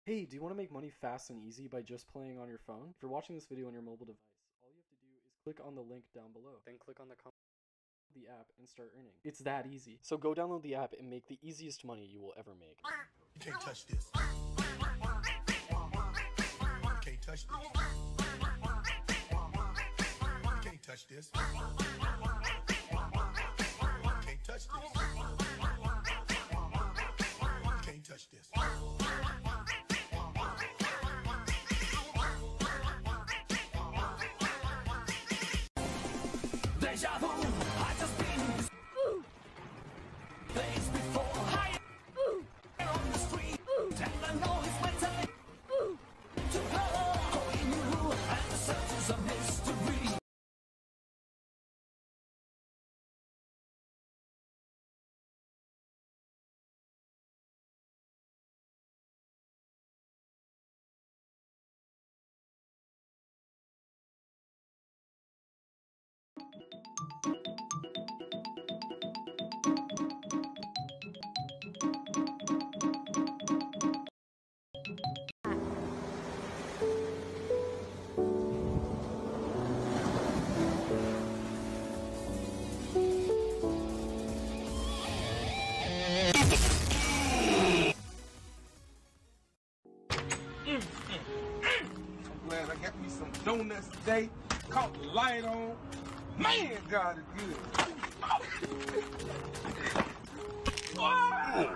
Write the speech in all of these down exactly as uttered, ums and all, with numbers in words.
Hey, do you want to make money fast and easy by just playing on your phone? If you're watching this video on your mobile device, all you have to do is click on the link down below, then click on the comment the app and start earning. It's that easy. So go download the app and make the easiest money you will ever make. You can't touch this. You can't touch this. You can't touch this. You can't touch this. You can't touch this. Deja vu, I just been ooh. Days before I ooh. On the street ooh. And I know it's my time ooh. To her, calling you and the searches of mystery. Glad I got me some donuts today. Caught the light on. Man, God is good. Oh.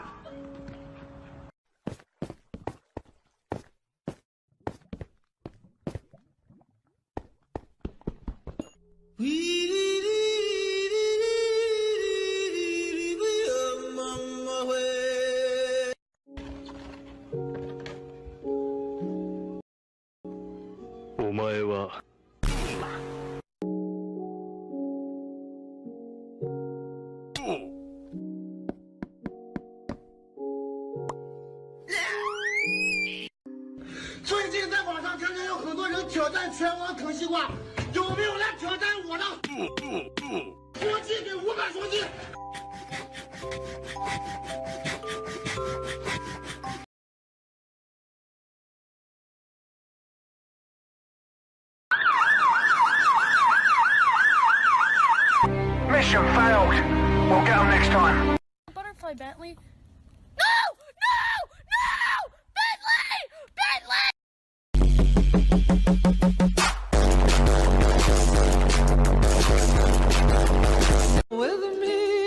Ooh. 最近在网上看见有很多人挑战拳王啃西瓜，有没有来挑战我的？说鸡给五百说鸡。 Mission failed. We'll get them next time. Butterfly Bentley. No! No! No! Bentley! Bentley! With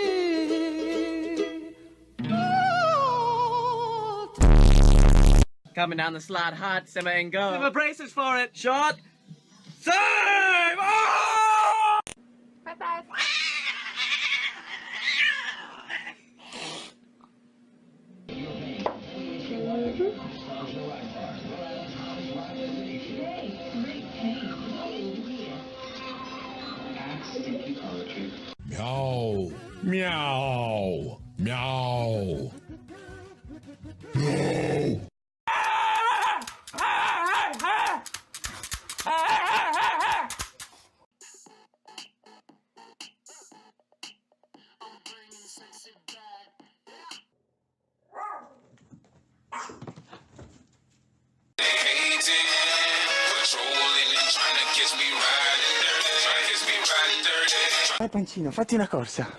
me. Coming down the slide hard, simmer and go. Simmer braces for it. Shot. Save! Oh! Bye bye. Meow. Meow. Meow. No. Vai pancino, fatti una corsa.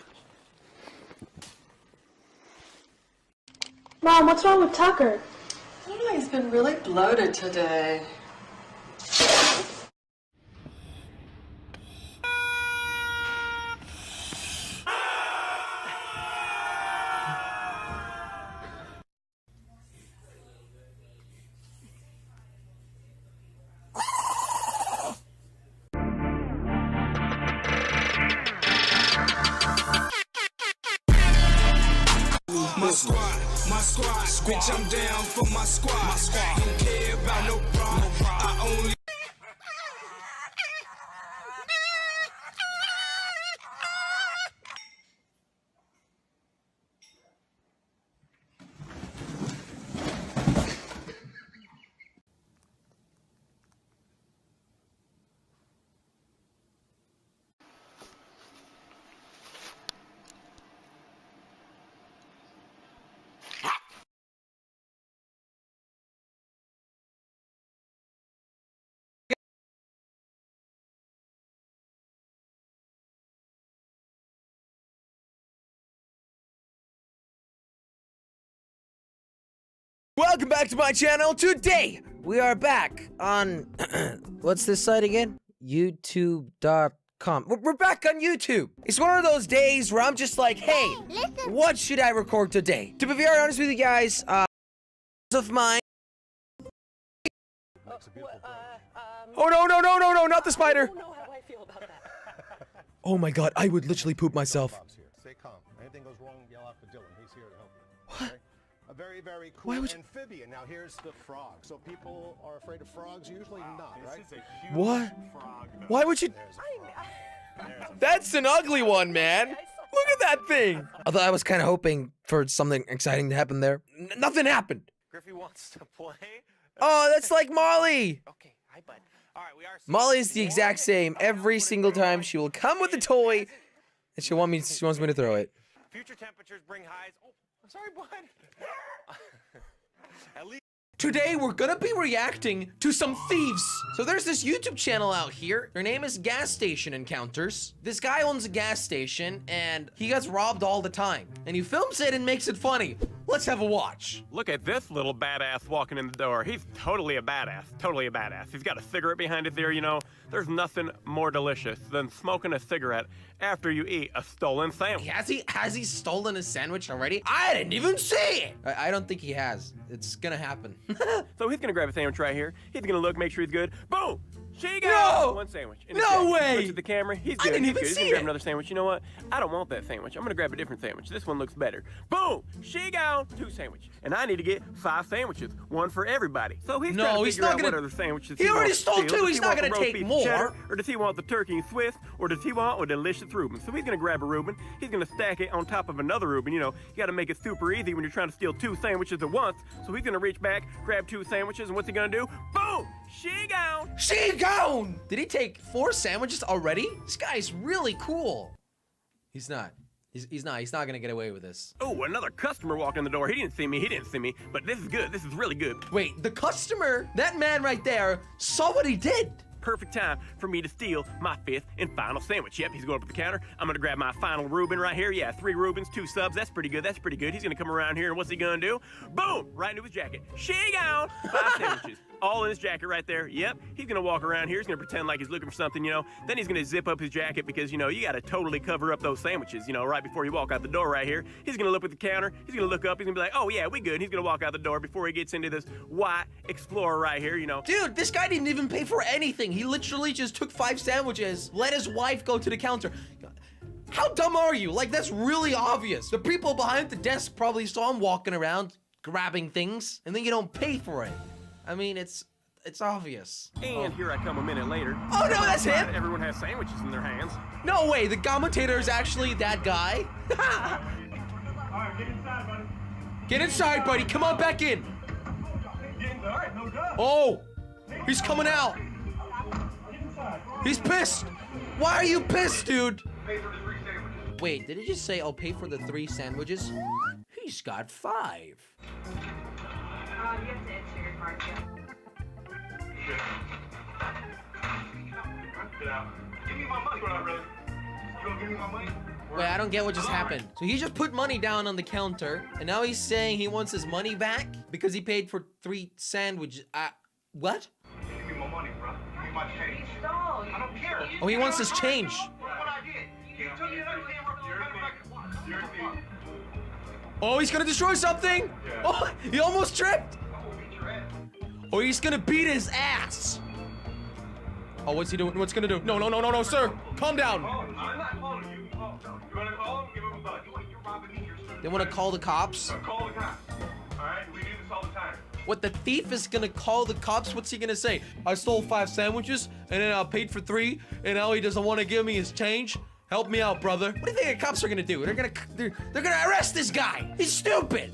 Mom, what's wrong with Tucker? I don't know, he's been really bloated today. My squad, my squad, bitch, I'm down for my squad. Don't care about no problem. I only Welcome back to my channel. Today, we are back on, what's this site again? YouTube dot com. We're, we're back on YouTube. It's one of those days where I'm just like, hey, what should I record today? To be very honest with you guys, uh, of mine. Oh no, no, no, no, no, not the spider. Oh my god, I would literally poop myself. Stay calm. Anything goes wrong, yell out for Dylan. He's here to help you. What? Okay? A very, very cool Why would you- amphibian. Now here's the frog. So people are afraid of frogs. Usually not, right? What? Why would you? That's an ugly one, man. Look at that thing. Although I was kind of hoping for something exciting to happen there. N nothing happened. Griffey wants to play. Oh, that's like Molly. Okay, hi bud. All right, we are. Molly is the exact same. Every single time she will come with a toy, and she want me. She wants me to throw it. Future temperatures bring highs. Oh, I'm sorry, bud. At least. Today we're gonna be reacting to some thieves. So there's this YouTube channel out here. Their name is Gas Station Encounters. This guy owns a gas station and he gets robbed all the time. And he films it and makes it funny. Let's have a watch. Look at this little badass walking in the door. He's totally a badass, totally a badass. He's got a cigarette behind his ear, you know. There's nothing more delicious than smoking a cigarette after you eat a stolen sandwich. Has he has he stolen a sandwich already? I didn't even see it. I, I don't think he has. It's gonna happen. So he's gonna grab a sandwich right here. He's gonna look, make sure he's good. Boom! She got No! one sandwich. in No his jacket. way! Looks at the camera. He's I good. didn't he's even good. He's see gonna grab it. another sandwich. You know what? I don't want that sandwich. I'm gonna grab a different sandwich. This one looks better. Boom! She got two sandwiches, and I need to get five sandwiches, one for everybody. So he's No, trying to he's figure not out gonna- what other sandwiches He already wants to stole steal. two. Does He's he not want the gonna roast take beef more. cheddar, or does he want the turkey and Swiss, or does he want a delicious Reuben? So he's gonna grab a Reuben. He's gonna stack it on top of another Reuben. You know, you gotta make it super easy when you're trying to steal two sandwiches at once. So he's gonna reach back, grab two sandwiches, and what's he gonna do? Boom! She gone! She gone! Did he take four sandwiches already? This guy's really cool. He's not. He's, he's not. He's not gonna get away with this. Oh, another customer walked in the door. He didn't see me. He didn't see me. But this is good. This is really good. Wait, the customer, that man right there, saw what he did. Perfect time for me to steal my fifth and final sandwich. Yep, he's going up to the counter. I'm gonna grab my final Reuben right here. Yeah, three Reubens, two subs. That's pretty good. That's pretty good. He's gonna come around here, and what's he gonna do? Boom! Right into his jacket. She gone! Five sandwiches. All in his jacket right there. Yep. He's gonna walk around here. He's gonna pretend like he's looking for something, you know. Then he's gonna zip up his jacket because, you know, you gotta totally cover up those sandwiches, you know, right before you walk out the door right here. He's gonna look at the counter. He's gonna look up. He's gonna be like, oh, yeah, we good. And he's gonna walk out the door before he gets into this white Explorer right here, you know. Dude, this guy didn't even pay for anything. He literally just took five sandwiches, let his wife go to the counter. How dumb are you? Like, that's really obvious. The people behind the desk probably saw him walking around, grabbing things, and then you don't pay for it. I mean, it's it's obvious. And here I come a minute later. Oh, no, that's him. Everyone has sandwiches in their hands. No way, the commentator is actually that guy. Alright, get inside, buddy. Get inside, buddy. Come on back in. Get inside. Alright, no doubt. Oh, he's coming out. Get inside. He's pissed. Why are you pissed, dude? Wait, did he just say I'll pay for the three sandwiches? He's got five. Uh, you have to enter your card, yeah. Get out. Give me my money. Really? You gonna give me my money? Wait, I don't get what just happened. So he just put money down on the counter, and now he's saying he wants his money back because he paid for three sandwiches. Uh, what? Give me my money, bro. Give me my change. I don't care. Oh, he wants his change. What I did. You took me another thing. Oh, he's gonna destroy something? Oh, he almost tripped. Oh, he's gonna beat his ass. Oh, what's he doing? What's he gonna do? No, no, no, no, no, sir. Calm down. I'm not calling you. You wanna call him? Give him a buzz. You're robbing me. You're They wanna call the cops? Call the cops. Alright? We do this all the time. What, the thief is gonna call the cops? What's he gonna say? I stole five sandwiches, and then I paid for three, and now he doesn't wanna give me his change? Help me out, brother. What do you think the cops are gonna do? They're gonna, they're, they're gonna arrest this guy. He's stupid.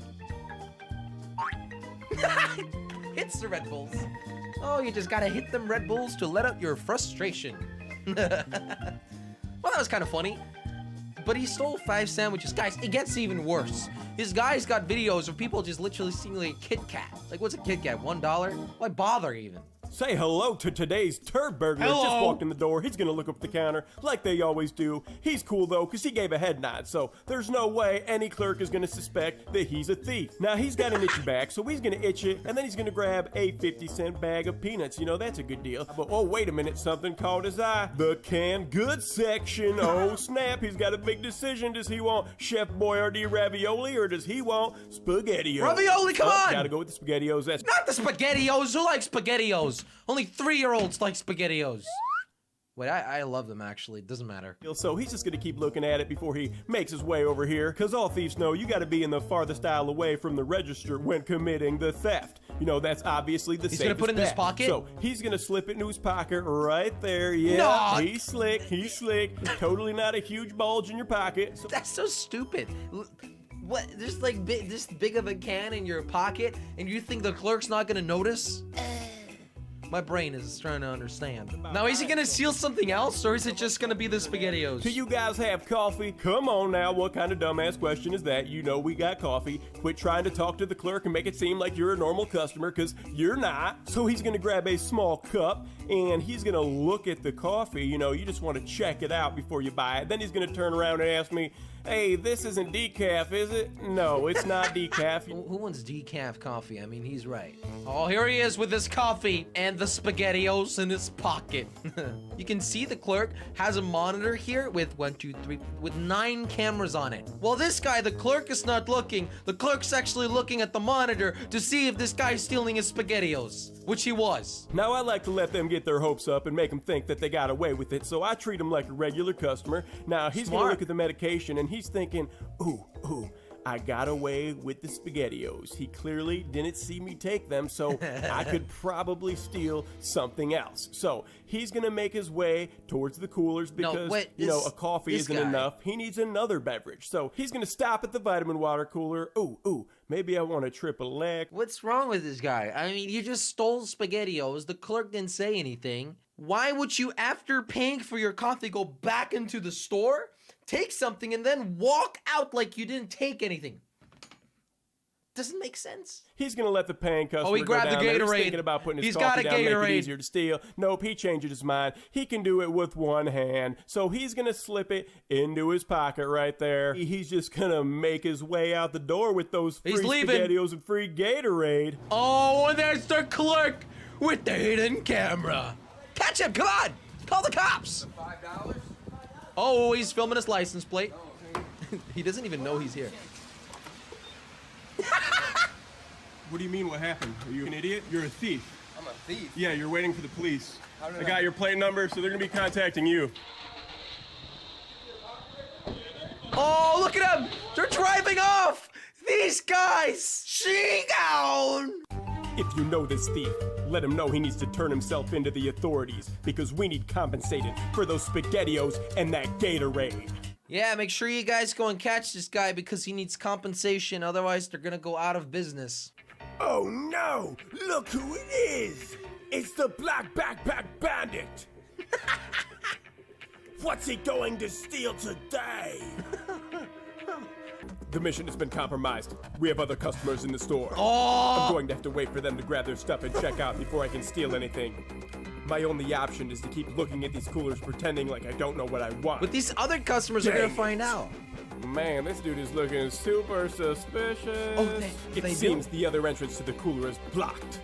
Hits the Red Bulls. Oh, you just gotta hit them Red Bulls to let out your frustration. Well, that was kind of funny. But he stole five sandwiches. Guys, it gets even worse. This guy's got videos of people just literally stealing a Kit Kat. Like, what's a Kit Kat? One dollar? Why bother even? Say hello to today's turd burglar. Hello. Just walked in the door. He's gonna look up at the counter like they always do. He's cool though, cause he gave a head nod, so there's no way any clerk is gonna suspect that he's a thief. Now he's got an itchy back, so he's gonna itch it, and then he's gonna grab a fifty cent bag of peanuts. You know, that's a good deal. But oh, wait a minute, something caught his eye. The canned goods section. Oh snap, he's got a big decision. Does he want Chef Boyardee ravioli, or does he want SpaghettiOs? Ravioli, come Oh, on! Gotta go with the SpaghettiOs. That's Not the SpaghettiOs. Who likes SpaghettiOs? Only three-year-olds like SpaghettiOs. Wait, I, I love them, actually. It doesn't matter. So he's just gonna keep looking at it before he makes his way over here, cause all thieves know you gotta be in the farthest aisle away from the register when committing the theft. You know, that's obviously the He's safest gonna put it in his bet. pocket? So he's gonna slip it into his pocket right there. Yeah, No. he's slick, he's slick. Totally not a huge bulge in your pocket. So That's so stupid. L- What? There's like bi this big of a can in your pocket, and you think the clerk's not gonna notice? My brain is trying to understand. Now, is he gonna steal something else, or is it just gonna be the SpaghettiOs? Do you guys have coffee? Come on now, what kind of dumbass question is that? You know we got coffee. Quit trying to talk to the clerk and make it seem like you're a normal customer, because you're not. So he's gonna grab a small cup, and he's gonna look at the coffee. You know, you just want to check it out before you buy it. Then he's gonna turn around and ask me, hey, this isn't decaf, is it? No, it's not decaf. Who who wants decaf coffee? I mean, he's right. Oh, here he is with his coffee and the SpaghettiOs in his pocket. You can see the clerk has a monitor here with one, two, three, with nine cameras on it. Well, this guy, the clerk is not looking. The clerk's actually looking at the monitor to see if this guy's stealing his SpaghettiOs, which he was. Now I like to let them get their hopes up and make them think that they got away with it, so I treat him like a regular customer. Now he's Smart. gonna look at the medication and he's thinking, ooh, ooh, I got away with the SpaghettiOs. He clearly didn't see me take them, so I could probably steal something else. So he's gonna make his way towards the coolers No, because, wait, you know, this- a coffee this isn't guy. enough. He needs another beverage. So he's gonna stop at the vitamin water cooler. Ooh, ooh, maybe I want a triple leg. What's wrong with this guy? I mean, you just stole SpaghettiOs. The clerk didn't say anything. Why would you, after paying for your coffee, go back into the store, take something, and then walk out like you didn't take anything? Doesn't make sense. He's gonna let the paying customer Oh, he go grabbed the down there. He's Gatorade. thinking about putting his He's coffee got a down, make Gatorade. it easier to steal. Nope, he changes his mind. He can do it with one hand, so he's gonna slip it into his pocket right there. He's just gonna make his way out the door with those free He's leaving. SpaghettiOs and free Gatorade. Oh, and there's the clerk with the hidden camera. Catch him, come on! Call the cops! Five dollars? Oh, he's filming his license plate. He doesn't even know he's here. What do you mean? What happened? Are you an idiot? You're a thief. I'm a thief. Yeah, you're waiting for the police. How did I I- got your plate number, so they're gonna be contacting you. Oh, look at him! They're driving off! These guys! She down! If you know this thief, let him know he needs to turn himself into the authorities because we need compensated for those SpaghettiOs and that Gatorade. Yeah, make sure you guys go and catch this guy because he needs compensation, otherwise they're gonna go out of business. Oh no! Look who it is! It's the Black Backpack Bandit! What's he going to steal today? The mission has been compromised. We have other customers in the store. Oh! I'm going to have to wait for them to grab their stuff and check out before I can steal anything. My only option is to keep looking at these coolers pretending like I don't know what I want. But these other customers are Dang gonna it. fiund out. Man, this dude is looking super suspicious. Oh, they- it they do? seems the other entrance to the cooler is blocked.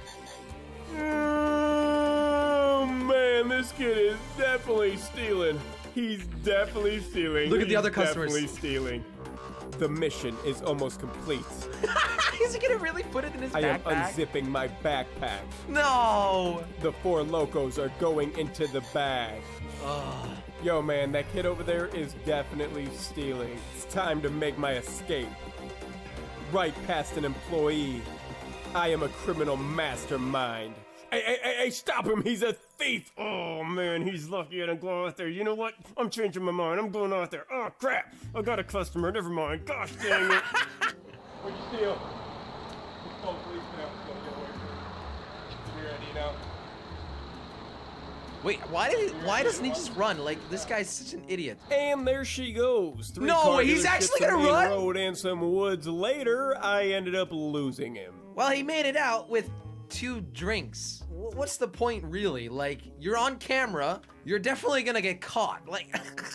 Oh man, this kid is definitely stealing. He's definitely stealing. Look at the He's other customers. Definitely stealing. The mission is almost complete. Is he gonna really put it in his I am backpack? unzipping my backpack. No! The four locos are going into the bag. Yo, man, that kid over there is definitely stealing. It's time to make my escape. Right past an employee. I am a criminal mastermind. Hey, hey, hey, hey, stop him! He's a thief! Oh, man, he's lucky I don't go out there. You know what? I'm changing my mind. I'm going out there. Oh, crap! I got a customer. Never mind. Gosh dang it. What'd you steal? Let's call the police now. Go get away from me. You're ready now. Wait, why did he, why doesn't he just run? Like, this guy's such an idiot. And there she goes. Three No, car he's dealerships, actually a gonna main run? road and some woods later, I ended up losing him. Well, he made it out with two drinks. wh- what's the point really? Like, you're on camera, you're definitely gonna get caught. Like,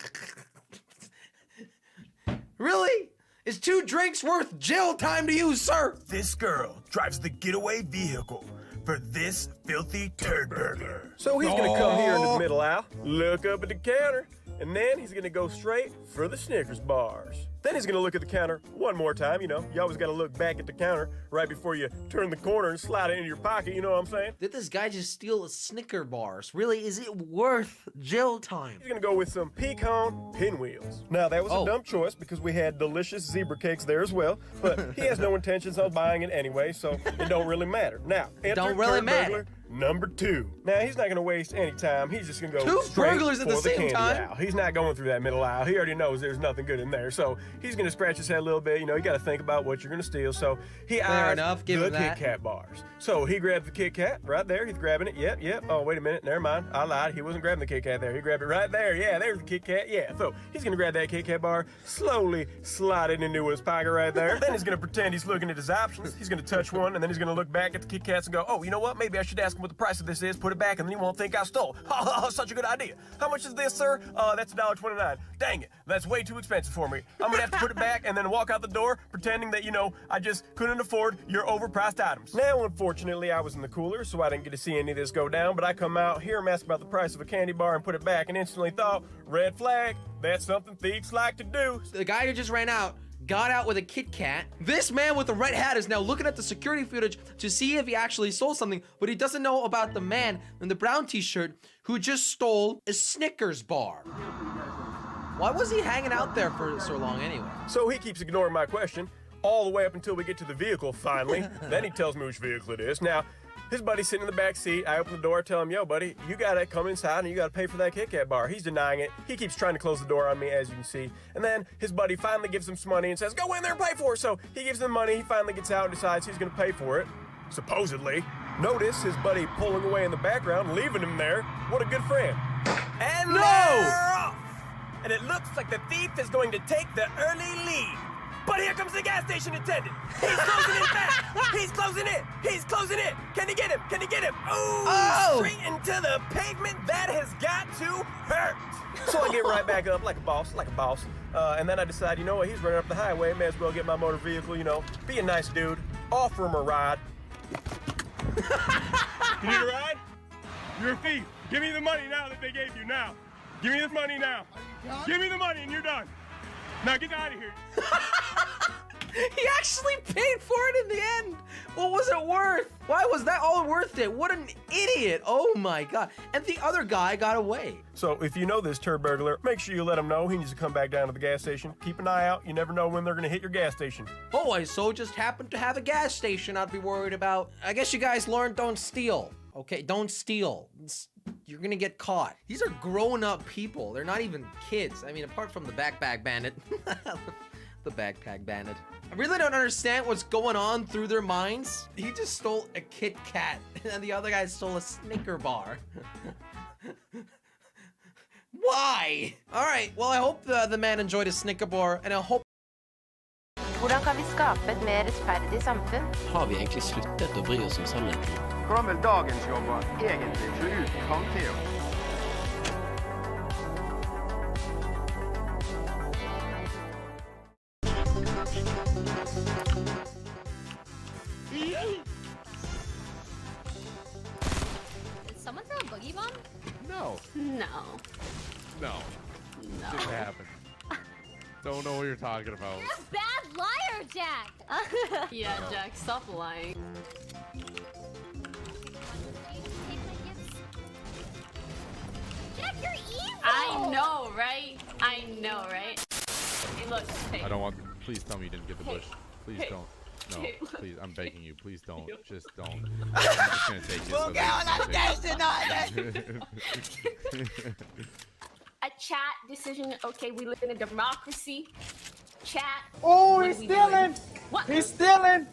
really? Is two drinks worth jail time to you, sir? This girl drives the getaway vehicle for this filthy turd burglar. So he's gonna come here in the middle aisle, look up at the counter, and then he's gonna go straight for the Snickers bars. Then he's gonna look at the counter one more time, you know. You always gotta look back at the counter right before you turn the corner and slide it into your pocket, you know what I'm saying? Did this guy just steal a Snicker bars? Really, is it worth jail time? He's gonna go with some pecan pinwheels. Now, that was Oh. a dumb choice because we had delicious zebra cakes there as well, but he has no intentions of buying it anyway, so it don't really matter. Now, enter Don't really turd matter. burglar number two. Now, he's not gonna waste any time. He's just gonna go Two straight burglars at for the same candy time? aisle. He's not going through that middle aisle. He already knows there's nothing good in there, so he's gonna scratch his head a little bit. You know, you gotta think about what you're gonna steal, so he Fair eyes enough, give the him that. Kit Kat bars. So he grabs the Kit Kat right there. He's grabbing it. Yep, yep. Oh, wait a minute. Never mind. I lied. He wasn't grabbing the Kit Kat there. He grabbed it right there. Yeah, there's the Kit Kat. Yeah. So he's gonna grab that Kit Kat bar, slowly slide it into his pocket right there. Then he's gonna pretend he's looking at his options. He's gonna touch one, and then he's gonna look back at the Kit Kats and go, oh, you know what? Maybe I should ask him what the price of this is. Put it back, and then he won't think I stole. Such a good idea. How much is this, sir? Uh, that's one dollar and twenty-nine cents. Dang it. That's way too expensive for me. I'm gonna have to put it back and then walk out the door pretending that, you know, I just couldn't afford your overpriced items. Now, unfortunately, I was in the cooler, so I didn't get to see any of this go down, but I come out, hear him ask about the price of a candy bar and put it back, and instantly thought, red flag, that's something thieves like to do. The guy who just ran out got out with a Kit Kat. This man with the red hat is now looking at the security footage to see if he actually stole something, but he doesn't know about the man in the brown t-shirt who just stole a Snickers bar. Why was he hanging out there for so long anyway? So he keeps ignoring my question all the way up until we get to the vehicle finally. Then he tells me which vehicle it is. Now, his buddy's sitting in the back seat. I open the door, tell him, yo, buddy, you gotta come inside and you gotta pay for that Kit Kat bar. He's denying it. He keeps trying to close the door on me, as you can see. And then his buddy finally gives him some money and says, go in there and pay for it. So he gives him money. He finally gets out and decides he's gonna pay for it, supposedly. Notice his buddy pulling away in the background, leaving him there. What a good friend. And No! they're off. And it looks like the thief is going to take the early lead. But here comes the gas station attendant. He's closing it back. He's closing it. He's closing it. Can he get him? Can he get him? Ooh, Oh! straight into the pavement. That has got to hurt. So I get right back up like a boss, like a boss. Uh, and then I decide, you know what, he's running up the highway. May as well get my motor vehicle, you know, be a nice dude, offer him a ride. You need a ride? You're a thief. Give me the money now that they gave you now. Give me the money now. Give me the money and you're done. Now get out of here. He actually paid for it in the end. What was it worth? Why was that all worth it? What an idiot. Oh my God. And the other guy got away. So if you know this turd burglar, make sure you let him know he needs to come back down to the gas station. Keep an eye out. You never know when they're gonna hit your gas station. Oh, I so just happened to have a gas station I'd be worried about. I guess you guys learned don't steal. Okay, don't steal. It's- You're gonna get caught. These are grown-up people. They're not even kids. I mean, apart from the backpack bandit. The backpack bandit. I really don't understand what's going on through their minds. He just stole a Kit Kat, and the other guy stole a Snicker bar. Why? All right, well, I hope the, the man enjoyed his Snicker bar, and I hope... Hvordan kan vi skape et mer rettferdig samfunn? Har vi egentlig sluttet å bry oss om sannheten? Hvordan vil dagens jobber egentlig se ut i fremtiden? Did someone throw a boogie bomb? No. No. No. No. Didn't happen. Don't know what you're talking about. You're a bad liar, Jack! Yeah, Jack, stop lying. Jack, you're evil! I know, right? I know, right? Hey, look, hey. I don't want. Please tell me you didn't get the bush. Please Hey. don't. No, Hey. please. I'm begging you. Please don't. Just don't. I'm just gonna take it. We'll so get on that that you can take it. A chat decision. Okay, we live in a democracy. Chat. Oh, what he's are we doing? stealing! What? He's stealing!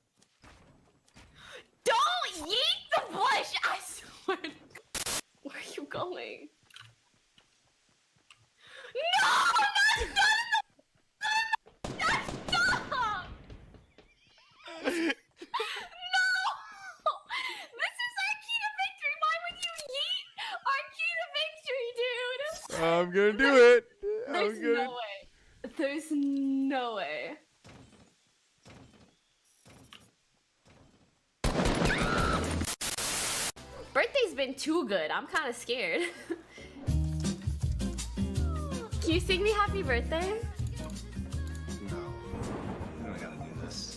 Don't yeet the bush! I swear to God. Where are you going? No! Not stop! Not stop! No! This is our key to I'm gonna do it. There's I'm gonna... no way. There's no way. Birthday's been too good. I'm kind of scared. Can you sing me happy birthday? No. I don't gotta do this.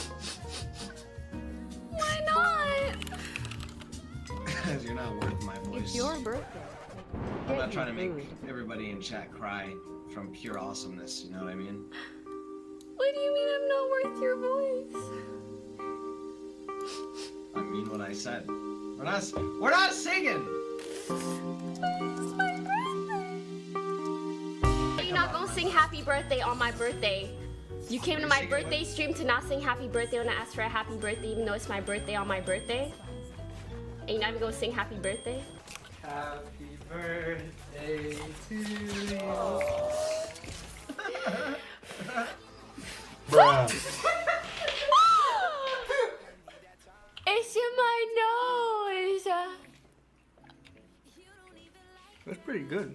Why not? Because you're not worth my voice. It's your birthday. I'm not trying to make everybody in chat cry from pure awesomeness, you know what I mean? What do you mean I'm not worth your voice? I mean what I said. We're not, we're not singing! It's my birthday. You're not gonna sing happy birthday on my birthday. You came to my birthday stream to not sing happy birthday when I asked for a happy birthday even though it's my birthday on my birthday? And you're not even gonna sing happy birthday? Happy birthday to you. Bruh. It's in my nose. That's pretty good.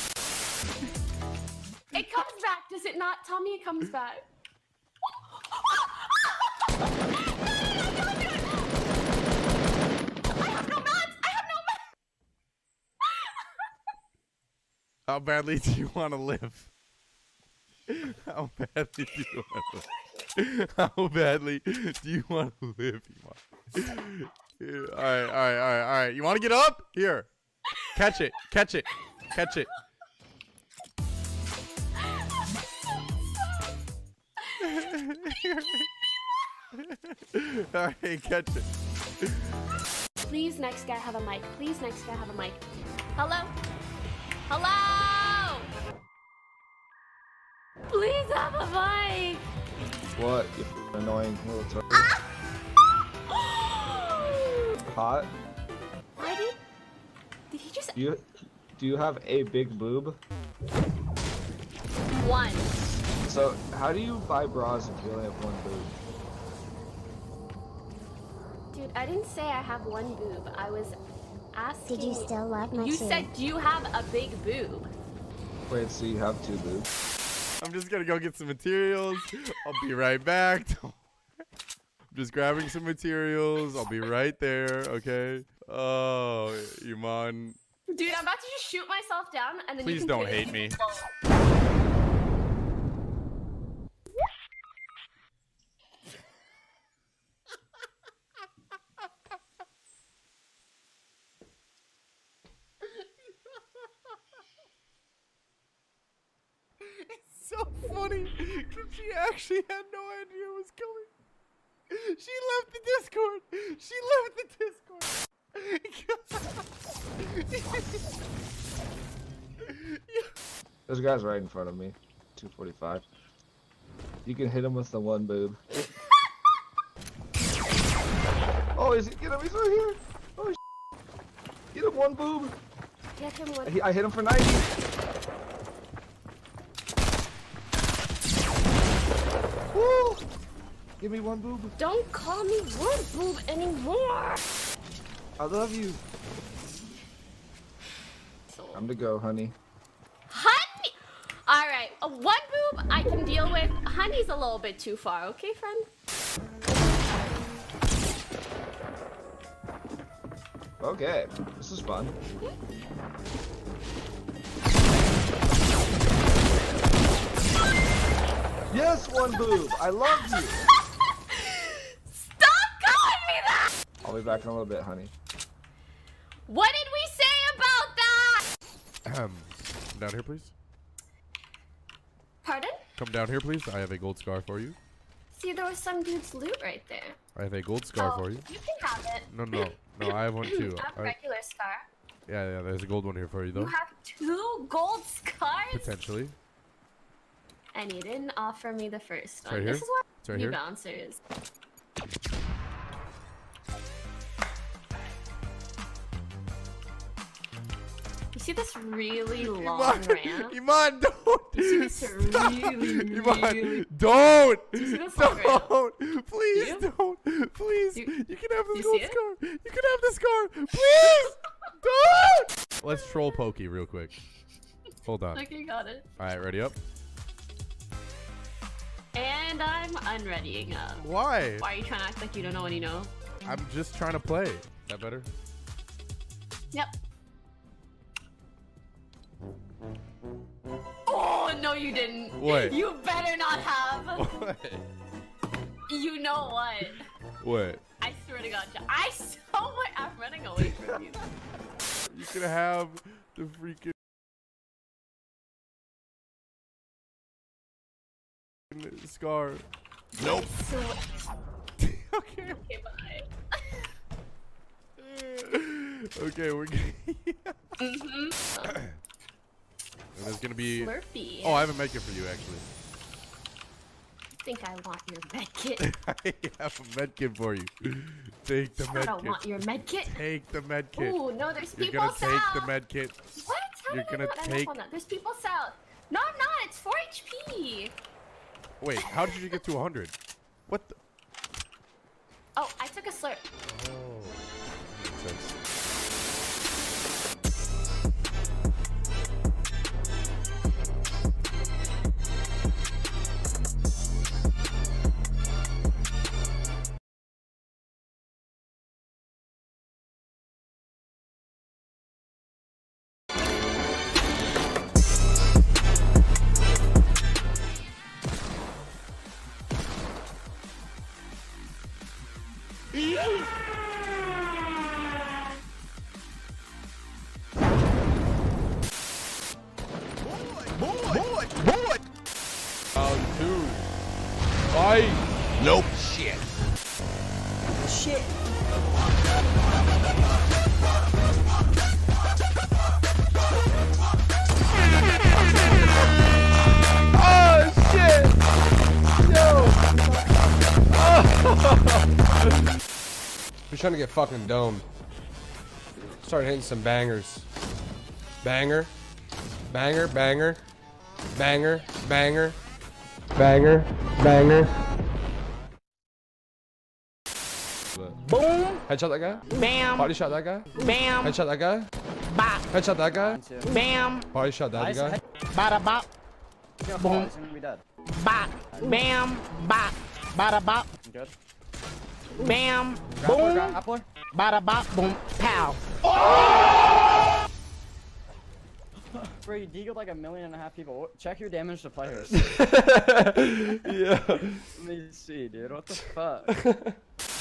It comes back, does it not? Tell me it comes back. I have no mats! I have no mats! How badly do you want to live? How badly do you want to live? How badly do you want to live, Iman? Alright, alright, alright, alright. You want to get up? Here. Catch it. Catch it. Catch it. Alright, catch it. Please, next guy have a mic. Please, next guy have a mic. Hello? Hello? Please have a mic. What? You annoying little turd. Hot? Why did... Did he just... Do you, do you have a big boob? One. So, how do you buy bras if you only have one boob? Dude, I didn't say I have one boob. I was asking... Did you still love my You suit? said, do you have a big boob? Wait, so you have two boobs? I'm just gonna go get some materials. I'll be right back. I'm just grabbing some materials. I'll be right there, okay? Oh, Iman. Dude, I'm about to just shoot myself down and then Please you can don't kill hate me. It's so funny because she actually had no idea it was coming. She left the Discord. She left the Discord. There's guys right in front of me. two forty-five. You can hit him with the one boob. Oh, is he? Get him! He's right here. Oh, shit. Get him one boob. Get him one. I, I hit him for ninety. Woo! Give me one boob. Don't call me one boob anymore. I love you. I'm to go, honey. Honey! Alright, uh, one boob I can deal with. Honey's a little bit too far, okay, friend? Okay, this is fun. Yes, one boob. I love you. Stop calling me that! I'll be back in a little bit, honey. What did we say about that? Come down here, please. Pardon? Come down here, please. I have a gold scar for you. See, there was some dude's loot right there. I have a gold scar oh, for you. You can have it. No, no, no. I have one too. I have a I- regular scar. Yeah, yeah. There's a gold one here for you, though. You have two gold scars? Potentially. And you didn't offer me the first one. right This here. is what It's right you here. bouncers. You see this really long Iman, ramp? Iman, don't. You see this really, Iman, really... don't. Do you see this long ramp? Don't. Please Do you? don't. Please. Do- You can have do this you gold see it? scar. You can have this scar. Please. Don't. Let's troll Pokey real quick. Hold on. Okay, got it. All right, ready up. And I'm unreadying up. Why? Why are you trying to act like you don't know what you know? I'm just trying to play. Is that better? Yep. Oh, no you didn't. What? You better not have. What? You know what? What? I swear to God, John. I saw my I'm running away from you. You can have the freaking scar. Nope. So, okay. okay, bye. Okay, we're gonna. Mm-hmm. And there's gonna be. Slurpee. Oh, I have a medkit for you actually. I think I want your medkit. I have a medkit for you. Take the medkit. I don't want your medkit. Take the medkit. Ooh, no, there's You're people gonna south. take the medkit. What? How You're did I gonna not end take. up on that? There's people south. No, I'm not. It's four H P. Wait, how did you get to one hundred? What the? Oh, I took a slurp. Oh, makes sense. Round two. Fight. Nope. Shit. Shit. Oh shit! Yo! Oh. We're trying to get fucking domed. Start hitting some bangers. Banger. Banger, banger. Banger, banger. Banger, banger. Boom. Headshot that guy. Bam. Body shot that guy. Bam. Headshot that guy. Bop. Headshot that guy. Bam. Body shot that guy. Bada bop. Boom. Bop. Bam. Bop. Bada bop. Good. Bam. Grappler, Boom. grappler. Bada bop. Boom. Pow. Bro, you deagled like a million and a half people. Check your damage to players. Yeah. Let me see, dude. What the fuck?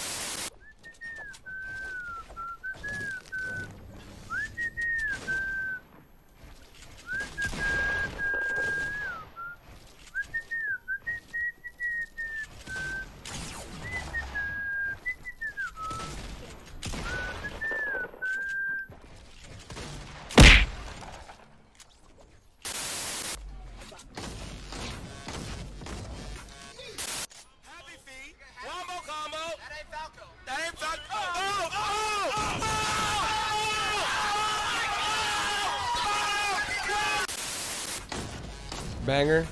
Banger.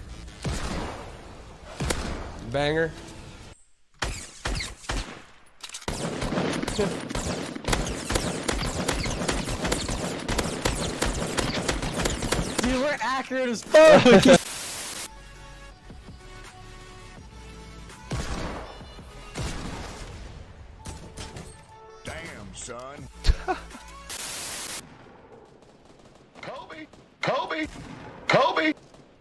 Banger. Dude, we're accurate as fuck. Damn, son. Kobe! Kobe! Kobe!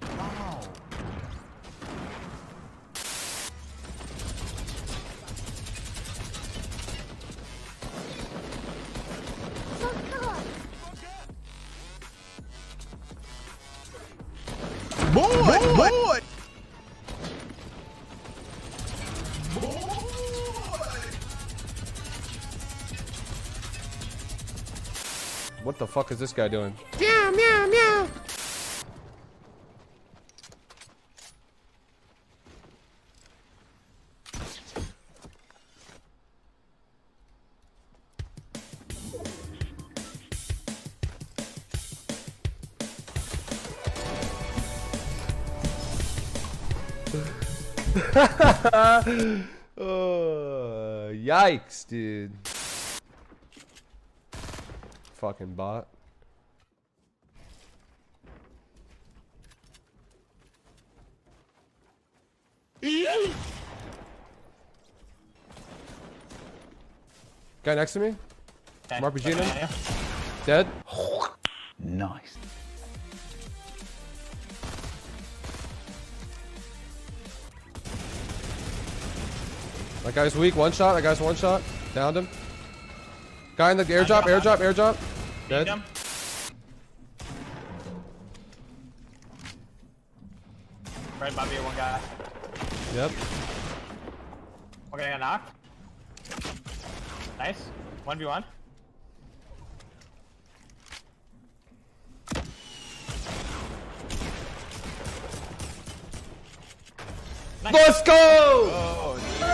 Boy! Boy! What the fuck is this guy doing? Meow, meow, meow. Oh, yikes, dude. Fucking bot. Guy next to me. I'm R P G him. Dead. Nice. That guy's weak. One shot. That guy's one shot. Downed him. Guy in the airdrop. Airdrop. Airdrop. Dead. Right above you, one guy. Yep. Okay, I got knocked. Nice. one v one. Nice. Let's go! Oh,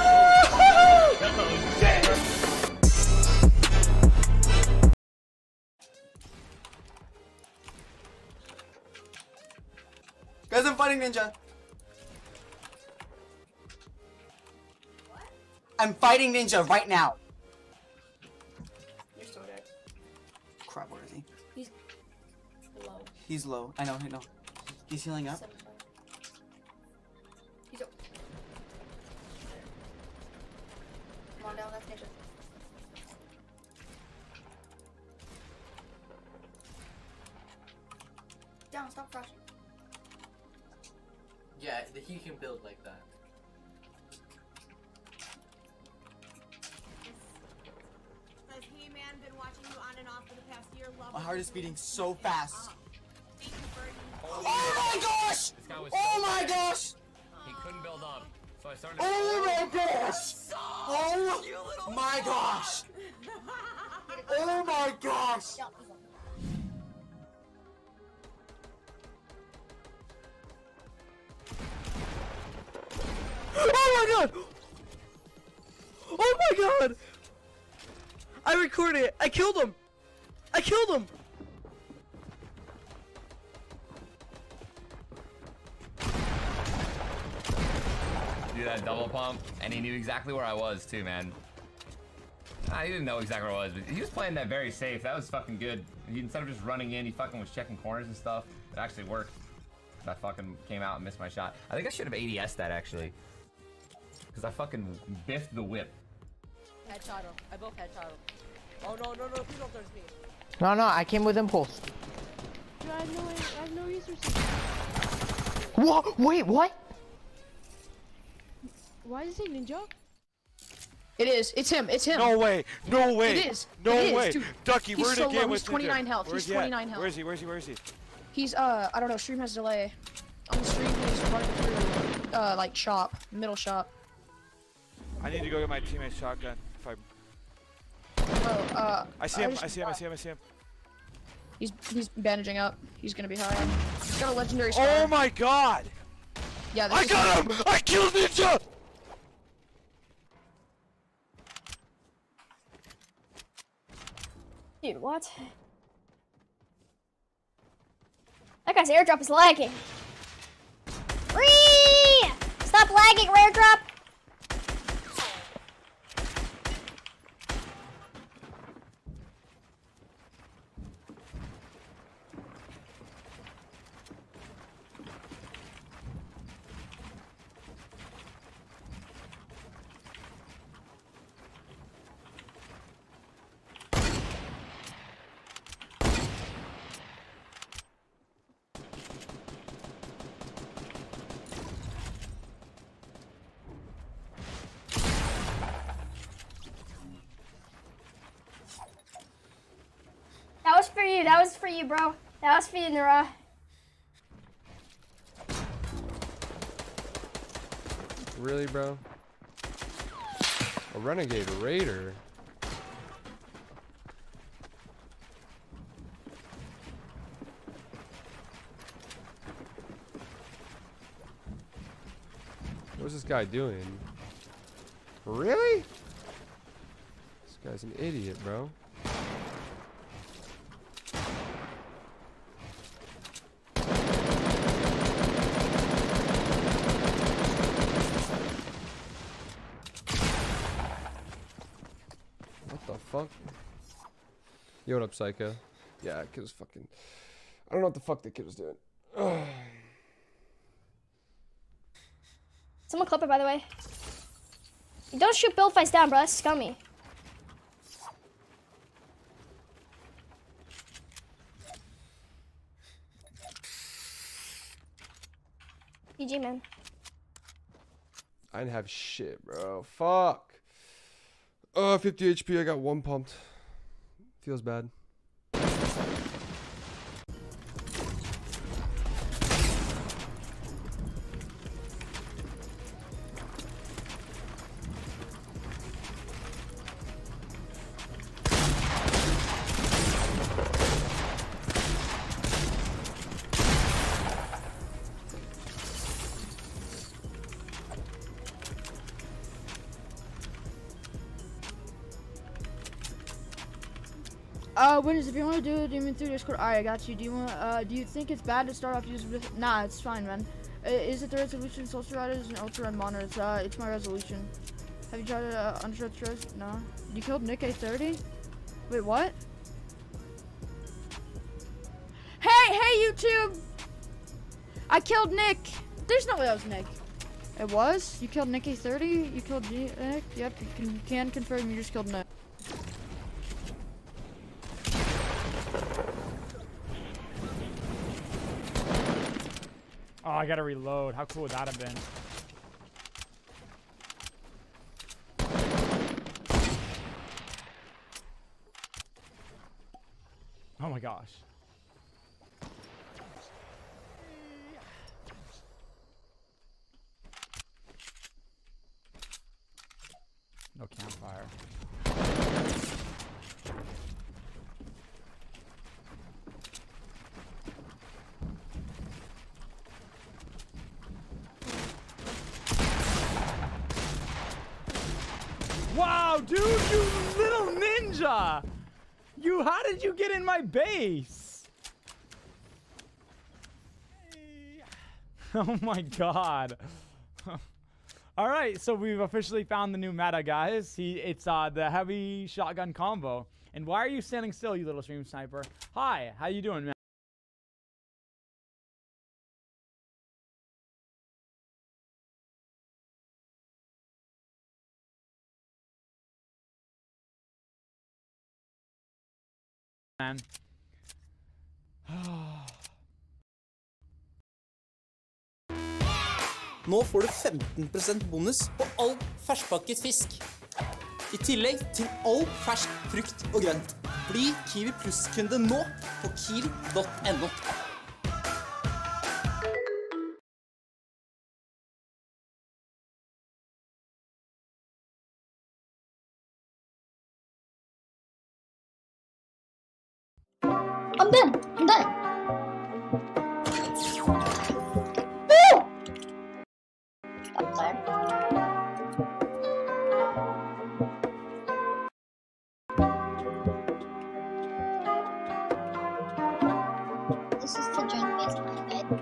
Guys, I'm fighting Ninja. I'm fighting Ninja right now. You're so dead. Crap, where is he? He's low. He's low. I know, I know. He's healing up. He's up. Come on down, that's Ninja. Down, stop crashing. Yeah, he can build like that. Has He-Man been watching you on and off for the past year? Love My heart is beating so fast. Oh my gosh! This guy was Oh so my bad. gosh! He couldn't build up, so I started. Oh my gosh! Oh my gosh! Oh my gosh! Oh my god! Oh my god! I recorded it. I killed him. I killed him. Do that double pump, and he knew exactly where I was too, man. Nah, he didn't know exactly where I was, but he was playing that very safe. That was fucking good. He, instead of just running in, he fucking was checking corners and stuff. It actually worked. I fucking came out and missed my shot. I think I should have A D S'd that actually, because I fucking biffed the whip. Headshot him. I both headshot him. Oh no, no, no, please don't touch me. No, no, I came with impulse. Dude, I have no, I have no resources. What? Wait, what? Why is it Ninja? It is. It's him. It's him. No way. No way. It is. No it is, way. dude. Ducky, He's we're in so a game low. with He's twenty-nine Ninja. health. Where's He's he at? twenty-nine health. Where is he? Where is he? Where is he? He's uh, I don't know. Stream has delay. On the stream, he's running through uh, like shop, middle shop. I need to go get my teammate's shotgun. If I. Oh, uh. I see him. just- I see him. I see him. I see him. He's he's bandaging up. He's gonna be high. He's got a legendary. Oh scar. my god! Yeah. This I is got him! I killed Ninja! Dude, what? That guy's airdrop is lagging. Whee! Stop lagging, airdrop! That was for you. That was for you, bro. That was for you, Nura. Really, bro? A renegade raider? What's this guy doing? Really? This guy's an idiot, bro. What the fuck? Yo, what up, Psycho? Yeah, that kid was fucking... I don't know what the fuck that kid was doing. Ugh. Someone clip her, by the way. Don't shoot build fights down, bro. That's scummy. G G, man. I didn't have shit, bro. Fuck. Oh, fifty H P. I got one pumped. Feels bad. Uh, Winners, if you want to do it even through Discord, alright, I got you. Do you want? Uh, do you think it's bad to start off using? Nah, it's fine, man. Uh, is it the resolution? Social Riders and Ultra Red Monitor. It's uh, it's my resolution. Have you tried uh, Unsure Stress? No. You killed Nick A thirty? Wait, what? Hey, hey, YouTube! I killed Nick. There's no way that was Nick. It was? You killed Nick A thirty? You killed G Nick? Yep, you can, can confirm you just killed Nick. Oh, I gotta reload. How cool would that have been? Oh my gosh. No campfire. Wow, dude, you little ninja! You, how did you get in my base? Oh my god. All right, so we've officially found the new meta, guys. He, it's uh, the heavy shotgun combo. And why are you standing still, you little stream sniper? Hi, how you doing, man? Man. Nå får du femten prosent bonus på all ferskpakket fisk. I tillegg til all fersk frukt og grønt. Bli Kiwi Plus-kunde nå på kiwi punktum no. I'm done. I'm done. This is the joint baseline, right?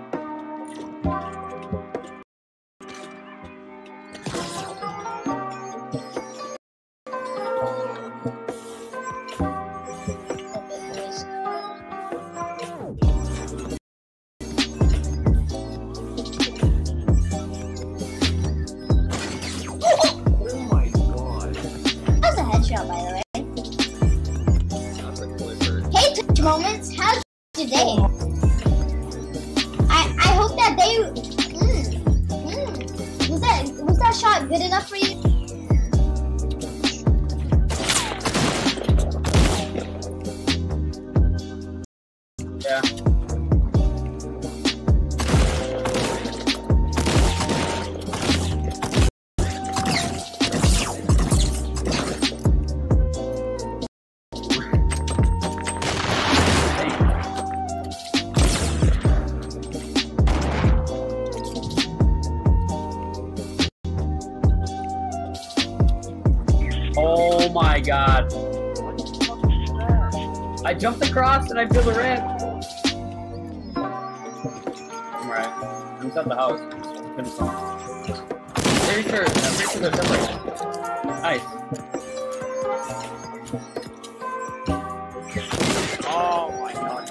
Moments, how's today? I I hope that they mm, mm, was that was that shot good enough for you? Yeah. Oh my god. I jumped across and I feel the ramp. I'm right. I'm inside the house. Finish off. Pretty sure, I'm pretty sure they're separated. Nice. Oh my god.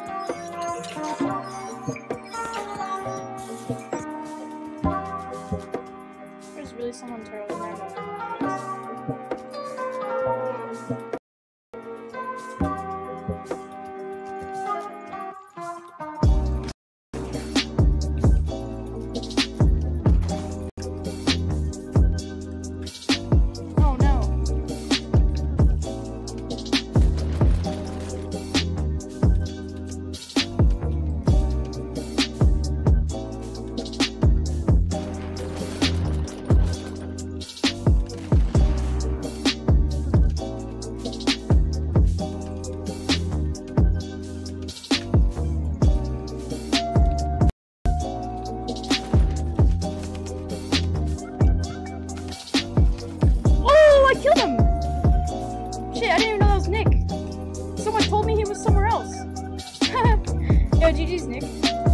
G G's, Nick.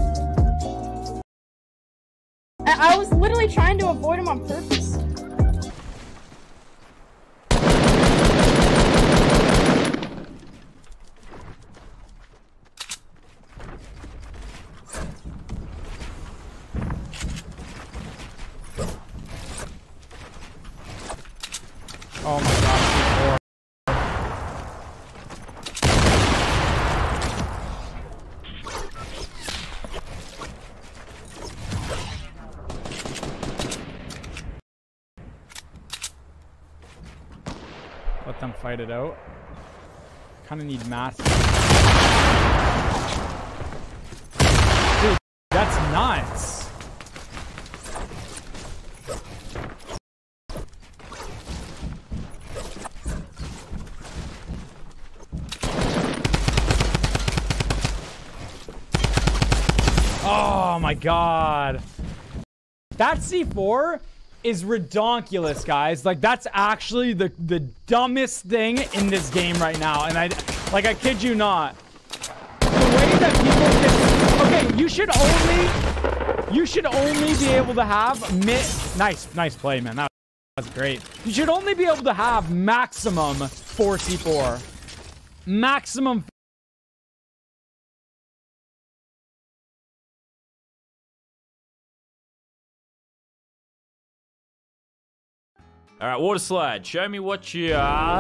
I, I was literally trying to avoid him on purpose. Oh my god. Let them fight it out. Kind of need mass. Dude, that's nuts. Oh my god. That C four is redonkulous, guys. Like, that's actually the, the dumbest thing in this game right now. And I, like, I kid you not. The way that people can... Okay, you should only... You should only be able to have mid... Nice, nice play, man. That was great. You should only be able to have maximum four C four. Maximum... All right, water slide. Show me what you are.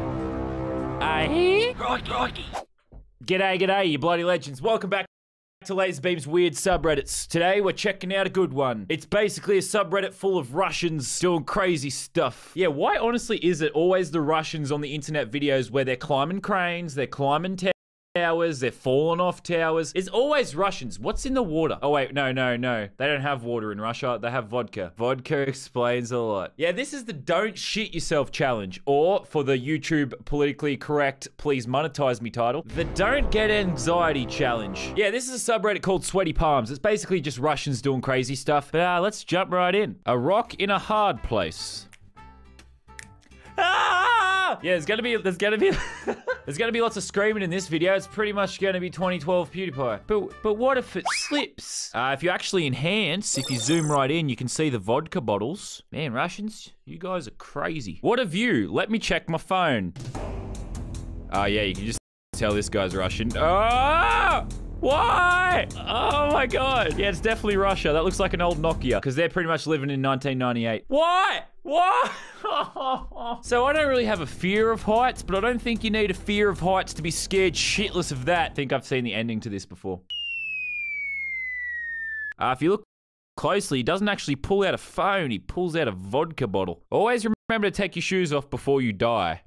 Aye. G'day, g'day, you bloody legends. Welcome back to LaserBeam's weird subreddits. Today, we're checking out a good one. It's basically a subreddit full of Russians doing crazy stuff. Yeah, why honestly is it always the Russians on the internet videos where they're climbing cranes, they're climbing towers, towers, they're falling off towers? It's always Russians. What's in the water? Oh wait, no, no, no. They don't have water in Russia. They have vodka. Vodka explains a lot. Yeah, this is the don't shit yourself challenge. Or, for the YouTube politically correct, please monetize me title, the don't get anxiety challenge. Yeah, this is a subreddit called Sweaty Palms. It's basically just Russians doing crazy stuff. But uh, let's jump right in. A rock in a hard place. Ah! Yeah, there's gonna be, there's gonna be, there's gonna be lots of screaming in this video. It's pretty much gonna be twenty twelve PewDiePie. But, but what if it slips? Uh, if you actually enhance, if you zoom right in, you can see the vodka bottles. Man, Russians, you guys are crazy. What a view. Let me check my phone. Oh yeah, you can just tell this guy's Russian. Oh! Why? Oh my god. Yeah, it's definitely Russia. That looks like an old Nokia, because they're pretty much living in nineteen ninety-eight. Why? Why? So I don't really have a fear of heights, but I don't think you need a fear of heights to be scared shitless of that. I think I've seen the ending to this before. Uh, if you look closely, he doesn't actually pull out a phone. He pulls out a vodka bottle. Always remember to take your shoes off before you die.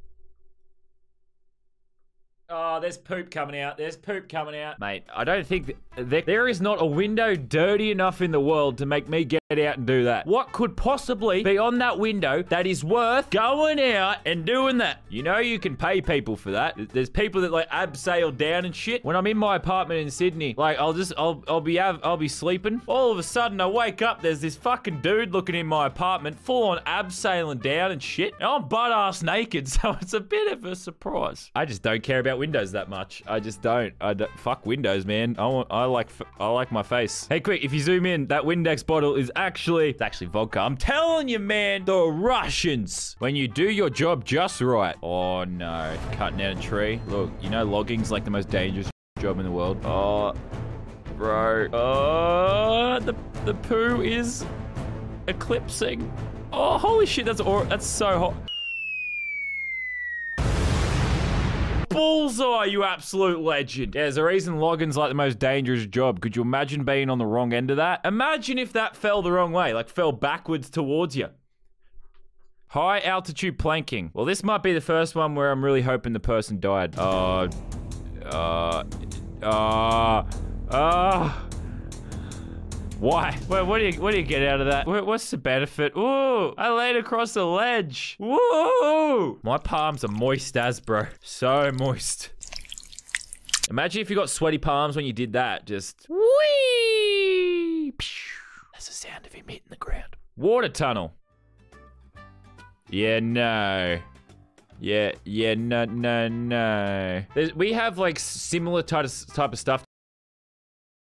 Oh, there's poop coming out. There's poop coming out. Mate, I don't think th there, there is not a window dirty enough in the world to make me get out and do that. What could possibly be on that window that is worth going out and doing that? You know you can pay people for that. There's people that like abseil down and shit. When I'm in my apartment in Sydney, like I'll just, I'll, I'll be, I'll be sleeping. All of a sudden I wake up, there's this fucking dude looking in my apartment, full on abseiling down and shit. And I'm butt-ass naked, so it's a bit of a surprise. I just don't care about windows that much. I just don't. I don't. Fuck windows, man. I want. I like. I like my face. Hey, quick! If you zoom in, that Windex bottle is actually. It's actually vodka. I'm telling you, man. The Russians. When you do your job just right. Oh no! Cutting down a tree. Look, you know logging's like the most dangerous job in the world. Oh, bro. Oh, the the poo is eclipsing. Oh, holy shit! That's or that's so hot. Bullseye, you absolute legend. Yeah, there's a reason logging's like the most dangerous job. Could you imagine being on the wrong end of that? Imagine if that fell the wrong way, like fell backwards towards you. High altitude planking. Well, this might be the first one where I'm really hoping the person died. Uh, uh, uh, uh. Why? Wait, what do you what do you get out of that? What's the benefit? Ooh, I laid across the ledge. Woo! My palms are moist as, bro. So moist. Imagine if you got sweaty palms when you did that. Just whee! That's the sound of him hitting the ground. Water tunnel. Yeah, no. Yeah, yeah, no, no, no. There's, we have like similar type of, type of stuff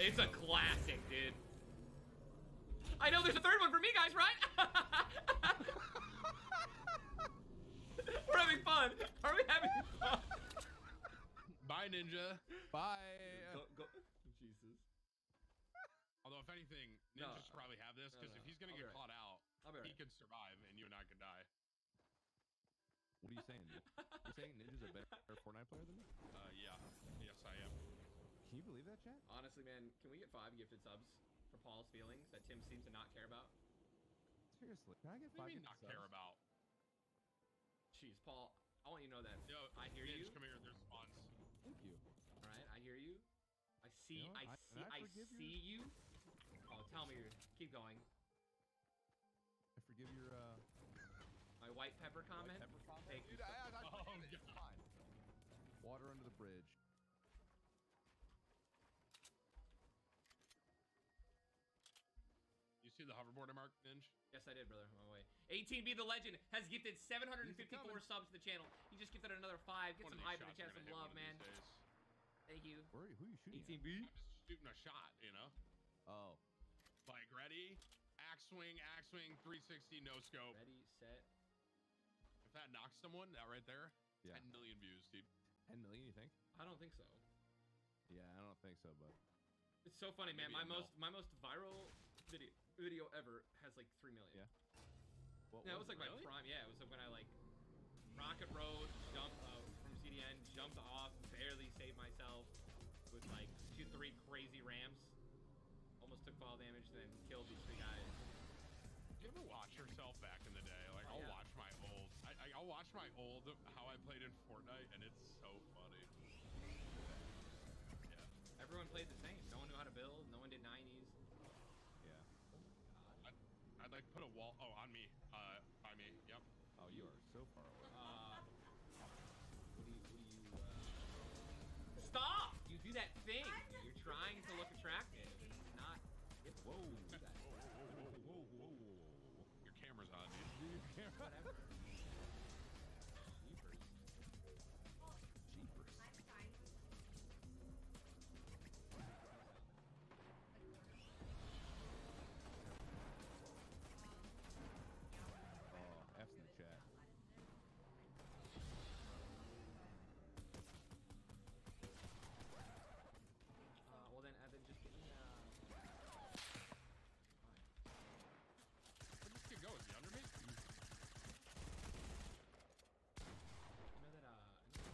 It's a classic, dude. I know there's a third one for me, guys, right? We're having fun. Are we having fun? Bye, Ninja. Bye. Go, go. Jesus. Although, if anything, Ninja No. should probably have this, No, because no. if he's going I'll to be get right. caught out, I'll be he right. could survive, and you and I could die. What are you saying? You're saying Ninja's a better Fortnite player than me? Uh, yeah. Yes, I am. Can you believe that, chat? Honestly, man, can we get five gifted subs for Paul's feelings that Tim seems to not care about? Seriously, can I get What five do you mean gifted not care subs? about? Jeez, Paul, I want you to know that Yo, I hear Ninja, you. come here. There's spawns. Thank you. All right, I hear you. I see. You know what? I I- see. and I I, forgive see you. you. Oh, tell me. You're, keep going. I forgive your uh. My white pepper comment. pepper comment? Thank you. Dude, so- I- I- I- Oh, it's God. fine. Water under the bridge. You see the hoverboard I marked, Ninja? Yes, I did, brother. On my way. eighteen B the legend has gifted seven hundred fifty-four coming. subs to the channel. He just gifted another five. Get One some of hype these in the shots are chat, gonna some hit one love, of man. these days. Thank you. Where are you? Who are you shooting? eighteen B. I'm just shooting a shot, you know? Oh. Like, ready? Axe swing, axe swing, three sixty, no scope. Ready, set. If that knocks someone, that right there, Yeah. ten million views, dude. ten million, you think? I don't think so. Yeah, I don't think so, but. It's so funny, man. Maybe My a mil. most my most viral video video ever has like three million. Yeah. What Yeah, it was it? like my really? prime. Yeah, it was like when I like rocket road, jumped uh, from C D N, jumped off, barely saved myself with like two, three crazy ramps. Almost took fall damage, then killed these three guys. Do you ever watch yourself back in the day? Like, Oh, I'll yeah. watch my old, I, I, I'll watch my old, how I played in Fortnite, and it's so funny. Yeah. Everyone played the same. No one knew how to build. No one did nineties. Yeah. I'd, I'd like put a wall, oh, on me, uh, by me, yep. Oh, you are so far away. Uh, what do you, what do you, uh... Stop! You do that thing. You're trying to look attractive. It's not. It's Whoa. do that. Whoa, whoa, whoa, whoa. Your camera's on, dude. Whatever. Jeepers. Jeepers. Oh, F's in the chat. Uh, well then, Evan, just give me, uh... Where'd this kid go? Is he under me? You know that, uh...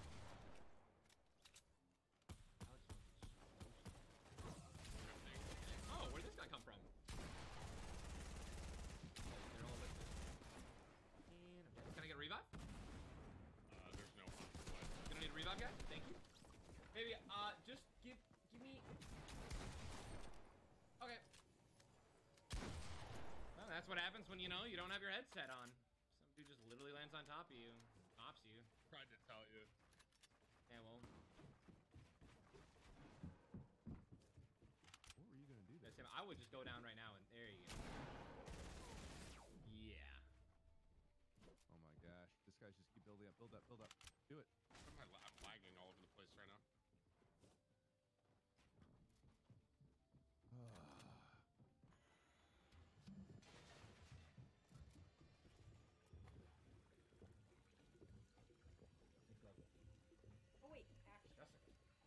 Alex... Oh, where did this guy come from? They're all listed. And I'm dead. Can I get a revive? Uh, there's no one. Gonna need a revive, guy? Thank you. Maybe, uh, just give, give me... Okay. Well, that's what happens when, you know, you don't have your headset on. Some dude just literally lands on top of you and pops you. Tried to tell you. Yeah, well, What were you gonna do? that's him. I would just go down right now and there you go. Yeah. Oh my gosh. This guy's just keep building up, build up, build up. Do it. I'm, la- I'm lagging all over the place right now. Oh wait, actually. That's it.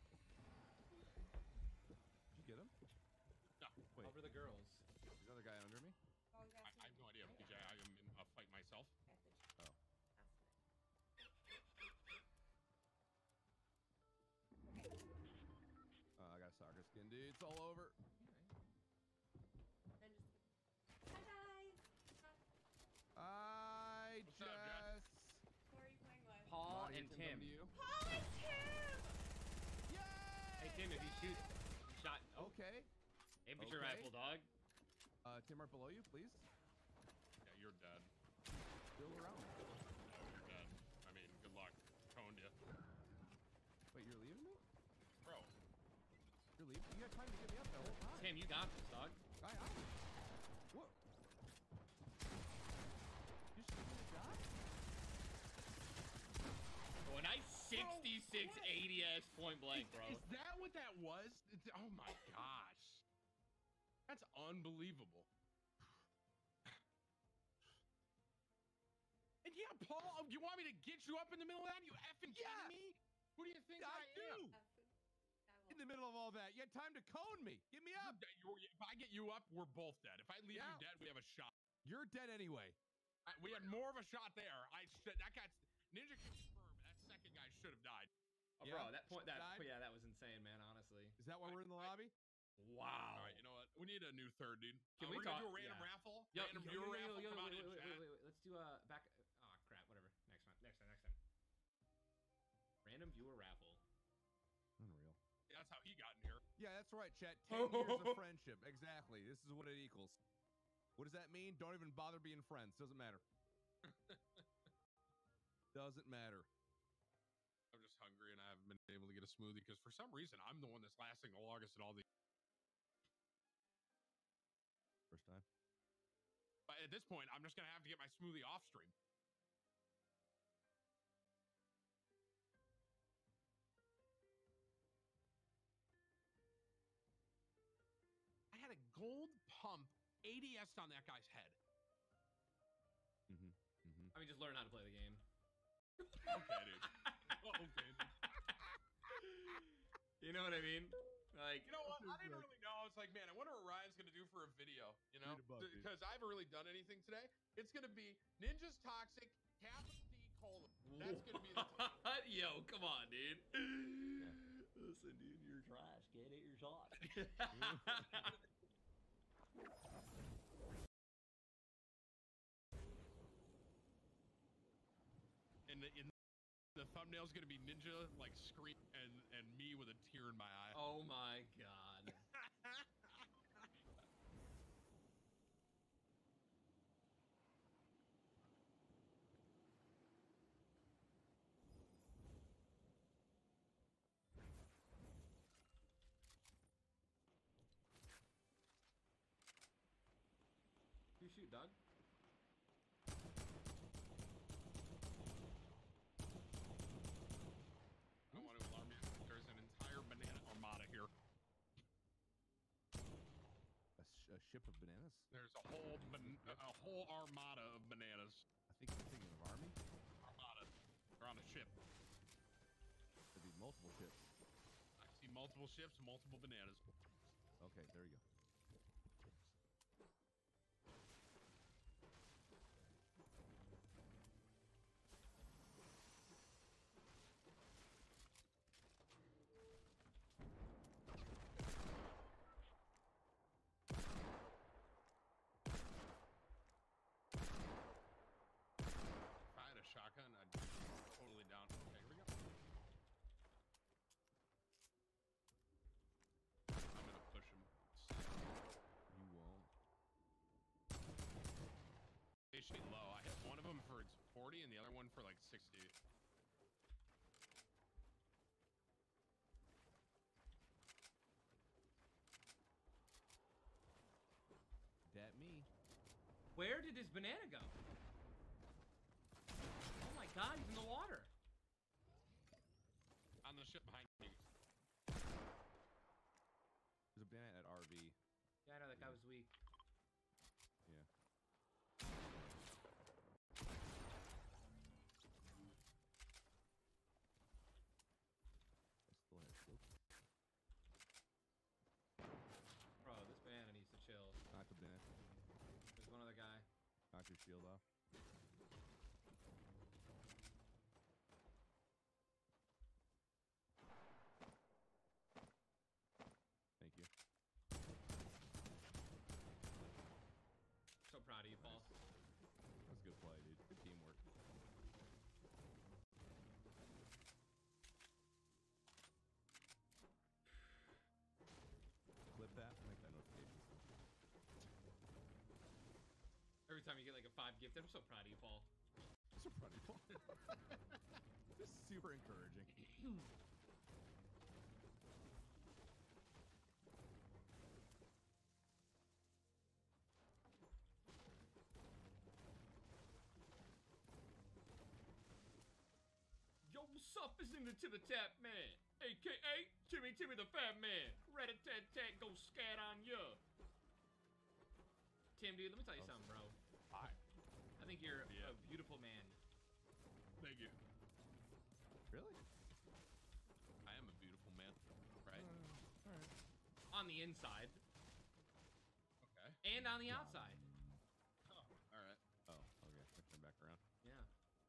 Did you get him? No. Wait. Over the girls. There's another guy under me? Oh, you I, got I have no idea, P J. I am in a fight myself. Oh. Uh, I got a soccer skin, dude. It's all over. Then just. Hi guys. Hi, What's up, Jess. Who are you playing with? Paul Naughty and Tim, come Tim. to you. Paul and Tim. Hey, Tim, if you shoot... Shot... Oh. Okay. Infantry Okay. rifle, dog. Uh, Tim, right below you, please. Yeah, you're dead. Still around. No, you're dead. I mean, good luck. Coned you. Wait, you're leaving me? Bro. You're leaving? You had time to get me up that whole time. Tim, you got this, dog. I, I, what? You just gonna die? Oh, a nice sixty-six A D S point blank, bro. Is that what that was? It's, oh my gosh. That's unbelievable. And yeah, Paul, do you want me to get you up in the middle of that? You effing Yeah. kidding me? Who do you think I I, do. am? In the middle of all that, you had time to cone me. Get me up. You- If I get you up, we're both dead. If I leave Yeah. you dead, we have a shot. You're dead anyway. I, we had more of a shot there. I should. That guy's Ninja confirmed. That second guy should have died. Oh, Yeah. bro, that point, that Died? yeah, that was insane, man. Honestly. Is that why we're in the lobby? Wow. All right, you know what? We need a new third, dude. Can Uh, we we're talk? gonna do a random yeah. raffle. Yo, random yo, viewer yo, yo, raffle. yo, Come on wait, in wait, chat. wait, wait, wait. Let's do a back. Oh crap! Whatever. Next time. Next time. Next time. Random viewer raffle. Unreal. That's how he got in here. Yeah, that's right, chat. Ten years of friendship. Exactly. This is what it equals. What does that mean? Don't even bother being friends. Doesn't matter. Doesn't matter. I'm just hungry and I haven't been able to get a smoothie because for some reason I'm the one that's lasting the longest in all the. First time. But at this point, I'm just gonna have to get my smoothie off stream. I had a gold pump A D S on that guy's head. Mm-hmm. Mm-hmm. I mean, just learn how to play the game. Okay, dude. Okay. You know what I mean? Like, You know what? I didn't really know. It's like, man, I wonder what Ryan's gonna do for a video. You know, Read a book, dude. because I haven't really done anything today. It's gonna be Ninja's Toxic capital D colon. That's gonna be the title. Yo, come on, dude. Listen, dude, you're trash. Get it, your shot. And the, in the thumbnail's gonna be Ninja like scream and and me with a tear in my eye. Oh my god. You shoot, Doug. I want to alarm you. There's an entire banana armada here. A, sh a ship of bananas? There's a whole ban a whole armada of bananas. I think you're thinking of army. Armada. They're on a ship. There'd be multiple ships. I see multiple ships, multiple bananas. Okay, there you go. If I had a shotgun, I'd be totally down. Okay, here we go. I'm gonna push him. You won't. They should be low. I hit one of them for its forty and the other one for like sixty. That me. Where did his banana go? Oh my god, he's in the water. On the ship behind me. There's a banana at R V. Yeah, I know that guy was weak. Yeah. I still have scope. Bro, this banana needs to chill. Knock the banana. There's one other guy. Knock your shield off. Thank you. So proud of you, Paul. That was a good play, dude. Good teamwork. Clip that. Make that notification. Every time you get like a five gifted, I'm so proud of you, Paul. So proud of you, Paul. This is super encouraging. Yo, what's up? It's in the Timmy Tap Man, aka Timmy Timmy the Fat Man. Rat a tat tat, go scat on ya. Tim, dude, let me tell you something, bro. Hi. I think you're Yeah. a beautiful man. Thank you. Really? I am a beautiful man, right? Uh, all right. On the inside. Okay. And on the outside. Oh, all right. Oh, okay. I turn back around. Yeah.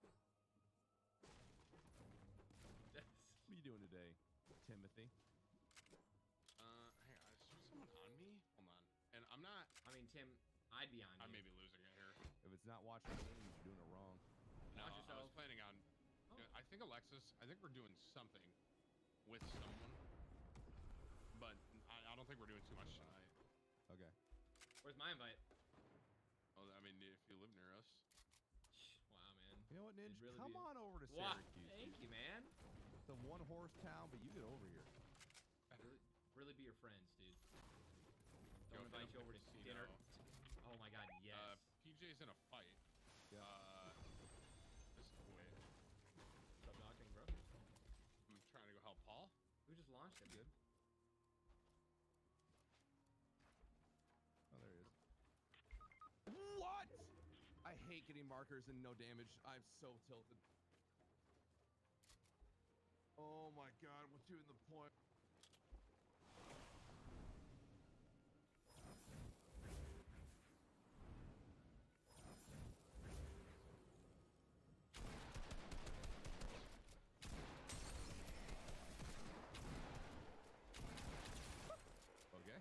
What are you doing today, Timothy? Uh, hang on. Is there someone on me? Hold on. And I'm not. I mean, Tim, I'd be on you. I may be losing it here. If it's not watching the game, you're doing it wrong. No, Watch I was yourself. planning on. Oh. I think Alexis. I think we're doing something with someone, but I, I don't think we're doing too much tonight. Okay. Where's my invite? Well, I mean, if you live near us. Wow, man. You know what, Ninja? It'd really Come be- on over to Wow, Syracuse. Thank dude. you, man. It's a one horse town, but you get over here. Really, really be your friends, dude. Go Don't hit invite up you the over to casino. dinner. Oh my god, yes. Uh, P J's in a fight. Yeah. Uh, this wait. What's up, dog? Thing, bro? I'm trying to go help Paul. We just launched it, dude. Oh, there he is. What? I hate getting markers and no damage. I'm so tilted. Oh my god, we're doing the point. Okay.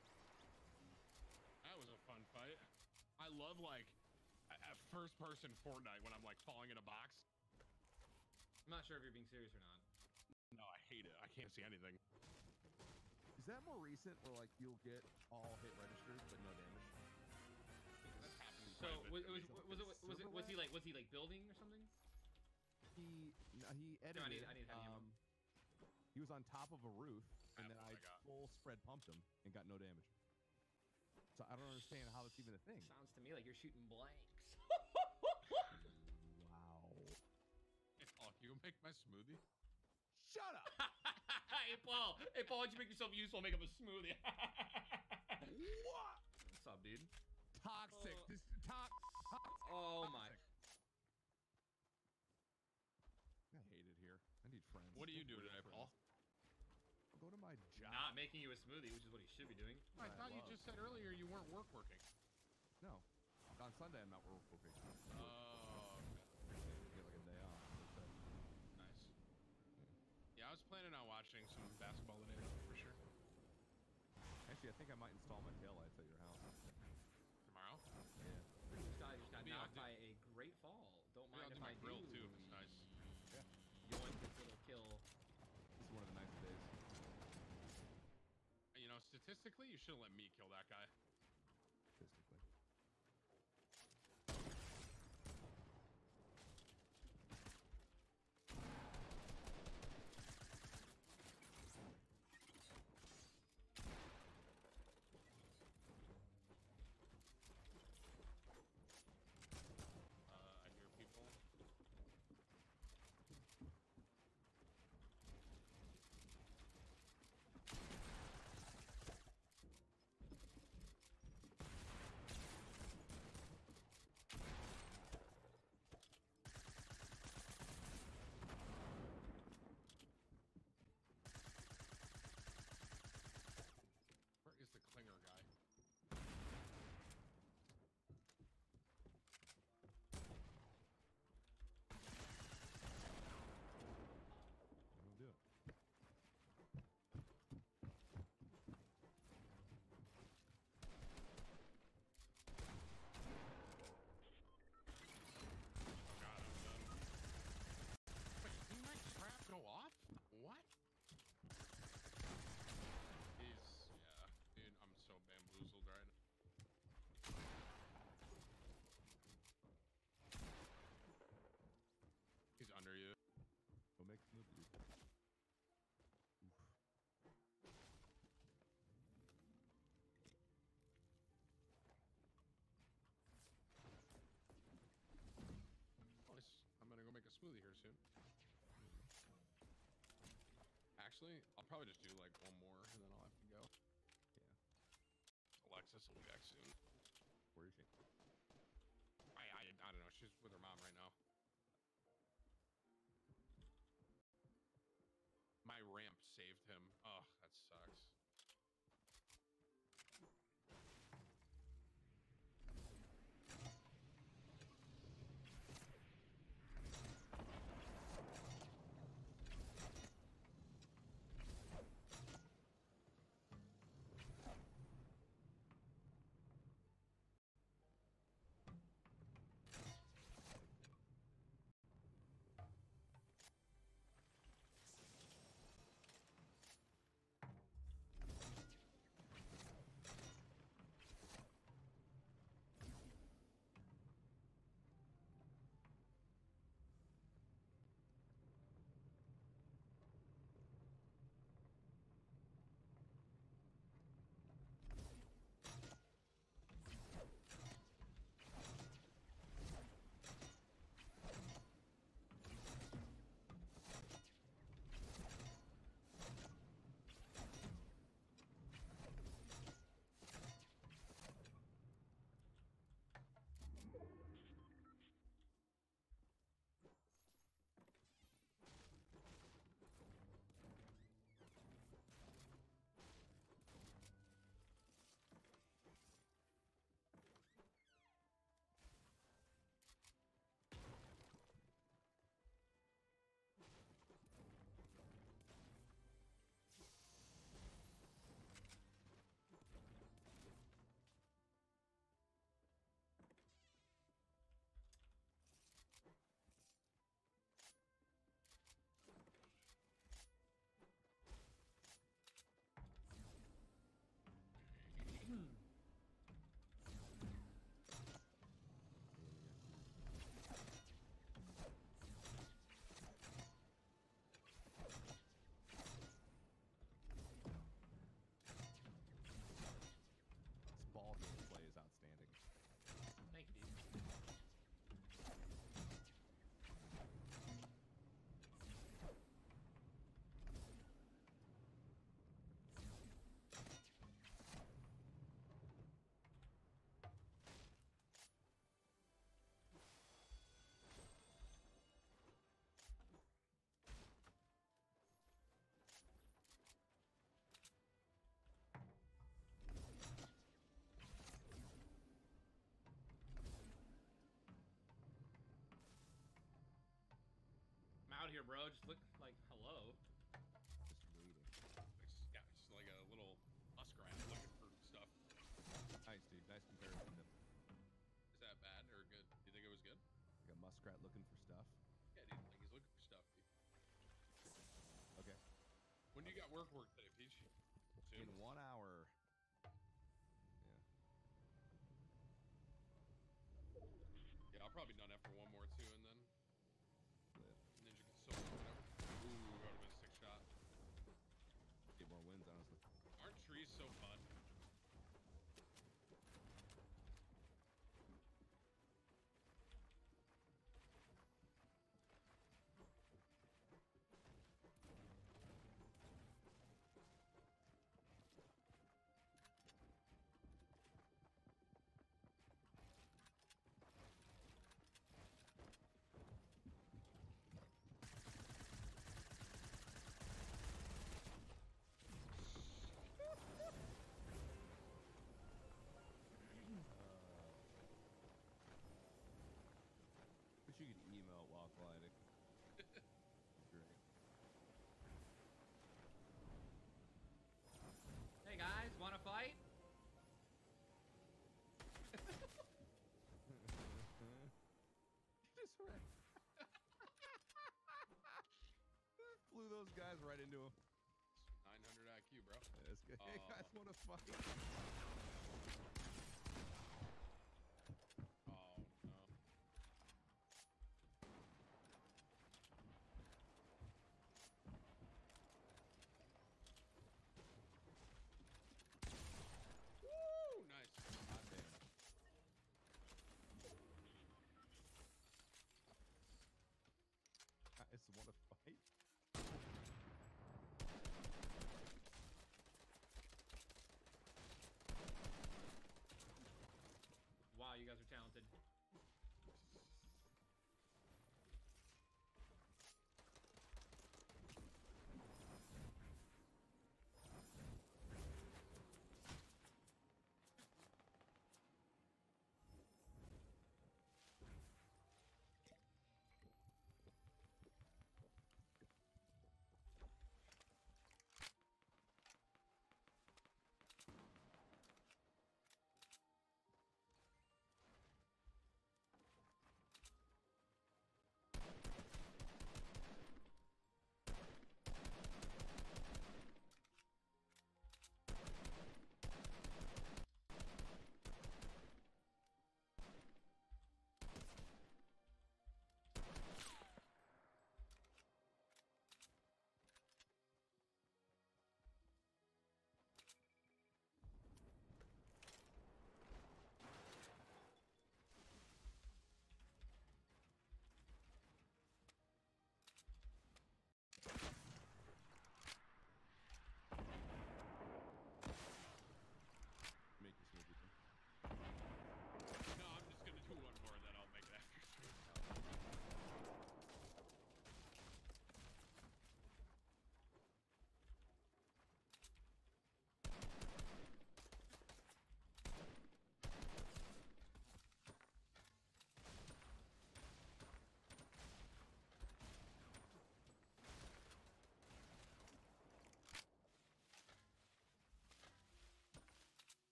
That was a fun fight. I love like a first person Fortnite when I'm like falling in a box. I'm not sure if you're being serious or not. No, I hate it. I can't see anything. Is that more recent where like you'll get all hit registers but no damage? That's happened So quite a was, bit. was, was, was it was it was he like was he like building or something? He no, he No, edited. I need I need to have you. um, he was on top of a roof, and then That's I what I got. full spread pumped him and got no damage. So I don't understand how that's even a thing. Sounds to me like you're shooting blanks. Wow. Hey, Paul, can you make my smoothie? Shut up! Hey Paul, hey Paul, why'd you make yourself useful? Make up a smoothie. What? What's up, dude? Toxic. This to- Oh my. I hate it here. I need friends. What do you do Real today, friends. Paul? I'll go to my job. Not making you a smoothie, which is what he should be doing. I thought you love. just said earlier you weren't work working. No. On Sunday, I'm not work working. Oh, Get like a day off. But, nice. Yeah, I was planning on watching some basketball today, for sure. actually, I think I might install my taillights at your house. Tomorrow? Yeah. This guy just got Maybe I'll knocked do- by a great fall. Don't Maybe mind I'll if do my I grill do. too if it's nice. Yeah. Yoink, this little kill. This is one of the nicest days. You know, statistically, you shouldn't let me kill that guy. Statistically. Uh, I hear people. Where is the clinger guy? We'll do it. God, I'm done. Wait, didn't my trap go off? What? He's, yeah, dude, I'm so bamboozled right now. He's under you. Go make the move, dude. Oof. Nice. I'm gonna go make a smoothie here soon. Actually, I'll probably just do like one more and then I'll have to go. Yeah. Alexis will be back soon. Where is she? I, I, I don't know. She's with her mom right now. My ramp saved him. Oh, that sucks. This ball gameplay is outstanding. Thank you, dude. I'm out here, bro. Just look like hello. Just waiting. It's, yeah, it's like a little muskrat looking for stuff. Nice, dude. Nice comparison. Is that bad or good? Do you think it was good? Like a muskrat looking for stuff. Yeah, dude. Like he's looking for stuff, dude. Okay. When do you got work work today, Peach? Soon? In one hour. Yeah, I'll probably be done after one more too, and then Ninja can solo or whatever. Ooh, that would've been a sick shot. Get more wins, honestly. Aren't trees so fun? Wish you could email while gliding. Great. Hey guys, wanna fight? Just ran. Flew those guys right into him. nine hundred I Q, bro. Yeah, this guy, hey Oh. guys, want to fight? Oh no. Woo! Nice. God damn. Guys, want to fight?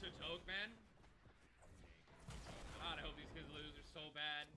a joke, man. God, I hope these kids lose. They're so bad.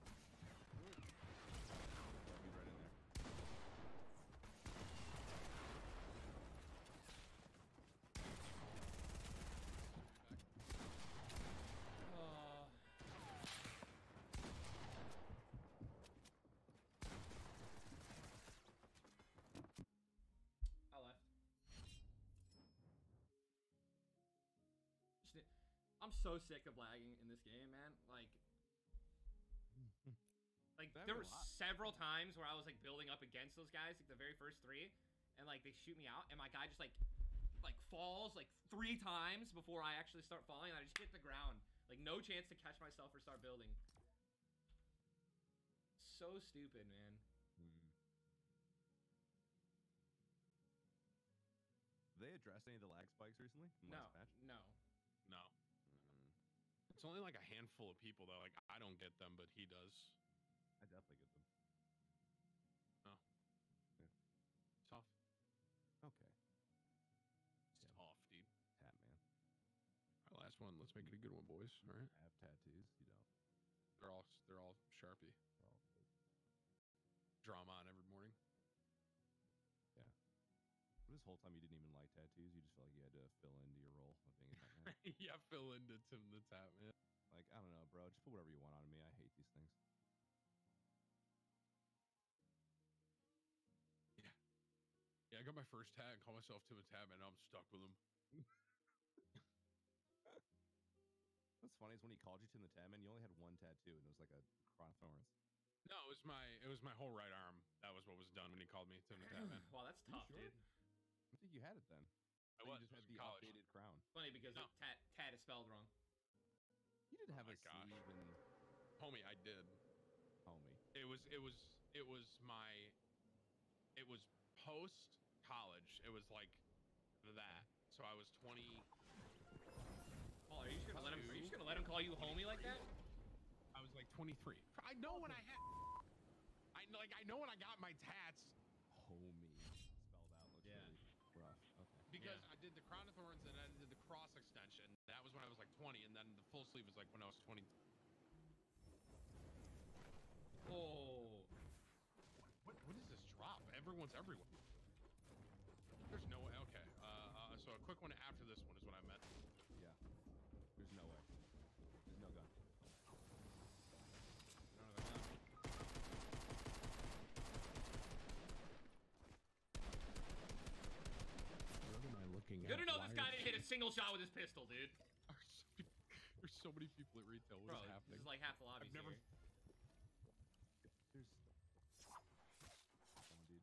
I'm so sick of lagging in this game, man. Like, like there were several times where I was like building up against those guys, like the very first three, and like they shoot me out, and my guy just like, like falls like three times before I actually start falling, and I just hit the ground. Like no chance to catch myself or start building. So stupid, man. Hmm. Did they address any of the lag spikes recently? In the No, last patch? no. No. It's only like a handful of people though. Like I don't get them, but he does. I definitely get them. Oh. Yeah. Tough. Okay. It's tough, dude. Tap man. All right, last one. Let's make it a good one, boys. All right. I have tattoos. You don't. They're all they're all Sharpie. They're all fake. Draw 'em on every morning. Yeah. But this whole time you didn't even like tattoos. You just felt like you had to fill into your role of being a Batman. Yeah, fill into Tim the Tap Man. Like, I don't know, bro. Just put whatever you want on me. I hate these things. Yeah. Yeah, I got my first tag and call myself Tim the Tap Man. Now I'm stuck with him. What's funny is when he called you Tim the Tap Man, you only had one tattoo, and it was like a crown of thorns. No, it was my it was my whole right arm. That was what was done when he called me Tim the Tap Man. Wow, that's tough, sure? dude. I think you had it then. I You was, just it had was in the college. updated crown. Funny because No. tat tat is spelled wrong. You didn't have Oh a my gosh. sleeve and Homie, I did. homie. It was it was it was my it was post college. It was like that. So I was twenty. Paul, are you just gonna let him? Are you just gonna let him call you homie like that? I was like twenty-three. I know when I had. I like I know when I got my tats Homie. Spelled out looks Yeah. really rough. Okay. because I did the Crown of Thorns and then I did the cross extension. That was when I was like twenty, and then the full sleeve was like when I was twenty. Oh. What what is this drop? Everyone's everywhere. There's no way. Okay. Uh, uh, so a quick one after this one is what I meant. Yeah. There's no way. There's no gun. What am I looking Good to at? know Why this are guy didn't hit a single shot with his pistol, dude. There's so many people at retail. What Bro, is happening? this is like half the lobby. I've never. There's. Come on, dude.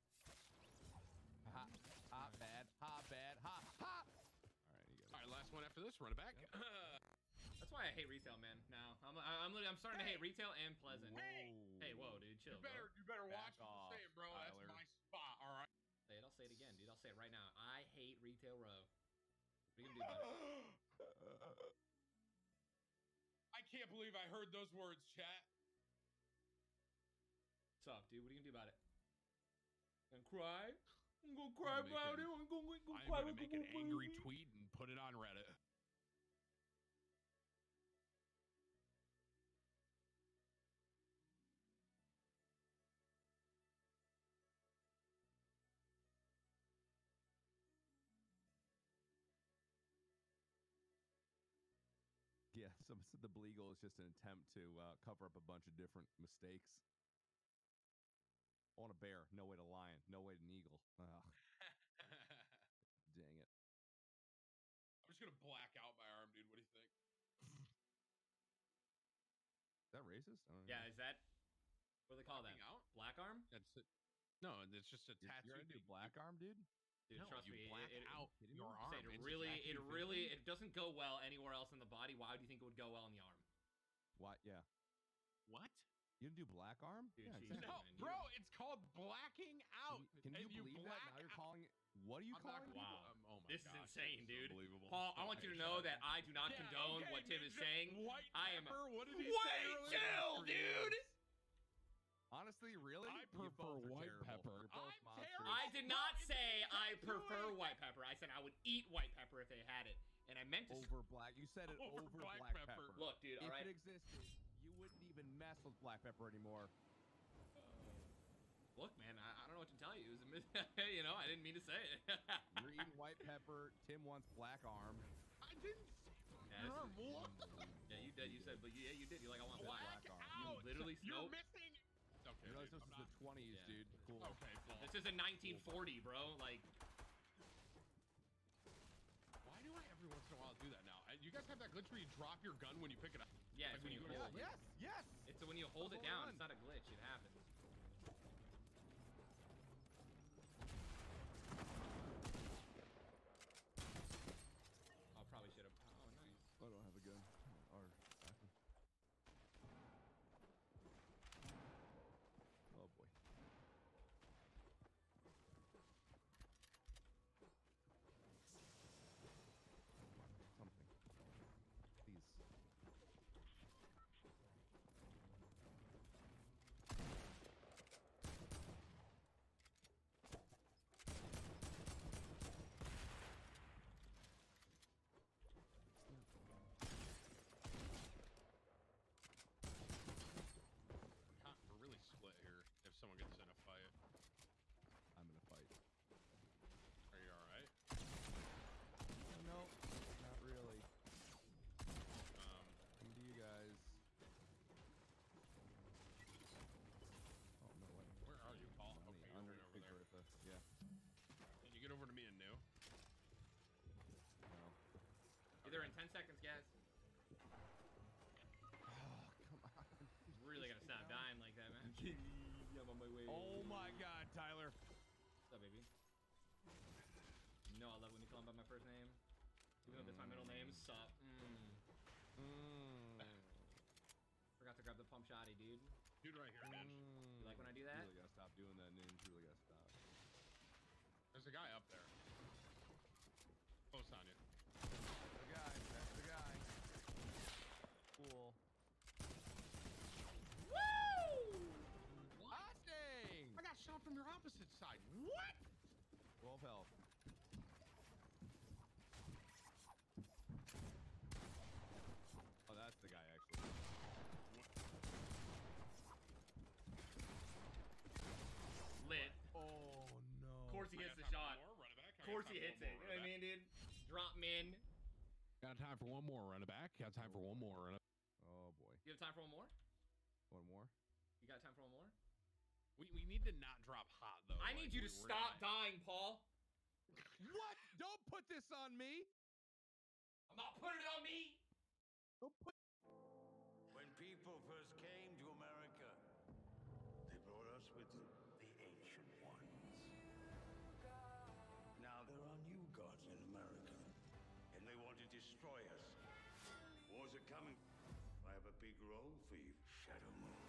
Hot, hot, bad, hot, bad, hot, hot. All right, you got it. All right, last one after this. Run it back. That's why I hate retail, man. Now I'm I'm literally, I'm starting Hey! to hate retail and Pleasant. Hey! Hey, whoa, dude, chill. You better, bro. you better Back watch what off, you're saying, bro. That's Tyler. my spot. All right. Say it. I'll say it again, dude. I'll say it right now. I hate retail row. What are you gonna do about it? I can't believe I heard those words, chat. What's up, dude? What are you gonna do about it? Gonna cry? I'm gonna cry I'm about it. making- I'm gonna, gonna I'm cry. gonna I'm make an gonna angry cry. tweet and put it on Reddit. Yeah, some said the Bleagle is just an attempt to uh, cover up a bunch of different mistakes. On a bear, no way to lion, no way to an eagle. Ugh, dang it. I'm just gonna black out my arm, dude. What do you think? Is that racist? I don't know. Yeah, is that what do they call that? Blacking out? Black arm? That's it. No, it's just a You're, tattoo. you're gonna do thing. black arm, dude? Dude, No, trust you me, black it, it, out kidding your me? arm. It It's a really, it tattoo really, thing. it doesn't go well anywhere else in the body. Why would you think it would go well in the arm? What? Yeah. What? You didn't do black arm? Dude, yeah, Jesus, exactly. No, man, bro, it's called blacking out. Can you, And can you believe that? Now you're black calling it. What are you I'm not calling gonna- it? Wow. Um, oh my This is gosh, insane, this dude. Unbelievable. Paul, I Oh, want you to shut know up. that I do not Yeah, condone okay, what Tim is Ninja, saying. White I am pepper, what did he way say earlier? chill, dude. Honestly, really? I You prefer both are white terrible. pepper. You're both I'm monsters. terrible. I did not No, it's say I tattooing. prefer white pepper. I said I would eat white pepper if they had it. And I meant to over black. You said it over, Over black, black pepper. pepper. Look, dude, If alright. it existed, you wouldn't even mess with black pepper anymore. Look, man, I, I don't know what to tell you. It was a mis you know, I didn't mean to say it. You're eating white pepper. Tim wants black arm. I didn't Yeah, say this is- what? yeah, you did. You said, but yeah, you did. You're like, I want black. Black You out. literally You're Snoke. missing. Okay, You realize dude, this I'm is not- the twenties, Yeah. dude. Cool. Okay, Paul. This is in nineteen forty, bro. Like, Why do I every once in a while do that now? I- You guys have that glitch where you drop your gun when you pick it up? yeah, Like it's when you go hold to- it. Yes, yes. It's when you hold it Hold down. on. It's not a glitch. It happens. I probably should have. Oh, nice. I don't have a gun. Or rifle. Oh boy. Something. Please. Huh, we're really split here. If someone gets in a fight, I'm in a fight. are you all right? No, not really. Um, Come to you guys. Oh no way. where are you, Paul? On Okay, the you're under right over Big there. Bertha. Yeah. Can you get over to me and new? No. Either in ten seconds, guys. Oh, come on. Really gotta stop dying like that, man. I'm on my way. Oh my God, Tyler. What's up, baby? You know I love when you call him by my first name. Even though that's my middle name. Sup. Mm. Mm. Forgot to grab the pump shotty, dude. Dude, right here, Ninja. You like when I do that? Really gotta stop doing that, Ninja. Really gotta stop. There's a guy up there. Close on you. That's the guy. That's the guy. Cool. Woo! Austin! I got shot from your opposite side. What? twelve health. Oh, that's the guy, actually. Lit. Oh, no. Of course he I hits got the time for shot. one more, run it back. I Of got course time he for hits one it. more, You know what I run it mean, dude? Drop min. Got time for one more, run it back. Got time for one more, run it. Oh, boy. You have time for one more? One more? You got time for one more? We, we need to not drop hot, though. I like, need you to we- we're stop not- dying, Paul. What? Don't put this on me. I'm not putting it on me. Don't put. When people first came to America, they brought us with them, the ancient ones. Now there are new gods in America, and they want to destroy us. Wars are coming. I have a big role for you, Shadow Moon.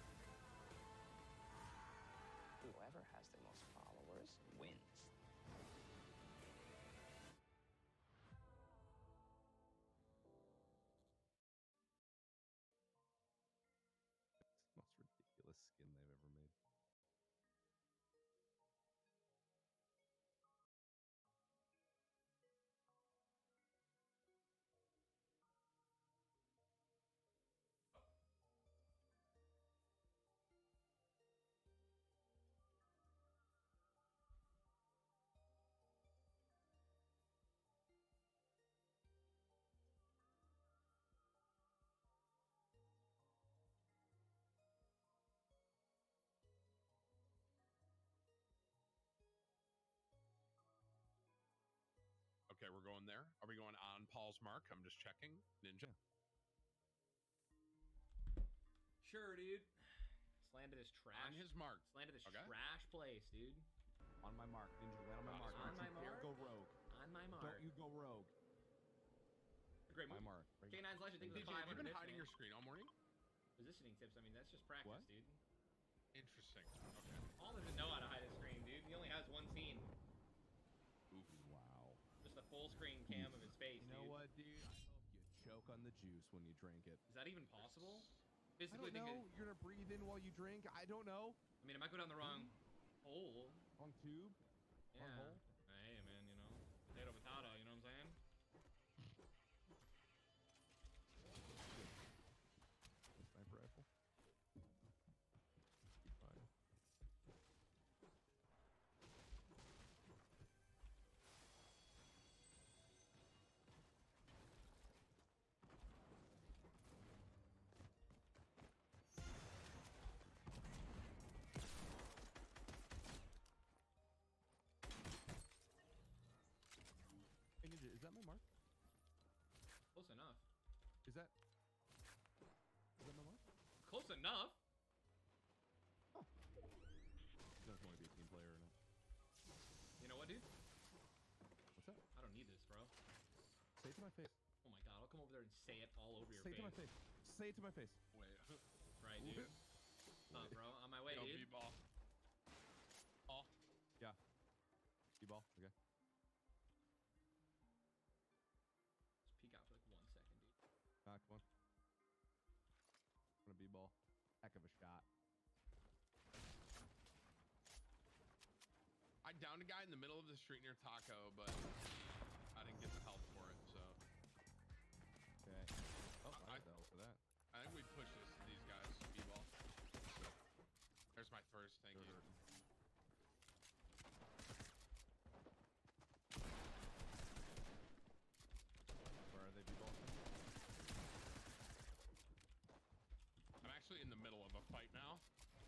Whoever has the most followers wins. Most ridiculous skin they've ever made. Okay, we're going there. Are we going on Paul's mark? I'm just checking. Ninja. Sure, dude. Slam to this trash. On his mark. Slam to this Okay. trash place, dude. On my mark, Ninja. Land on my mark. On Don't my you dare mark? go rogue. On my mark. Don't you go rogue. Great My move. mark. Right. K nine's Legend, thank you D for J, the have you been 500 bits, hiding man. your screen all morning? Positioning tips, I mean, that's just practice, What? dude. Interesting. Okay. Paul doesn't know how to hide his screen, dude. He only has one scene. Oof. Wow. Just a full screen cam of his face, You know dude. what, dude? I hope you choke on the juice when you drink it. Is that even possible? I Physically don't think know. You're gonna breathe in while you drink. I don't know. I mean, it might go down the wrong hole. Wrong tube. Yeah. Wrong hole. Hey, man, you know, potato, potato. You know what I'm saying? that? Is that my mic? Close enough. Oh. You don't want to be a team player or not. You know what, dude? What's that? I don't need this, bro. Say it to my face. Oh my god, I'll come over there and say it all over your Say face. it to my face. Say it to my face. Wait. Right, dude. Uh, bro, on my way, Yo, dude. B-ball. Ball. Yeah. B-ball. Okay. Just peek out for like one second, dude. Ah, come on. I'm gonna B-ball. Heck of a shot. I downed a guy in the middle of the street near Taco, but I didn't get the help for it, so. Okay. Oh, I, I, got the help for that. I think we push this to these guys, B-ball. There's my first, thank you. Where are they, B-ball? I'm actually in the middle of a fight now.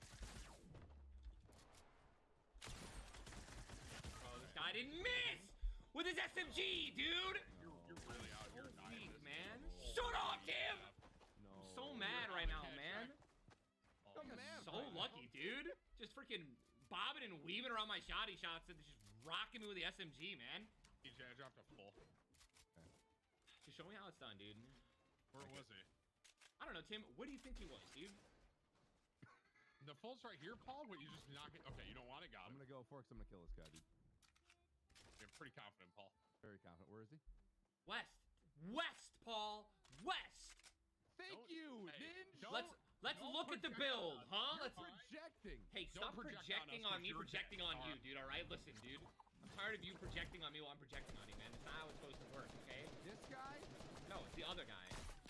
Oh, this guy didn't miss with his S M G, dude. You're, you're really out here So dying. weak, man. Shut up, Tim. No. I'm so mad right now, man. Oh, I'm man, so bro. lucky, dude. Just freaking bobbing and weaving around my shotty shots and just rocking me with the S M G, man. D J, I dropped a full. Just show me how it's done, dude. Where was he? I don't know, Tim. Where do you think he was, dude? The full's right here, Paul. What, you just knock it? Okay, you don't want it. Got I'm him. gonna go for it 'cause I'm gonna kill this guy, dude. I'm pretty confident, Paul. Very confident. Where is he? West. West, Paul. West. Thank Don't- you, hey, Ninja. don't- Let's let's don't look at the project build, on us. huh? You're Let's projecting. Hey, Don't stop project on projecting us on, 'cause me, you're projecting dead. on you, Alright. dude. All right, listen, dude. I'm tired of you projecting on me while I'm projecting on you, man. That's not how it's supposed to work, okay? This guy? No, it's the other guy.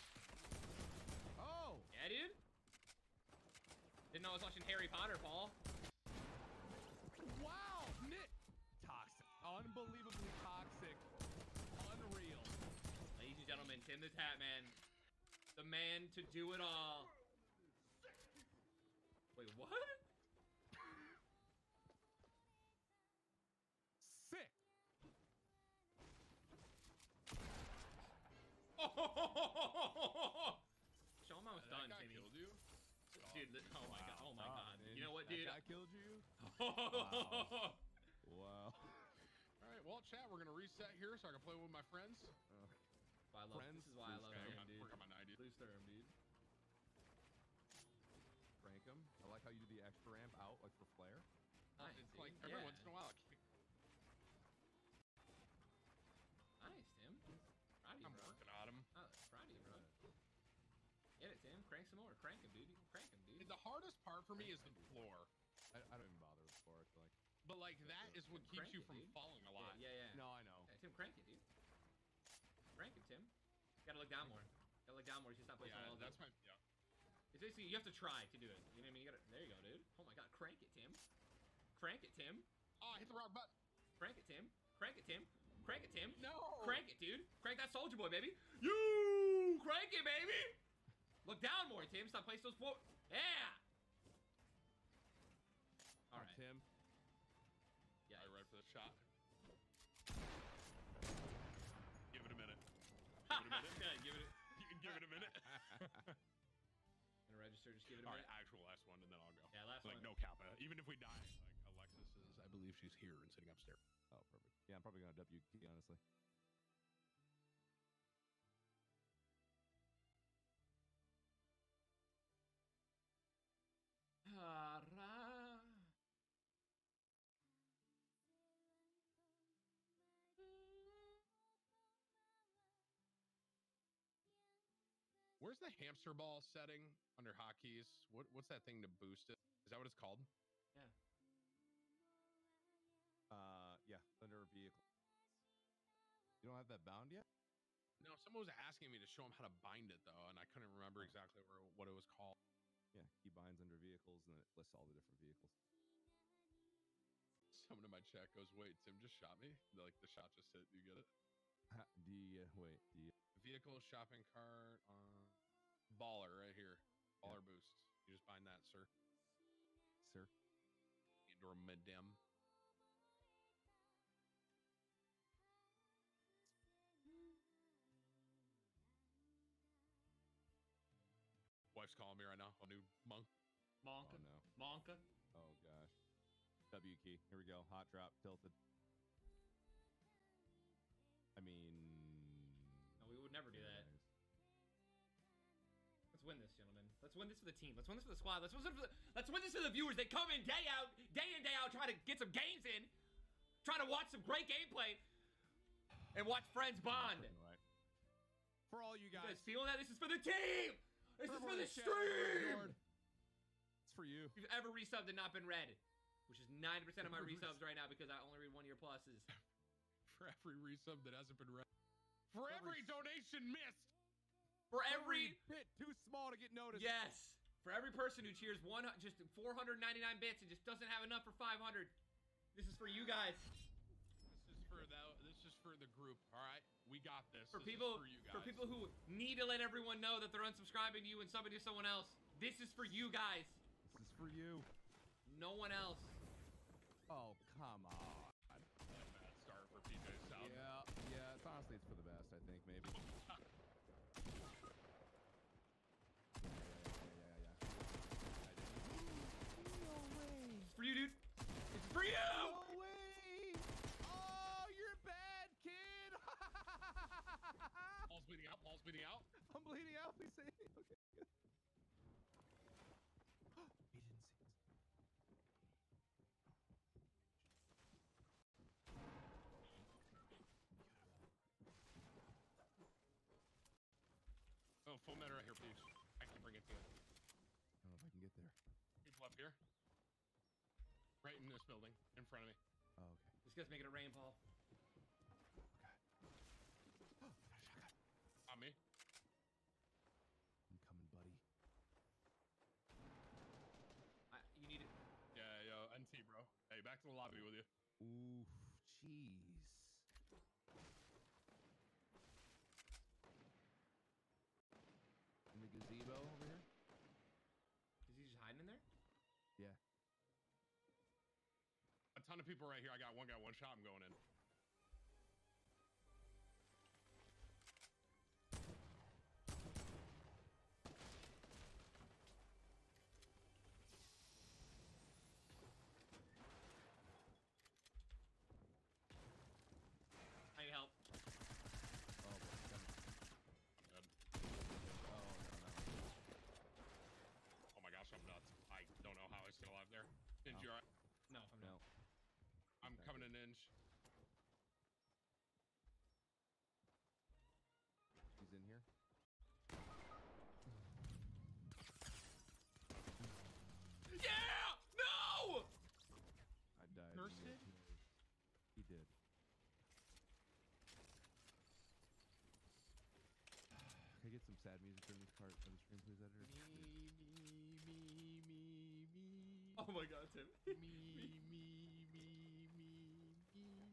Oh. Yeah, dude. Didn't know I was watching Harry Potter, Paul. Wow. Nick. Toxic. Unbelievably toxic. Unreal. Ladies and gentlemen, Tim the Tap Man, the man to do it all. Wait, what? Sick. Show him how it's That done, guy Timmy. killed you? Dude, li- oh my god, oh my god. man. You know what, That dude? guy killed you? wow. Wow. All right, well, chat, we're gonna reset here so I can play with my friends. I love, Friends, this is why I love Okay, him, I'm dude. working on my ninety. Blue Sturm, dude. Rank him. I like how you do the extra ramp out, like for flare. Nice, It's dude. like every yeah. once in a while. I keep- Nice, Tim. Proud of you, I'm bro. working on him. Oh, proud of you, bro. Get it, Tim. Crank some more. Crank him, dude. You can crank him, dude. The hardest part for me is the floor. I, I don't even bother with floor. It's like. But like that is what keeps Crank you it, from dude. falling a lot. Yeah, yeah, yeah. No, I know. Yeah, Tim, crank it, dude. Crank it, Tim. Gotta look down more. Gotta look down more. She's not placing Yeah, all of that's it. my yeah. It's basically, you have to try to do it. You know what I mean? You gotta, there you go, dude. Oh my god, crank it, Tim. Crank it, Tim. Oh, I hit the wrong button. Crank it, Tim. Crank it, Tim. Crank it, Tim. No. Crank it, dude. Crank that soldier boy, baby. You crank it, baby. Look down more, Tim. Stop placing those four. Yeah. All right. Tim. Yeah. Are you ready for the shot? Give it a minute. Give it a minute. Yeah, give it. You can give it a minute. Gonna register. Just give it a All minute. right, actual last one, and then I'll go. Yeah, last like, one. no kappa. Even if we die, like Alexis is, I believe she's here and sitting upstairs. Oh, perfect. Yeah, I'm probably gonna W key, honestly. Hara. Where's the hamster ball setting under hotkeys? What what's that thing to boost it? Is that what it's called? Yeah. Uh, yeah, under vehicle. You don't have that bound yet? No, someone was asking me to show him how to bind it though, and I couldn't remember exactly where, what it was called. Yeah, key binds under vehicles, and then it lists all the different vehicles. Someone in my chat goes, "Wait, Tim just shot me." Like the shot just hit. You get it? D. Uh, wait. D. Vehicle shopping cart on baller right here. Baller boost. You just bind that, sir. Sir. And or madam. just calling me right now. A new monk. Monka. Oh, no. Monka. Oh, gosh. W key. Here we go. Hot drop. Tilted. I mean... No, we would never do that. Let's win this, gentlemen. Let's win this for the team. Let's win this for the squad. Let's win this for the, let's win this for the viewers. They come in day out, day in, day out, trying to get some games in, trying to watch some great gameplay, and watch friends bond. Right. For all you guys. You guys feeling that? This is for the team! This For is for everyone the in chat, everyone stream! It's for you. If you've ever resubbed and not been read, which is ninety percent of my resubs right now because I only read one of your pluses. For every resub that hasn't been read. For every donation missed. For every bit too small to get noticed. Yes. For every person who cheers one just four hundred ninety-nine bits and just doesn't have enough for five hundred. This is for you guys. This is for that. This is for the group. All right, we got this. For this people, is for you guys. for people who need to let everyone know that they're unsubscribing to you and subbing to someone else. This is for you guys. This is for you. No one else. Oh, come on. Bad start for P J South. Yeah, yeah. It's honestly, it's for the best. I think maybe. It's for you, dude. It's for you. No way. Oh, you're bad, kid. Paul's bleeding out. Paul's bleeding out. I'm bleeding out. Please save me. Okay, good. He didn't see us. Oh, full meta right here, please. I can bring it to you. I don't know if I can get there. People up here. Right in this building, in front of me. Oh, okay. This guy's making it rain, Paul. On me. I'm coming, buddy. I, you need it. Yeah, yo, N T, bro. Hey, back to the lobby with you. Ooh, jeez. In the gazebo over here? Is he just hiding in there? Yeah. A ton of people right here. I got one guy, one shot. I'm going in. I need help. Oh, Good. oh, no, no. Oh my gosh, I'm nuts. I don't know how I still alive there. Ninja, you alright? No, I'm No. not. I'm coming in, Ninja. He's in here. Yeah! No! I died. Nurse He did? He did. Can I get some sad music during this part of the stream, please, editor? Me, me, me, me, me. Oh my god, Tim. me, me, me, me, me.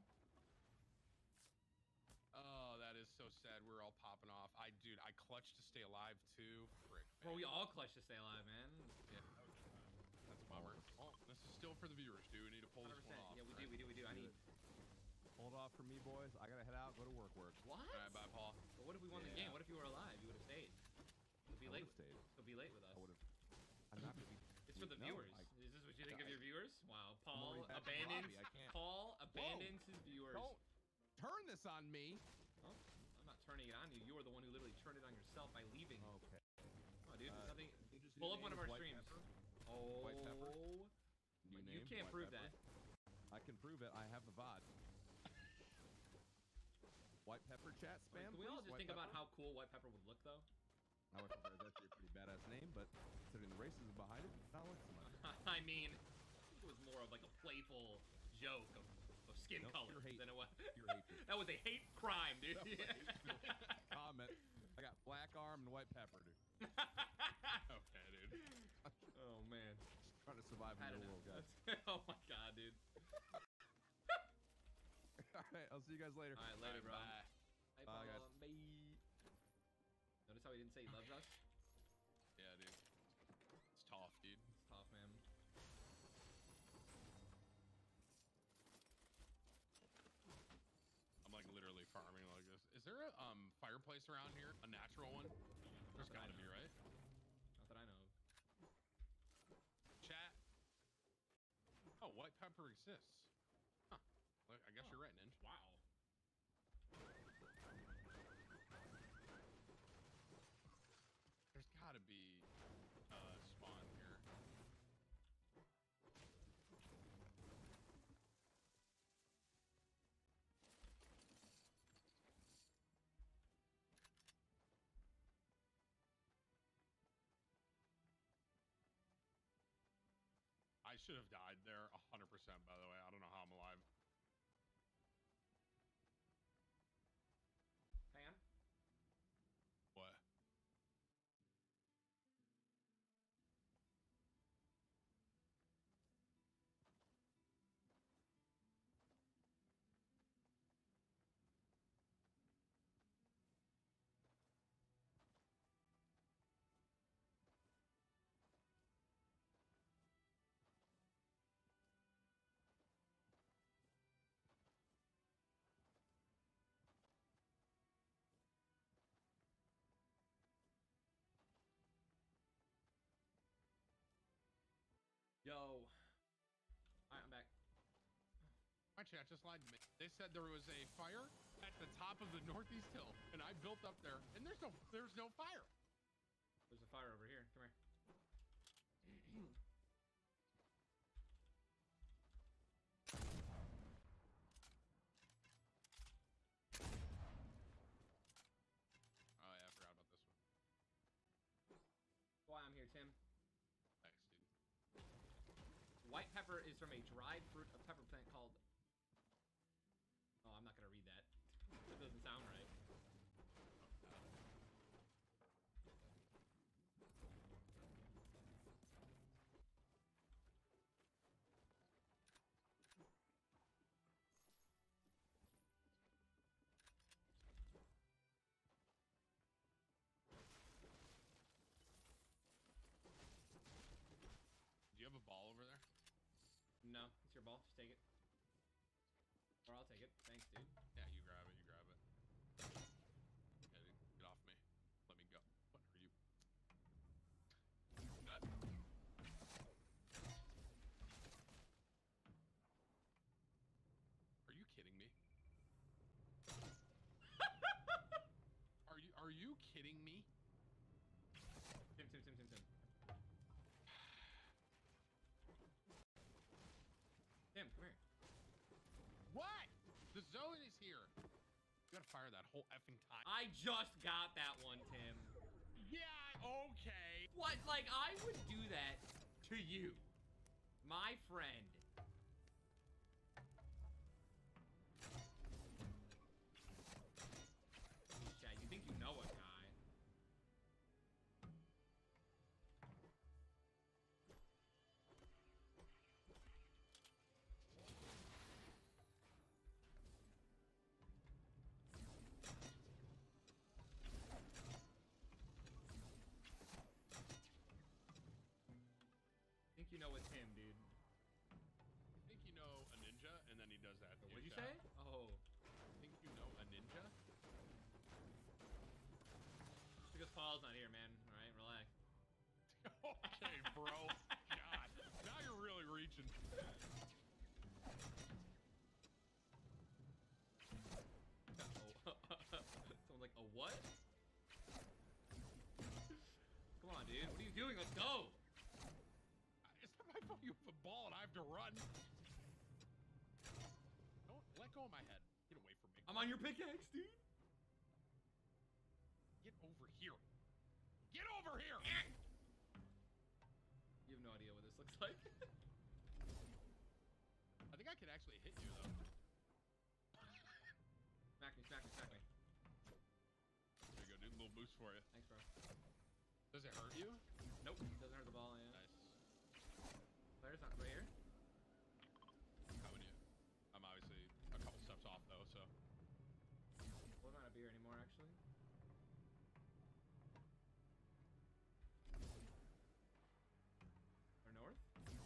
Oh, that is so sad. We're all popping off. I, dude, I clutched to stay alive too. Frick. Bro, we all clutch to stay alive, man. Yeah, that's a bummer. Oh, this is still for the viewers, dude. We need to pull this one off. Yeah, we right? do, we do, we do. I need. Hold off for me, boys. I gotta head out. Go to work. Work. What? All right, bye, Paul. But what if we won the Yeah. game? What if you were alive? You would have stayed. You'll be I late. would've stayed. You'll be late with us. I would have. I'm not gonna be. It's for the no, viewers. I- Is this what you think of I- your viewers? Wow, I'm Paul already back in the abandons. lobby. I can't- Paul abandons his viewers. Don't turn this on me. Oh, I'm not turning it on you. You are the one who literally turned it on yourself by leaving. Okay. Come on, dude. Uh, There's nothing. you just Pull up name one of is our White streams. Pepper? Oh. White Pepper? New You name, can't White prove Pepper. that. I can prove it. I have the V O D. White Pepper chat spam. Can we all please? just White think about Pepper? how cool White Pepper would look, though? Now, White Pepper is actually a pretty badass name, but considering the racism behind it, it's not like so much. I mean, it was more of like a playful joke of, of skin Nope, color pure hate. than it was. Pure hatred. That was a hate crime, dude. That was a hate comment. I got black arm and white pepper, dude. Okay, dude. Oh man. Trying to survive I in don't the know. world, guys. Oh my god, dude. All right, I'll see you guys later. All right, later, bro. Bye. Bye, Bye, guys. Paul. Bye. Notice how he didn't say he loves us? Yeah, dude. It's tough, dude. It's tough, man. I'm like literally farming like this. Is there a um fireplace around here? A natural one? There's Not that I gotta be, know. right? Not that I know exists. Huh. Well, I guess Huh. you're right, Ninja. Wow. There's gotta be uh, spawn here. I should have died there one hundred percent, by the way. I don't know how I'm alive. Hang on. What? Yo. Alright, I'm back. My chat just lied to me. They said there was a fire at the top of the northeast hill, and I built up there, and there's no there's no fire. There's a fire over here. Come here. Oh yeah, I forgot about this one. That's why I'm here, Tim. Thanks, dude. White pepper is from a dried fruit of pepper plant called... Oh, I'm not gonna read that. That doesn't sound right. Do you have a ball over there? No, it's your ball. Just take it. Or I'll take it. Thanks, dude. Yeah, you grab it. You grab it. Yeah, dude, get off me. Let me go. What are you? God. Are you kidding me? Are you are you kidding me? Tim, Tim, Tim, Tim, Tim. Tim, come here. What? The zone is here. You gotta fire that whole effing time. I just got that one, Tim. Yeah, okay. What? Like, I would do that to you. My friend. Chad, you think you know a guy. Think you know it's him, dude. I think you know a ninja, and then he does that. What'd you ninja. say? Oh. Think you know a ninja? Just because Paul's not here, man. All right, relax. Okay, bro. God, now you're really reaching. Someone's like, a what? Come on, dude. What are you doing? Let's go. It's not my fault you have a ball and I have to run. Don't let go of my head. Get away from me. I'm on your pickaxe, dude. Get over here. Get over here. You have no idea what this looks like. I think I can actually hit you though. Smack me, smack me, smack me. There you go, dude. A little boost for you. Thanks, bro. Does it hurt you? Nope. Doesn't hurt the ball, yeah. Nice. Player's not right here. Coming to you. I'm obviously a couple steps off though, so. Well, not a beer anymore, actually. Or north?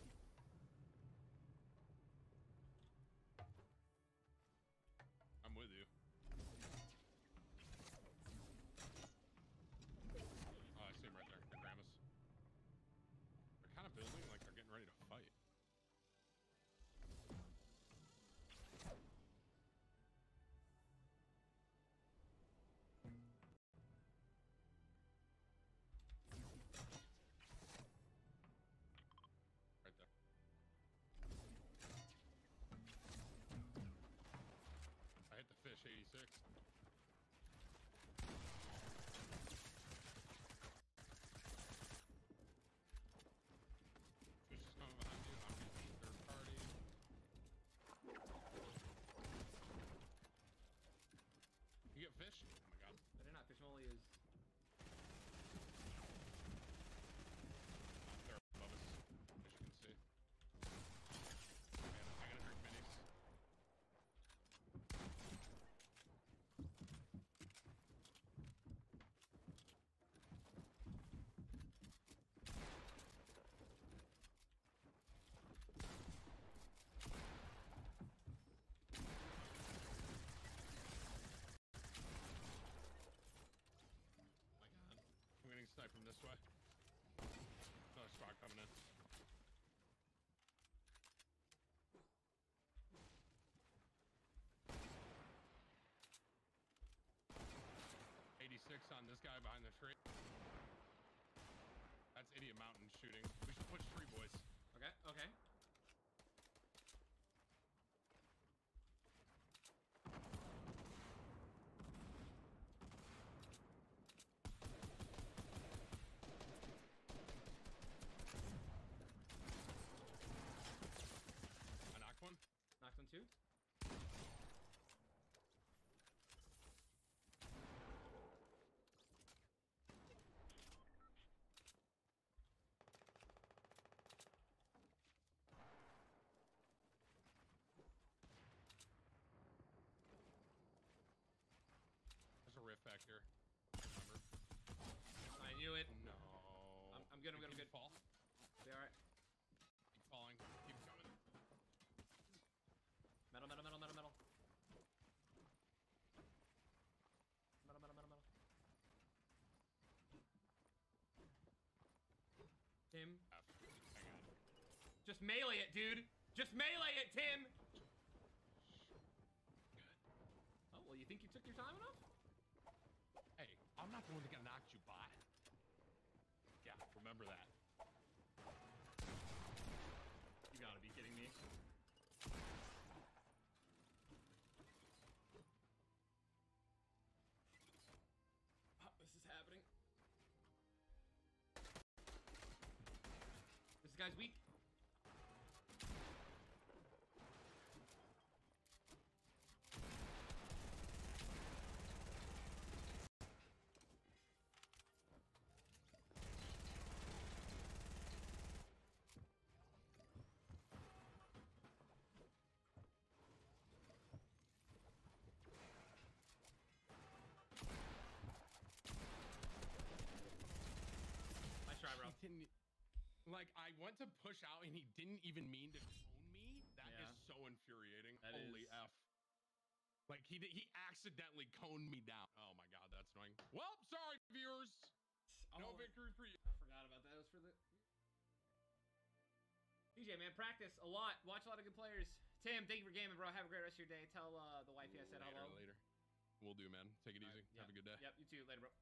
I'm with you. from this way. Another squad coming in. eighty-six on this guy behind the tree. That's Idiot Mountain shooting. We should push tree, boys. Okay, okay. I knocked one. Knocked one too. There's a rift vector. Remember? I knew it. No. I'm, I'm good. I'm good. I'm Keep good. Fall. Be alright. Keep falling. Keep coming. Metal, metal, metal, metal, metal. Metal, metal, metal, metal. Tim. F. Hang on. Just melee it, dude. Just melee it, Tim. Oh, well, you think you took your time enough? Hey, I'm not the one that got knocked you by. Yeah, remember that. You gotta be kidding me. Oh, this is happening. This guy's weak. Nice try, bro. He didn't, like, I went to push out and he didn't even mean to cone me. That Yeah. is so infuriating. That Holy is. F. Like, he did, he accidentally coned me down. Oh my god, that's annoying. Well, sorry, viewers. No Oh, victory for you. I forgot about that. It was for the... D J, man, practice a lot. Watch a lot of good players. Tim, thank you for gaming, bro. Have a great rest of your day. Tell uh, the wifey I said later, hello. Later. We'll do, man. Take it All easy. right, Have a yep, good day. Yep, you too. Later, bro.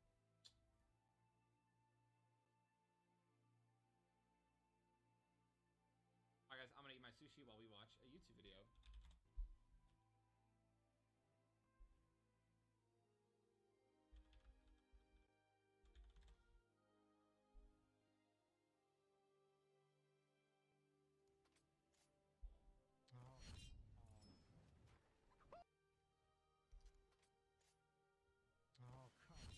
Alright, guys, I'm gonna eat my sushi while we watch a YouTube video. Oh, come on.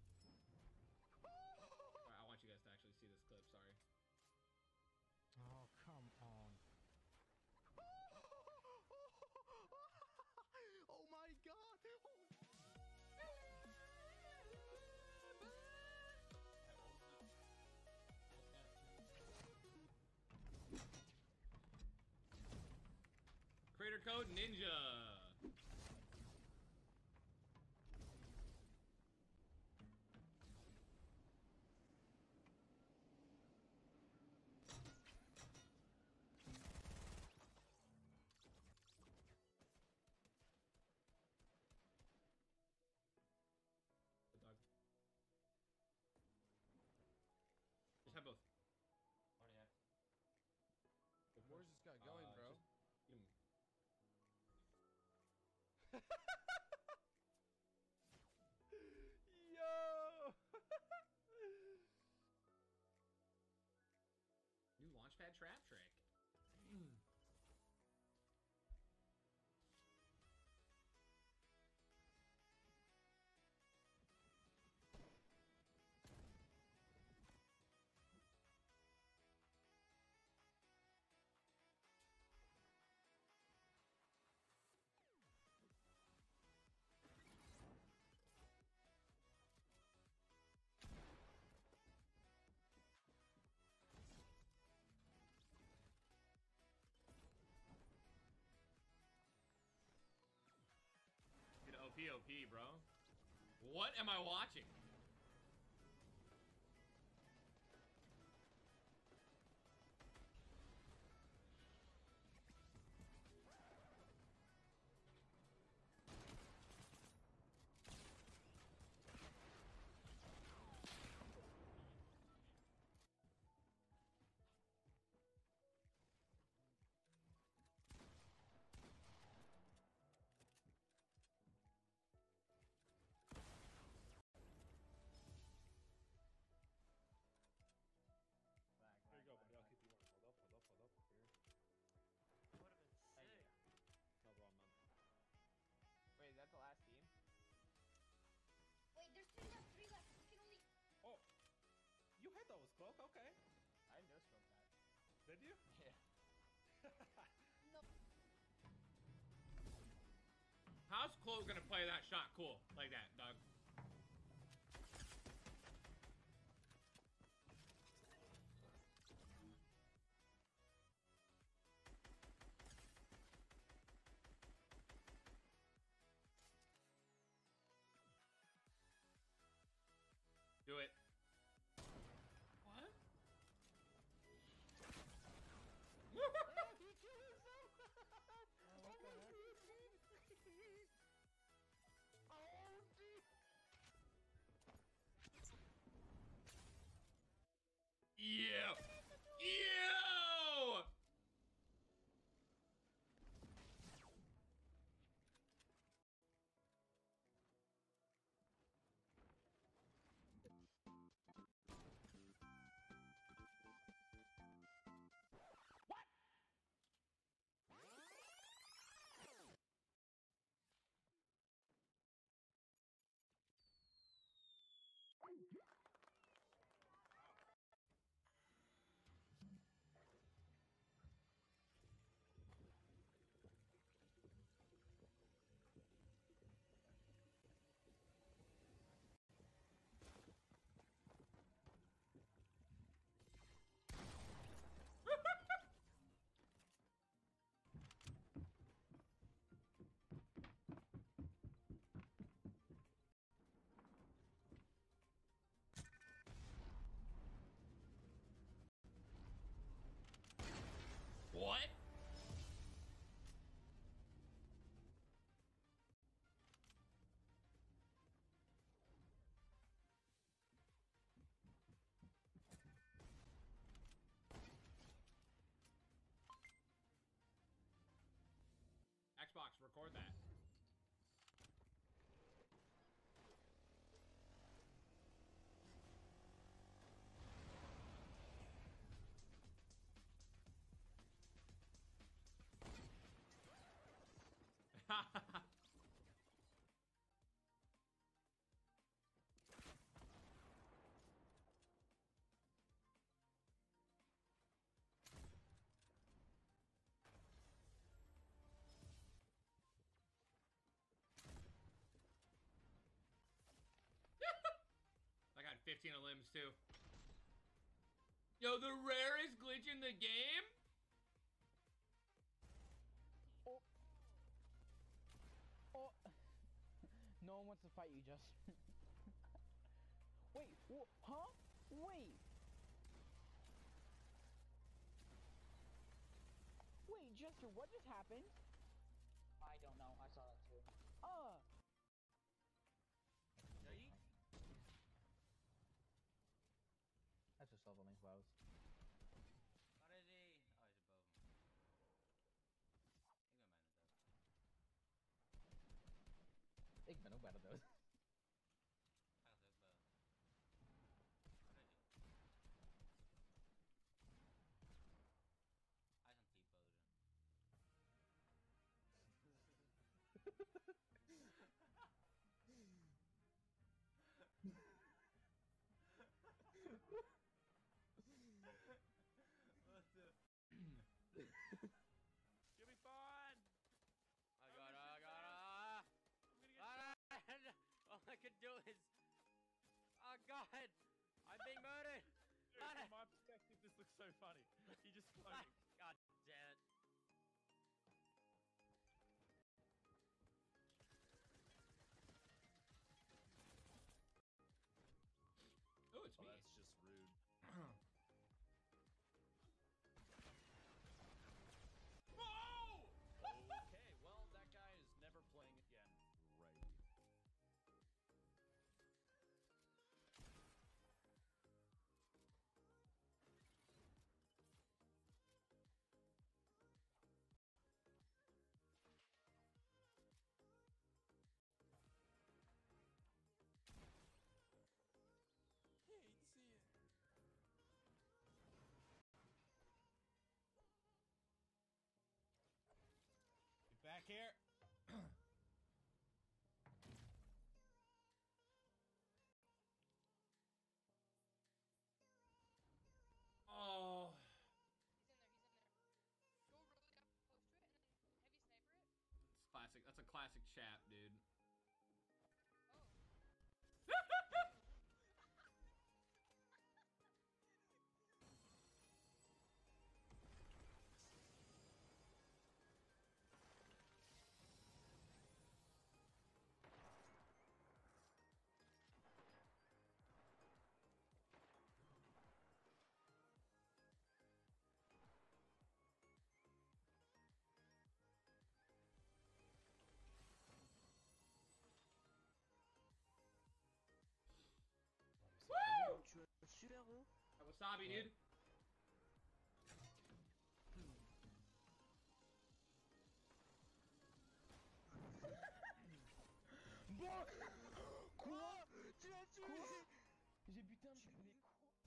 Alright, I want you guys to actually see this clip. Sorry. Oh, come on. Oh my god! Creator code Ninja. Good dog. Just have both. Already have. Where's this guy going, Uh, bro? just eat 'em. Yo! New launchpad trap trick. Good O P O P, bro. What am I watching? Wait, there's three left, three left. We can only. Oh, you hit those, Cloak. Okay. I no scope that. Did you? Yeah. No. How's Cloak gonna play that shot cool like that, Doug? Do it. What? Yeah. Ew. What? Xbox, record that. I got fifteen of limbs too. Yo, the rarest glitch in the game? Oh. Oh. No one wants to fight you, Just. Wait, wh huh? Wait. Wait, Jester, what just happened? I don't know. I saw that too. Uh. That's just leveling wows. Waar is hij? Oh, hij is boven. Ik ben bijna dood. Ik ben ook bijna dood. Hij gaat ook boven. Waar is hij? Hij is aan het T-posen. What the? Give me fun. I got it, I got it. Alright. All I can do is. Oh god. I'm being murdered. Dude, from my perspective, this looks so funny. You just floating. God damn it. Oh, it's Oh, me. that's just rude. Whoa! Okay, well, that guy is never playing again. Right. Hate seeing. Get back here. classic chap, dude. Super haut. Wasabi, dude. Bon. Quoi? Tu l'as tué? J'ai buté un mais quoi?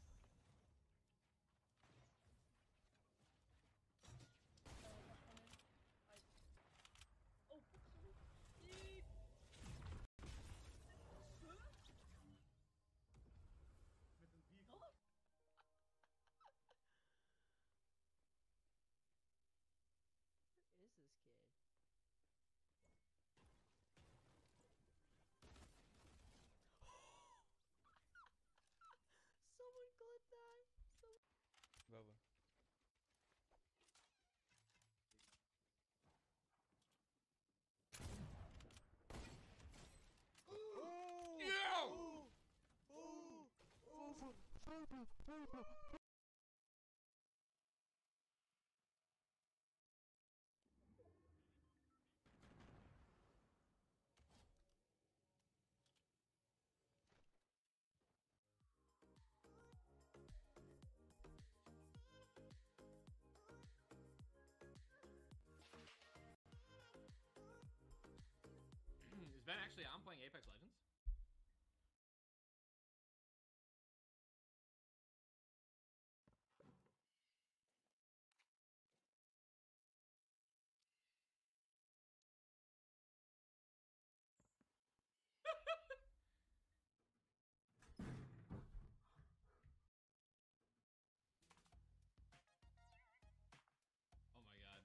Is this kid? Someone clip that. Someone... Baba. Is Ben actually on playing Apex Legends? Oh my god.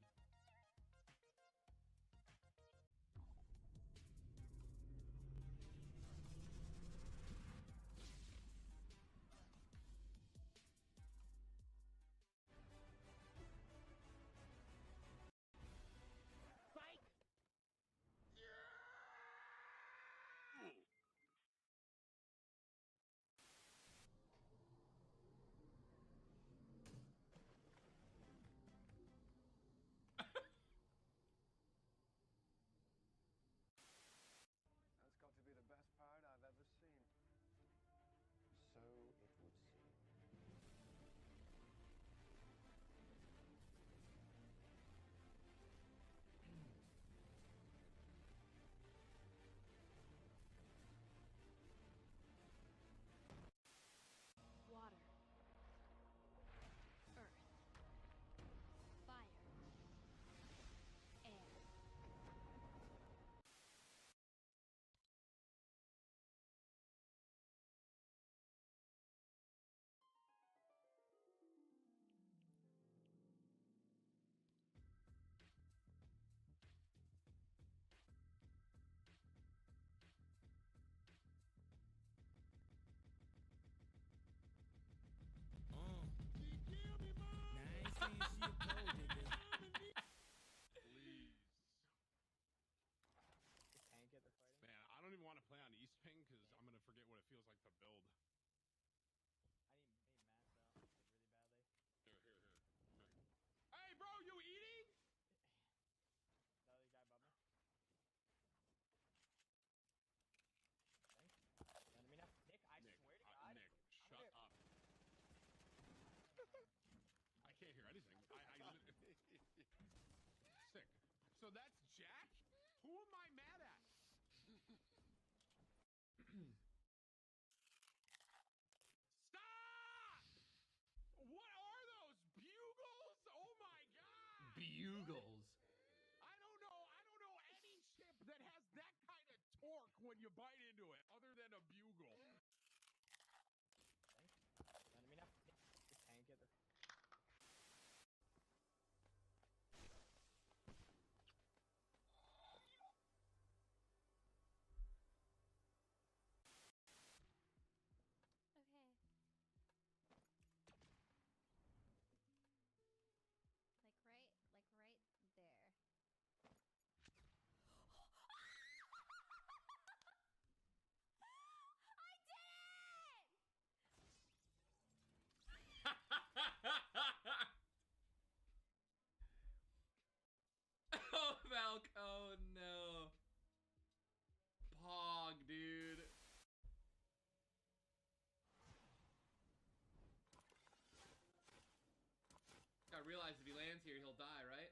That's got to be the best part I've ever seen. So it would seem. Water. Earth. Fire. Air. Man, I don't even want to play on East Ping because I'm gonna forget what it feels like to build. I need need mats out like really badly. Here, here, here. here. Hey, bro, you eating? The other guy above me. Thanks. Let me know. Nick, I Nick, swear to uh, God. Nick, I'm shut gonna- up. I can't hear anything. I, I literally... Sick. So that's Jack? Who am I mad at? Stop! What are those? Bugles? Oh my god! Bugles. I don't know. I don't know any ship that has that kind of torque when you bite into it, other than a bugle. Thanks. Let me know. Nick, just hang together. realize if he lands here, he'll die, right?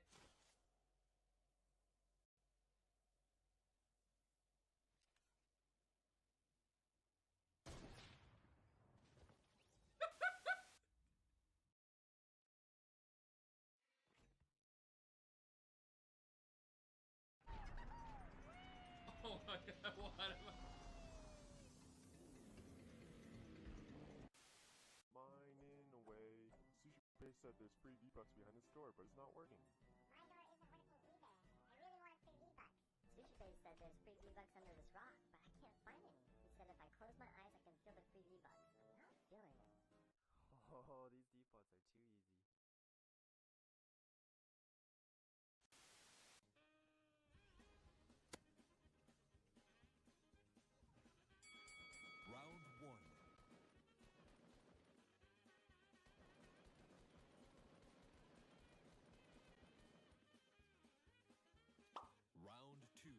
Oh my god, what am I? Mining away. Sushi Base said there's free V-Bucks behind the store, but it's not working. Sushi Base said there's free V-Bucks under this rock, but I can't find any. He said if I close my eyes, I can feel the free V-Bucks. I'm not feeling it. Oh, these defaults are too easy. Round one. Round two.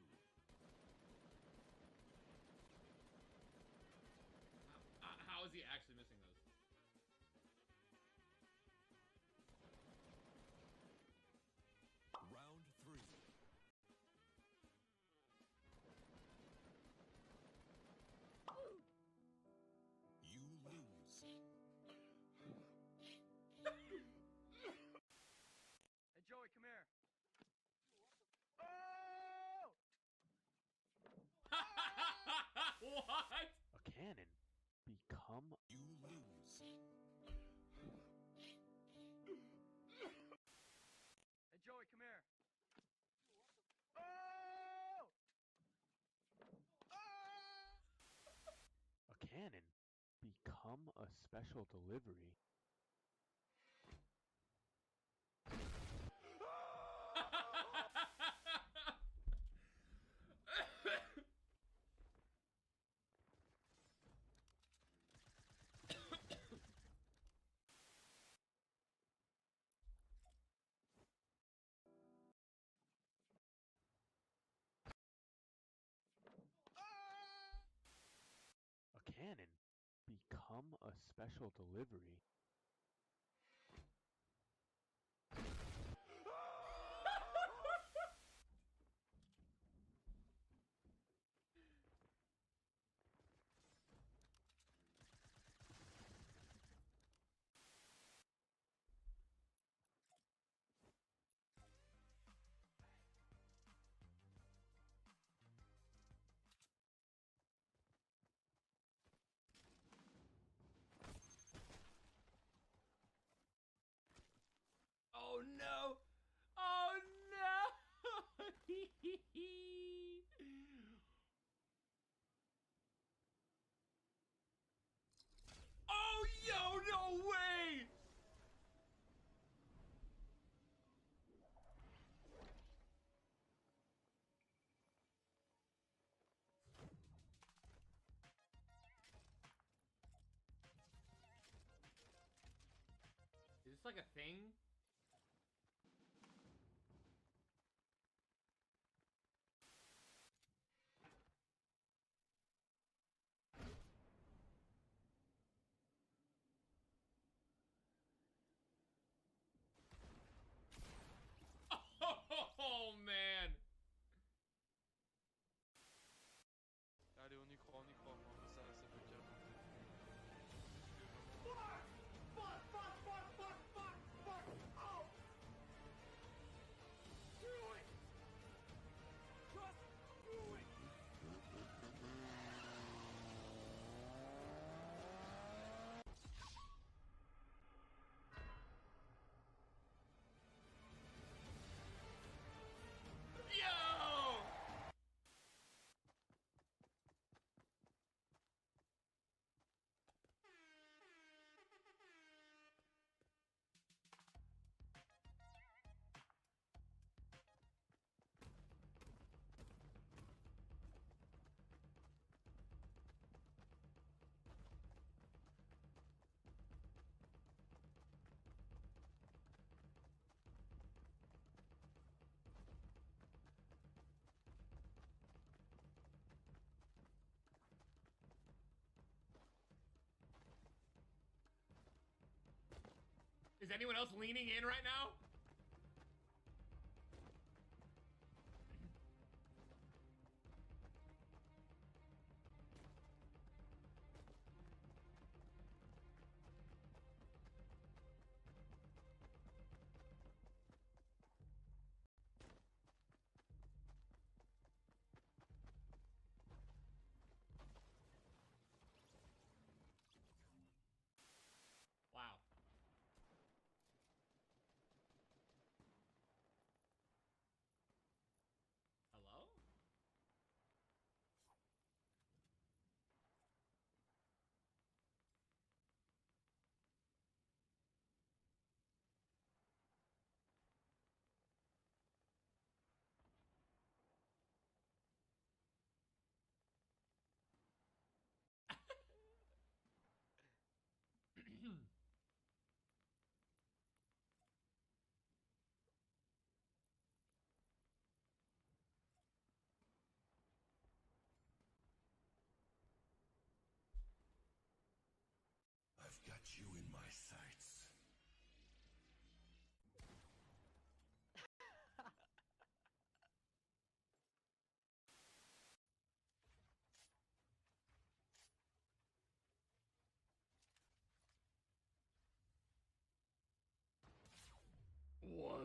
Uh, how is he actually missing those? Round three. You lose. Hey, Joey, come here. Oh! What? A cannon. Become. You lose. Hey, Joey, come here. Oh! A cannon. Become a special delivery. A cannon. Become a special delivery. Oh no! Oh no! Oh yo, no way! Is this like a thing? Oh man! Allez, on y croit, on y croit, moi. Ça, ça peut calme. Fuck! Fuck, fuck, fuck, fuck, fuck, fuck! Is anyone else leaning in right now? Wow. Hello? I've got you in my sights. What?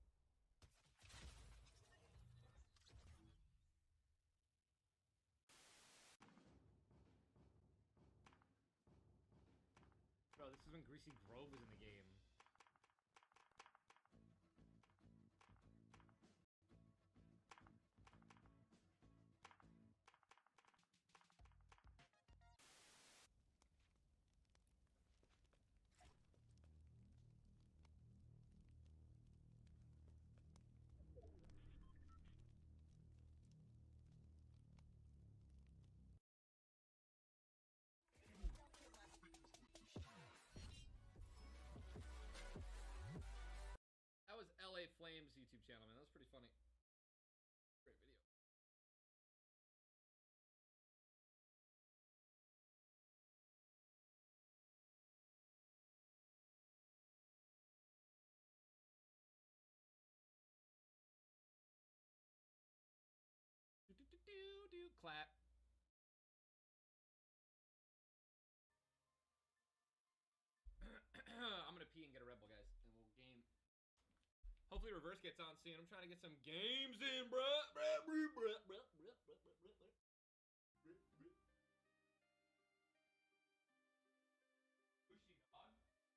Bro, this is when Greasy Grove was in the game. That was L A Flames YouTube channel, man. That was pretty funny. Great video. Do do do do do clap. I'm gonna pee and get a Red Bull, guys, and we'll game. Hopefully, reverse gets on soon. I'm trying to get some games in, bruh. Bruh, bruh, bruh, bruh, bruh, bruh, bruh, bruh, bruh. Bruh, bruh. Bushy dog.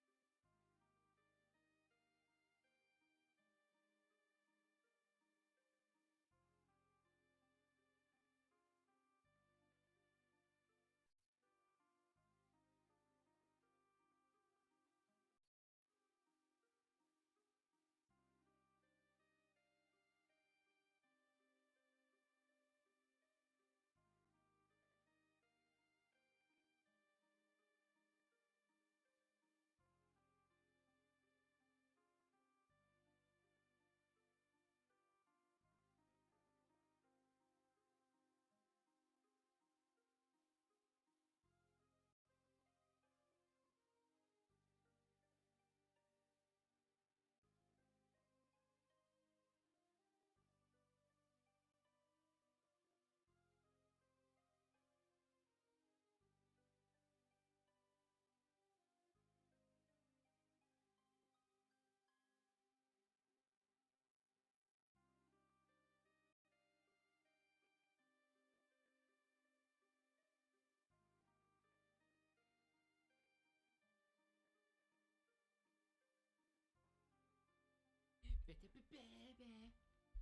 Baby.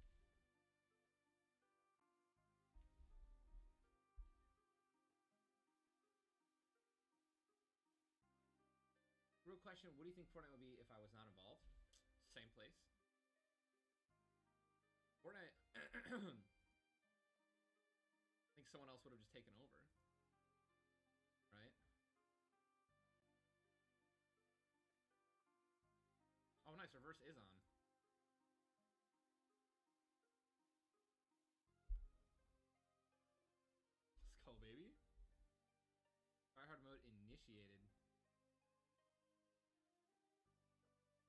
Real question, what do you think Fortnite would be if I was not involved? Same place. Fortnite, I think someone else would have just taken over. Right? Oh, nice, reverse is on. Let's go, baby. Tryhard mode initiated.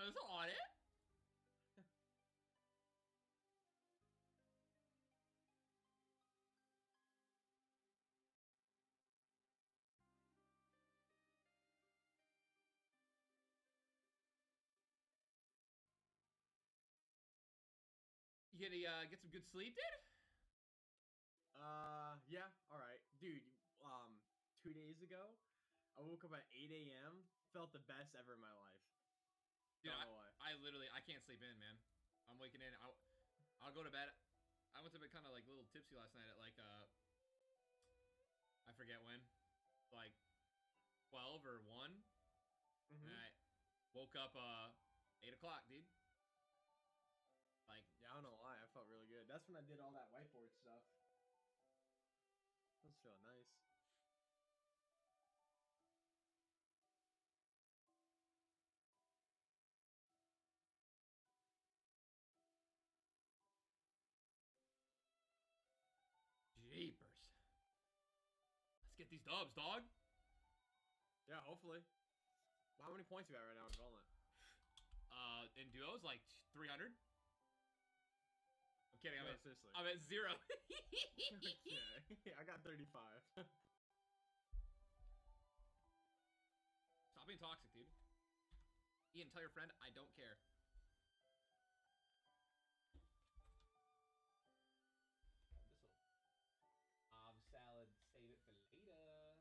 was on it. You gonna uh, get some good sleep, dude? Uh, yeah, all right, dude. Um, two days ago, I woke up at eight a m Felt the best ever in my life. Dude, Don't I, know why. I literally I can't sleep in, man. I'm waking in. I'll, I'll go to bed. I went to bed kind of like a little tipsy last night at like uh, I forget when, like twelve or one, Mhm. and I woke up uh eight o'clock, dude. Like, Yeah, I don't know why. I felt really good. That's when I did all that whiteboard stuff. That was feeling nice. jeepers. Let's get these dubs, dog. Yeah, hopefully. How many points you got right now in development? Uh, in duos, like three hundred. I'm kidding. I'm No, at seriously. I'm at zero. Okay, I got thirty-five. Stop being toxic, dude. Ian, tell your friend I don't care. This'll um salad. Save it for later.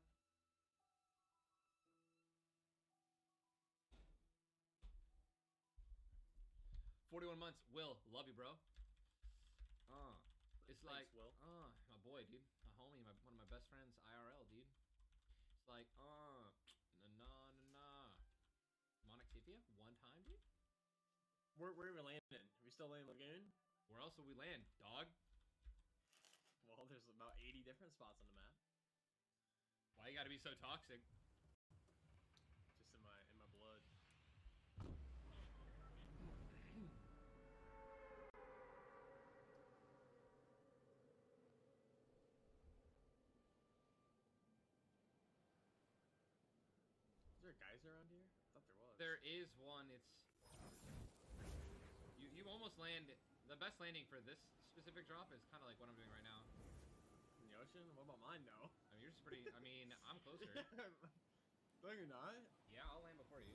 Forty-one months. Will, love you, bro. Uh, it's like, Thanks, Will. uh, my boy, dude, my homie, my one of my best friends, I R L, dude. It's like, uh, nah, nah, nah, nah. Monoctivia, one time, dude. Where where are we landing? Are we still landing Lagoon? Where else will we land, dog? Well, there's about eighty different spots on the map. Why you gotta be so toxic? Just in my in my blood. Is there a geyser around here? I thought there was. There is one. It's you. You almost land. The best landing for this specific drop is kind of like what I'm doing right now. In the ocean? What about mine, though? I mean, you're just pretty. I mean, I'm closer. No, you're not. Yeah, I'll land before you.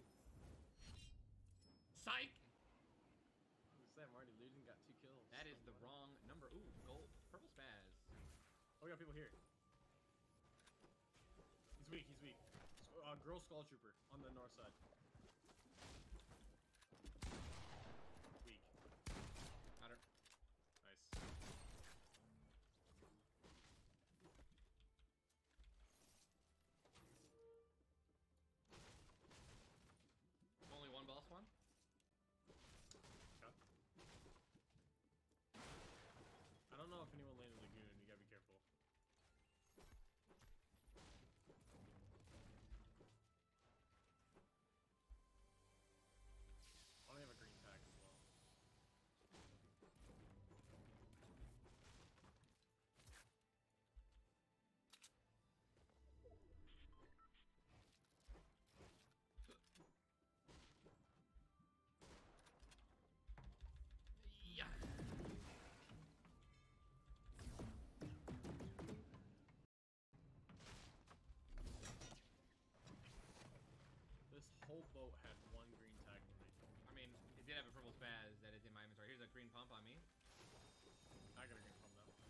Psych! Who's that? I'm already losing. Got two kills. That is the wrong number. Ooh, gold. Purple spaz. Oh, we got people here. He's weak. He's weak. Uh, girl skull trooper on the north side. Weak. Got her. Nice. Only one boss one. Okay. I don't know if anyone landed Lagoon. You gotta be careful. I only have a green tag as well. Yeah. This whole boat had one green tag for me. I mean, it did have a purple spaz that is in my inventory. Here's a green pump on me. I got a green pump now.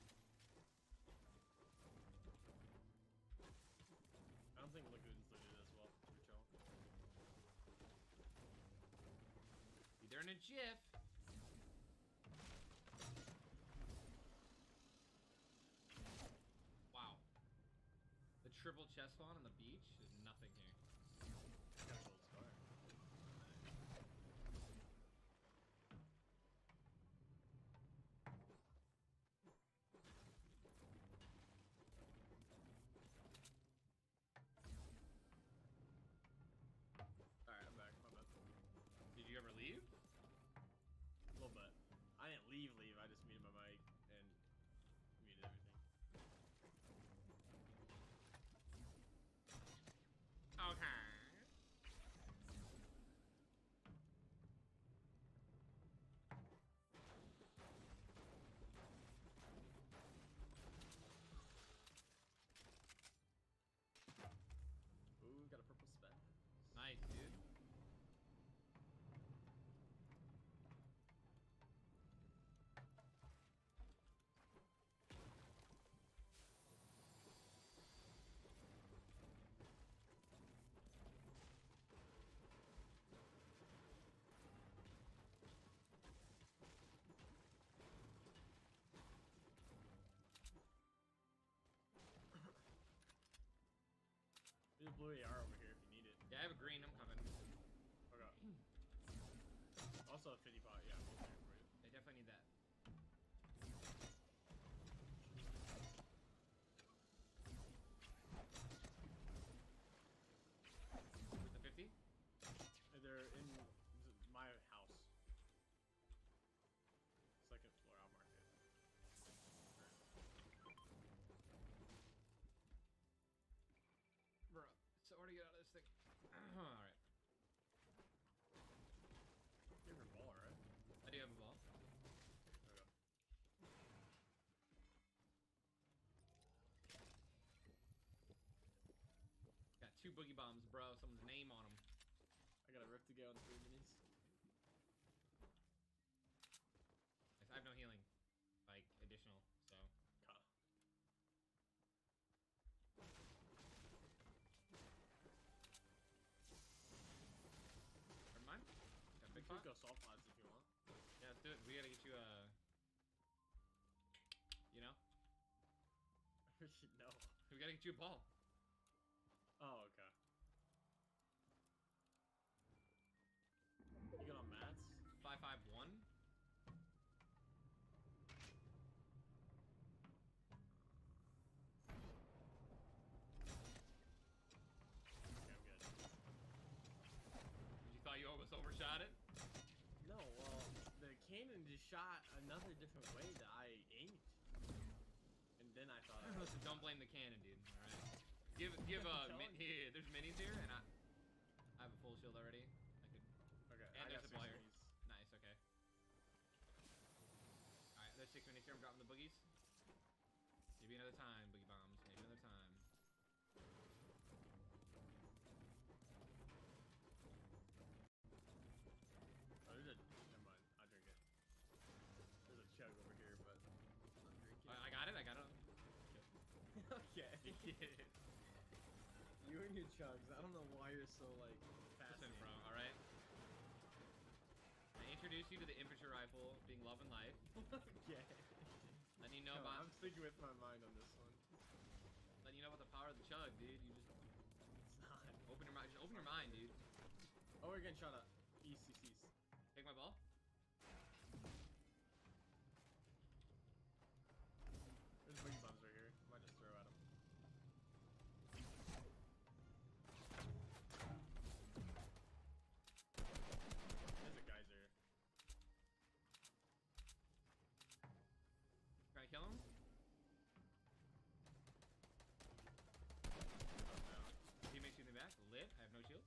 I don't think Lagoon's looted as well. We're chilling. Be there in a jiff. Wow. The triple chest spawn on the beach is nothing here. Got a gold scar. Alright, I'm back. My bad. Did you ever leave? A little bit. I didn't leave, leave. I just muted my mic and muted everything. Okay. a blue A R over here if you need it. Yeah, I have a green. I'm coming. Okay. Also a fifty pot. Yeah, both here for you. I definitely need that. Where's the fifty? They're in my house. Second floor, I'll mark it. Bro, so hard to get out of this thing. Alright. You have a ball, right? I do have a ball. Okay. Got two boogie bombs, bro. Someone's name on them. I got a rift to go in three minis. I have no healing, like additional, so. Huh. Never mind. Got a big You could pot. go salt pods if you want. Yeah, let's do it. We gotta get you a. You know, No. we gotta get you a ball. Oh, okay. You got on mats? Five five one. Okay, I'm good. You thought you almost overshot it? No, well, the cannon just shot another different way that I aimed. And then I thought I Listen, don't blame the cannon, dude. All right. Give give uh I'm min telling here. There's minis here, and I I have a full shield already. I could. Okay, And I there's got a six ball here. minis. Nice. Okay. All right. There's six minis here. I'm dropping the boogies. Maybe another time, boogie bombs. Maybe another time. Oh, there's a. Never mind. I'll drink it. There's a chug over here, but I'm not drinking. I, I got it. I got it. Okay. You and your chugs. I don't know why you're so like fast. Listen, bro. All right. I introduced you to the infantry rifle, being love and life. Yeah. Letting you know No, about. I'm sticking with my mind on this one. Letting you know about the power of the chug, dude. You just It's not. open your mind. Just open your mind, dude. Oh, we're getting shot at. E C Cs. Take my ball. There's boogie bombs right here. I might just throw at them. There's a geyser. Try to kill him. Oh no. Teammate shooting back. Lit. I have no shield.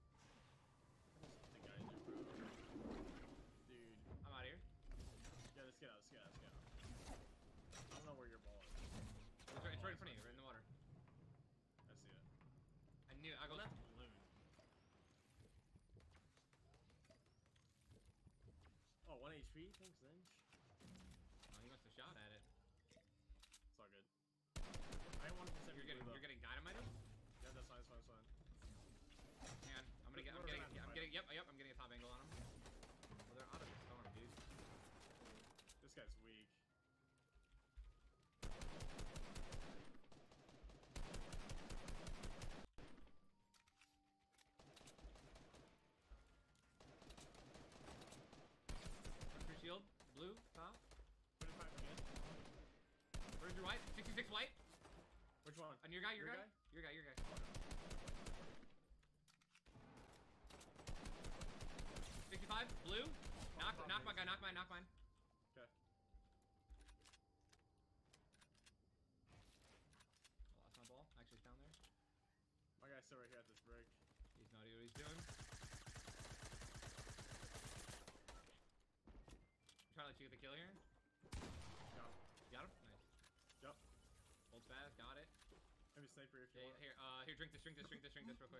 The geyser, bro. Dude. I'm out here. Yeah, let's get out. Let's get out. Let's get out. I don't know where your ball is. It's right, it's right in front of you. Right in the water. I see it. I knew. I go. Well, that's balloon. Oh, one H P? Thanks, Zinch. Oh, he must have shot at it. It's all good. I want to You're getting. You're getting dynamited. Yeah, that's fine. That's fine. That's fine. Hang on. I'm gonna get. I'm We're getting. gonna have to I'm fight getting. Yep. Yep. I'm getting a top angle on him. Well, they're out of the storm, dude. This guy's weak. Free shield. Blue. Top. twenty-five again. Where's your white? sixty-six white. Which one? On your guy. Your, Your guy? guy? Your guy. Your guy. sixty-five. Blue. Knock. Top Knock my mix. guy. Knock mine. Knock mine. Okay. I lost my ball. Actually, it's down there. My guy's still right here at this brick. He's not idea what he's doing. I'm trying to let you get the kill here. Got him. Got him? Nice. Yup. Hold fast. Got it. Maybe sniper if you Yeah, want. here, uh, here, drink this, drink this, drink this, drink this real quick.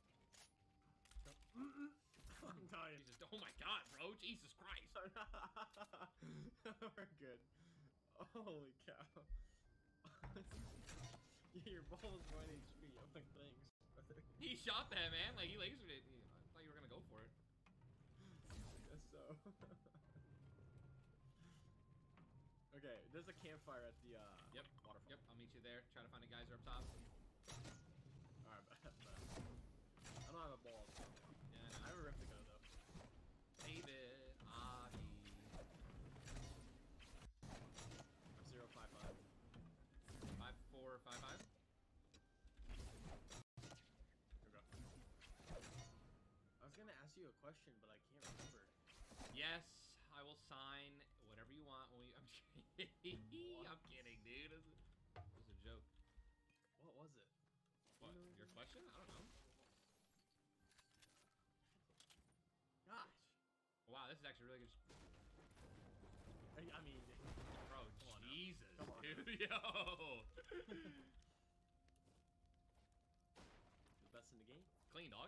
I'm dying. Jesus, oh my god, bro. Jesus Christ. We're good. Holy cow. Yeah, your ball was one H P. I'm like, thanks, brother. He shot that, man. Like, he lasered it. He- I thought you were gonna go for it. I guess so. Okay, there's a campfire at the uh Yep. waterfall. Yep, I'll meet you there. Try to find a geyser up top. Alright, bet, bet. you a question, but I can't remember. Yes, I will sign whatever you want when we. I'm kidding. I'm kidding, dude. It was a, it was a joke. What was it? What? Your question? I don't know. Gosh. Wow, this is actually really good. I, I mean, bro, come on Jesus, now. Come on dude, now. yo. The best in the game. Clean, dog.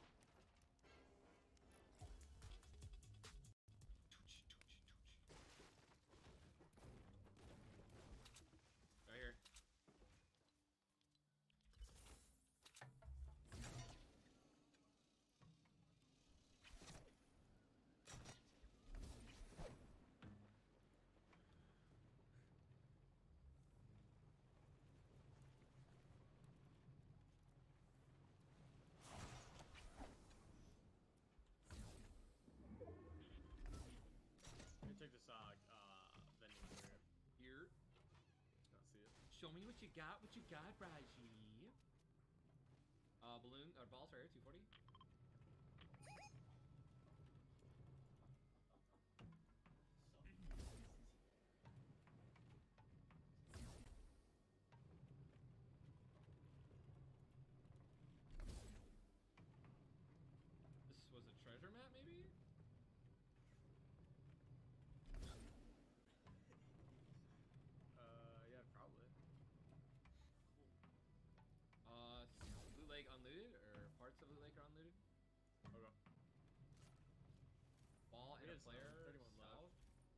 Right here. You take this uh, uh vending area. Here. Not see it. Show me what you got. What you got, Raji? Uh, balloon or balls right here. two forty. This was a treasure map, maybe? Uh, yeah, probably. Uh, Loot Lake unlooted, or parts of Loot Lake are unlooted. Okay. Ball and It a is, uh, player thirty-one left. south.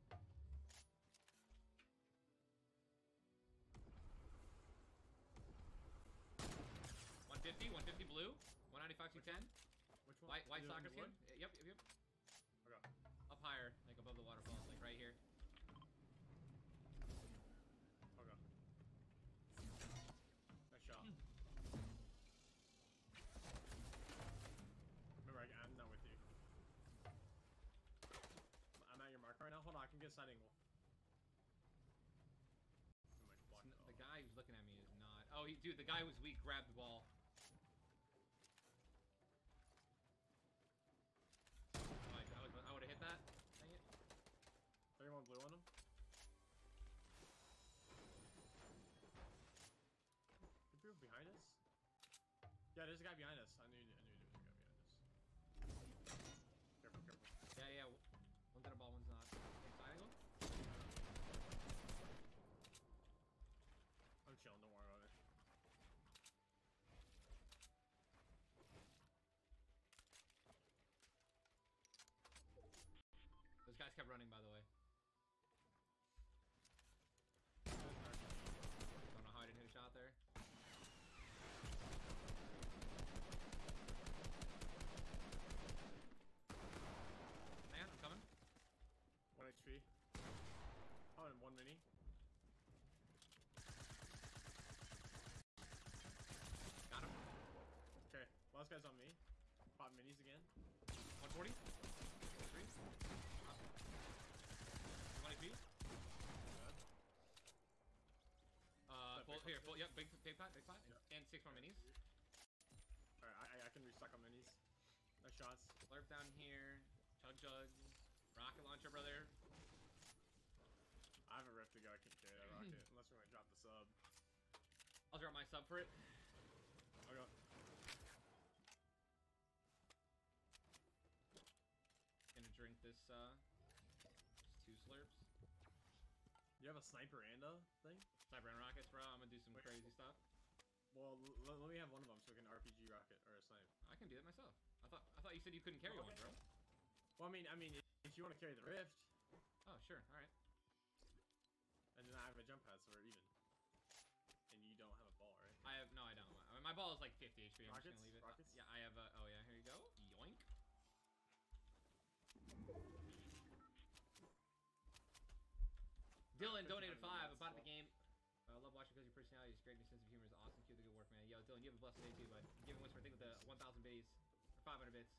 one fifty, one fifty blue, one ninety-five, two ten. Which one? White, white Is it in soccer the skin. wood? Uh, Yep, yep, yep. Okay. Up higher, like above the waterfalls, like right here. Okay. Nice shot. Remember, I, I'm not with you. I'm at your mark right now. Hold on, I can get a side angle. I might block It's it n- the off. guy who's looking at me is not. Oh, he, dude, the guy who's weak grabbed the ball. Oh, I, I, was, I would have hit that. Dang it. thirty-one blue on him. Could be behind us. Yeah, there's a guy behind us. I knew, I knew there was a guy behind us. Careful, careful. Yeah, yeah. One's in a ball, one's not. Side angle? I'm chilling. Don't worry about it. Those guys kept running, by the way. Don't know how I didn't hit a shot there. Man, I'm coming. One H P. Oh, and one mini. Got him. Okay, last guy's on me. Pop minis again. one forty. Three. one H P. Uh, full, here, full, yep, big, big pot, big pot, and six more minis. Alright, I, I can restock on minis. Nice shots. Slurp down here. Chug jug. Rocket launcher, brother. I have a rift to go. I can't carry that rocket unless we're gonna drop the sub. I'll drop my sub for it. Okay. Gonna drink this, uh, just two slurps. You have a sniper and a thing? Sniper and rockets, bro. I'm gonna do some Wait. crazy stuff. Well, l let me have one of them so we can R P G rocket or a snipe. I can do it myself. I thought I thought you said you couldn't carry one, bro. Well, I mean, I mean, if you want to carry the rift, Oh, sure. All right. and then I have a jump pad, so we're even. And you don't have a ball, right? I have no, I don't. I mean, my ball is like fifty H P. I'm Rockets? just gonna leave it. Rockets? Yeah, I have a. Oh yeah, here you go. Yoink. Dylan donated five. About the game. I love watching because your personality is great. Your sense of humor is awesome. Keep the good work, man. Yo, Dylan, you have a blessed day too, bud. Giving Whisper, I think with the one thousand biddies or five hundred bits.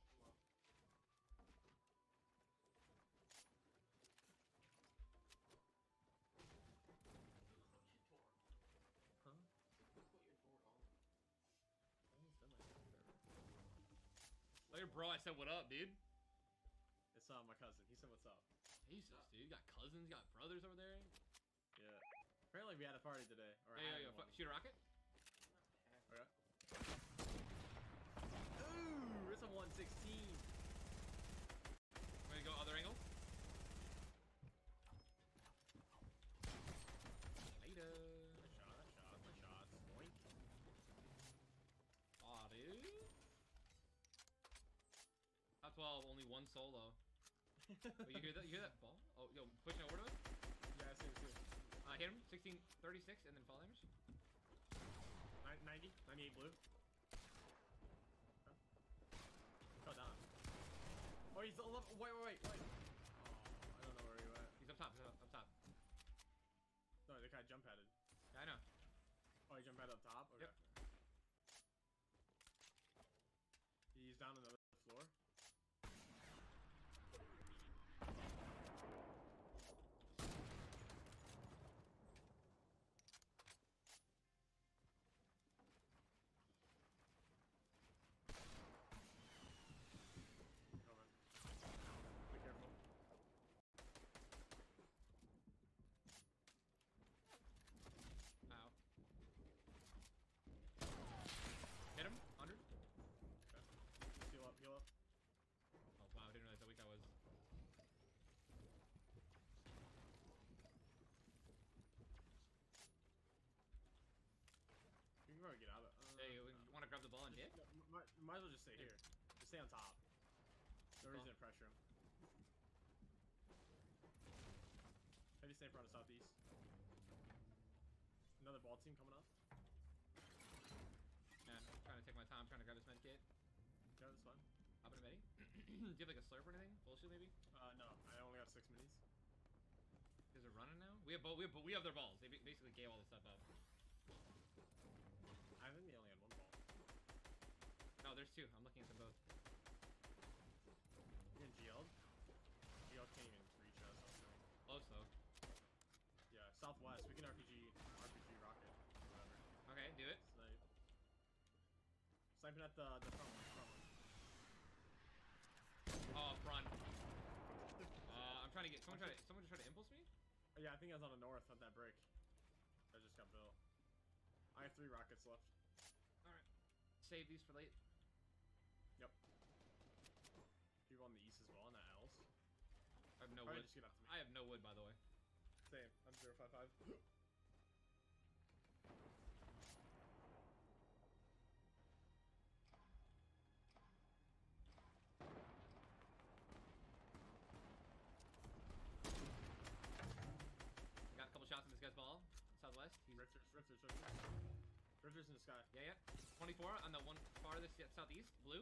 Huh? Oh, your bro, I said what up, dude. It's uh, my cousin. He said, what's up? Jesus, dude. You got cousins, you got brothers over there. Yeah. Apparently we had a party today. Or Hey, I yo, yo, had fu- one. shoot a rocket? Okay. Ooh, it's a one sixteen. I'm gonna go other angle. Later. Nice shot, nice shot, nice shot. Boink. Aw, dude. Top twelve, only one solo. Wait, you hear that? You hear that ball? Oh, yo, pushing over to us. Yeah, I see, I see. Uh, hit him. sixteen thirty-six, and then fall damage. ninety, ninety-eight blue. Okay. Fell down. Oh, he's eleven. Wait, wait, wait, wait. Oh, I don't know where he went. He's up top. He's up, up top. No, the guy jump padded. Yeah, I know. Oh, he jump padded up top? Okay. Yep. He's down on the other floor. Coming. Be careful. Ow. Hit him. Under. Okay. Heal up, heal up. Oh, wow. I didn't realize how weak I was. You can probably get out of it. Uh, Hey, you, you want to grab the ball and just- hit? no, might, might as well just stay here. Just stay on top. No Ball. reason to pressure him. Heavy sniper on the southeast. Another ball team coming up. Man, I'm trying to take my time. I'm trying to grab this med kit. Yeah, that's fine. Hop in a medi. Do you have like a slurp or anything? Bullshit maybe? Uh, no, I only got six minis. Is it running now? We have both. We have, we have their balls. They ba- basically gave all this stuff up. I think they only had one ball. No, there's two. I'm looking at them both. You're in G L? G L can't even reach us, I think. Close though. Yeah, southwest. We can R P G, R P G rocket, whatever. Okay, do it. Snipe. Sniping at the the front one. Front one. Oh, front. Uh, I'm trying to get. Someone try to. Someone just try to impulse me. Oh, yeah, I think I was on the north on that brick. That just got built. I have three rockets left. All right. Save these for late. Yep. People on the east as well, on that L's. I have no Probably wood. just get up to me. I have no wood, by the way. Same. I'm zero five five. Got a couple shots in this guy's ball. Southwest. He's Rifters, Rifters, Rifters. Rifters in the sky. yeah, yeah. twenty-four on the one farthest yeah, southeast. Blue.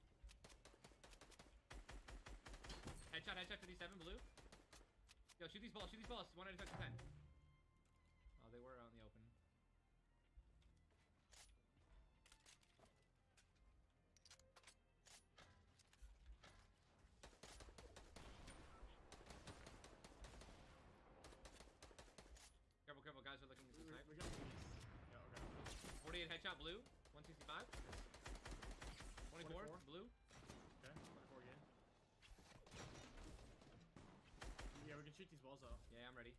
Headshot, headshot, fifty-seven. Blue. Yo, shoot these balls. Shoot these balls. One at a ten. Oh, they were out in the open. Careful, careful, guys are looking at the snipe. We got the east. Yeah, okay. forty-eight headshot, blue. one sixty-five. twenty-four, twenty-four. blue. Okay, twenty-four again. Yeah, we can shoot these balls though. Yeah, I'm ready.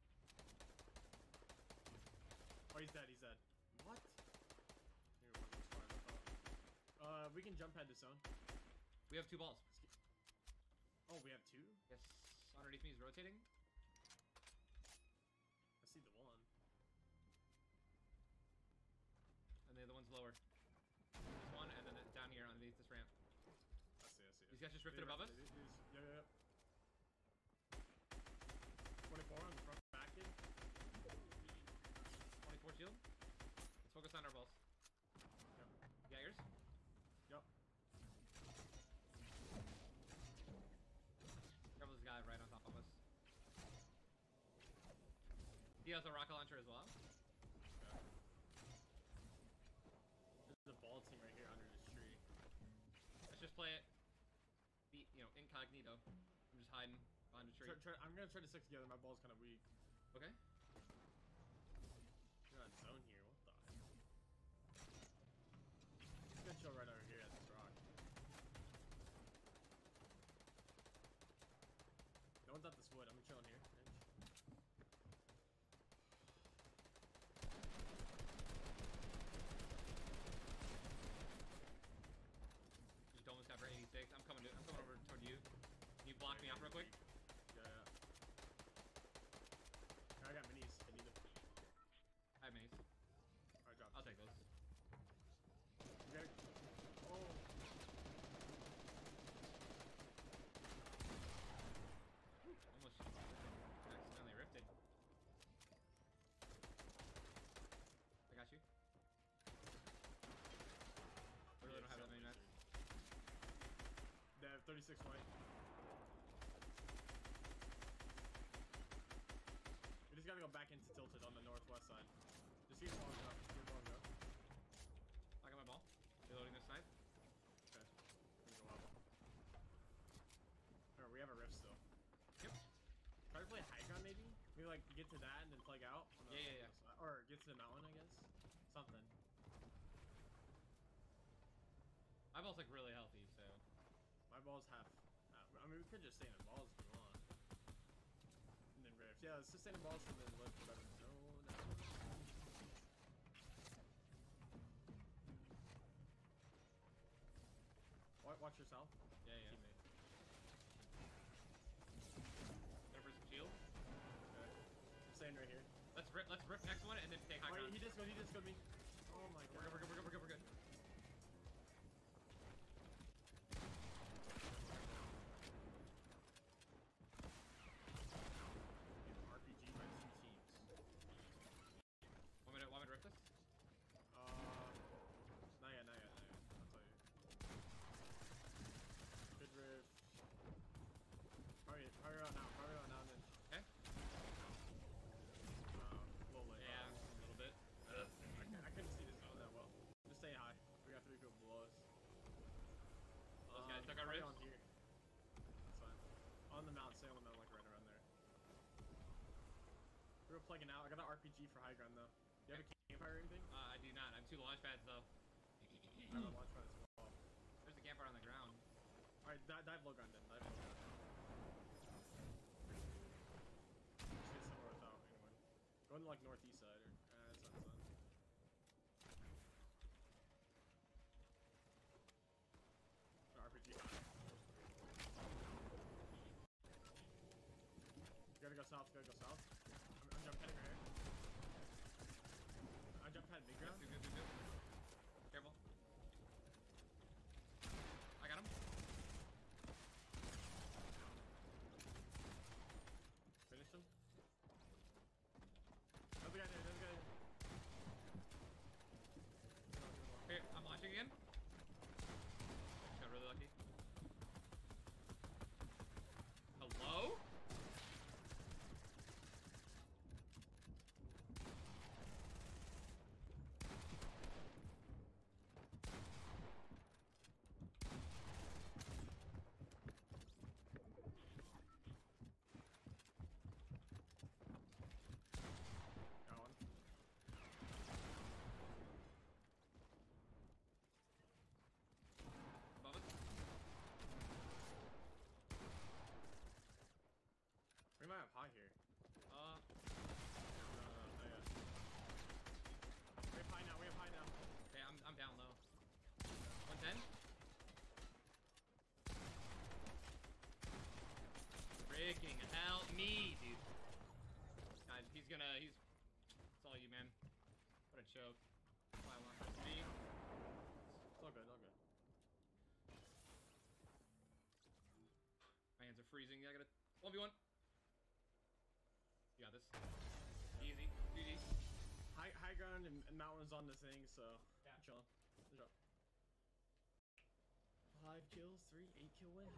Oh, he's dead, he's dead. What? Here, one was fine, I thought. Uh, we can jump head to zone. We have two balls. Oh, we have two? Yes. Underneath me is rotating. I see the one. And the other one's lower. This one, and then down here underneath this ramp. I see, I see. These guys just rifted They above us? rifted, these- these- Yeah, yeah, yeah. twenty-four on the front back kid. twenty-four shield. Let's focus on our balls. Yep. You got yours? Yep. Careful, this guy right on top of us. He has a rocket launcher as well. Okay. There's a ball team right here under this tree. Let's just play it. Be, you know, incognito. I'm just hiding behind a tree. Try, try, I'm gonna try to stick together. My ball's kind of weak. Okay. You're on zone here. What the heck? Just gonna chill right over here at this rock. six white. We just gotta go back into tilted on the northwest side. Just keep walling up. Keep walling up. I got my ball. Reloading this side. Okay. Gonna go up. Alright, we have a rift still. Yep. Try to play high ground maybe? We like get to that and then plug out. on the- Yeah, yeah, on the side. Or get to the mountain, I guess. Something. My ball's like really healthy, so. My ball's half. Uh, I mean, we could just stay in the balls if we want. And then rift. Yeah, let's just stay in the balls and then lift whatever. No, no. Watch, watch yourself. Yeah, yeah. Teammate. Gonna for some shield. Okay. I'm staying right here. Let's rip. Let's rip next one and then take high Oh, ground. he just go. He just go me. Oh my We're god. good. We're good. We're good. We're good. We're good. R P G by two teams. Want me to, want me to rip this? Uh, not yet, not yet, not yet. I'll tell you. Good rift. Hurry, hurry out now, hurry out now, and then. Okay. Uh, a little late. Yeah, uh, a little bit. I, cou- I couldn't see this zone that well. Just stay high. We got three people below us. Those guys took our hurry rifts? on here. That's fine. On the mountain, stay on the mountain, like right around there. We were plugging out. I got an R P G for high ground though. Do you have a campfire or anything? Uh, I do not. I have two launch pads though. I have a launch pad as well. There's a campfire on the ground. Alright, dive, dive low ground then. Dive low ground. Just get somewhere without anyone. Go into like northeast side or. Uh, that's not the sun. No, R P G. You gotta go south, gotta go south. I'm, I'm jump padding right here. I jump pad mid ground. Good, good, good, good. Careful. I got him. Finish him. Another guy there, another guy there. Here, I'm launching again. Got really lucky. Hello? Got one. Above us. We might have high here. Uh, No, no, no, not yet. We have high now, we have high now. okay, I'm, I'm down low. one ten? Freaking help me, dude. God, he's gonna, he's, it's all you, man. What a choke. That's why I want that to be. It's all good, all good. My hands are freezing. I gotta, one v one. You got this. Easy. G G. High, high ground and, and mountains on the thing, so. Yeah. Chill. Good job. Five kills, three, eight kill win.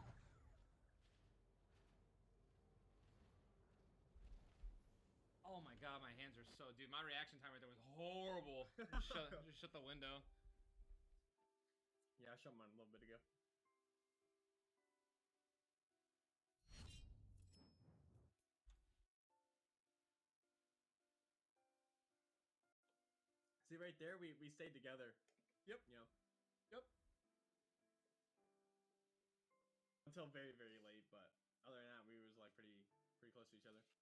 Oh my god, my hands are so, dude, my reaction time right there was horrible. Just shut, just shut the window. Yeah, I shot mine a little bit ago. See right there, we, we stayed together. Yep. You know, Yep. until very, very late, but other than that, we was like pretty, pretty close to each other.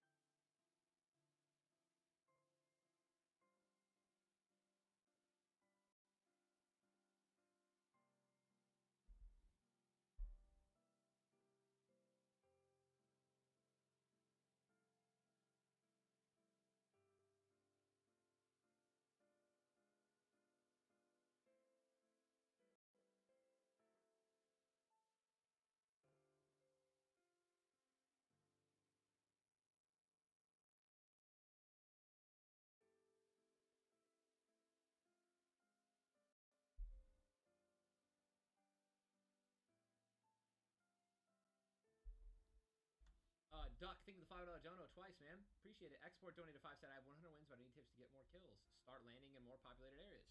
Duck, thank you for the five dollar dono twice, man. Appreciate it. Export donated five said I have one hundred wins, but I need tips to get more kills. Start landing in more populated areas.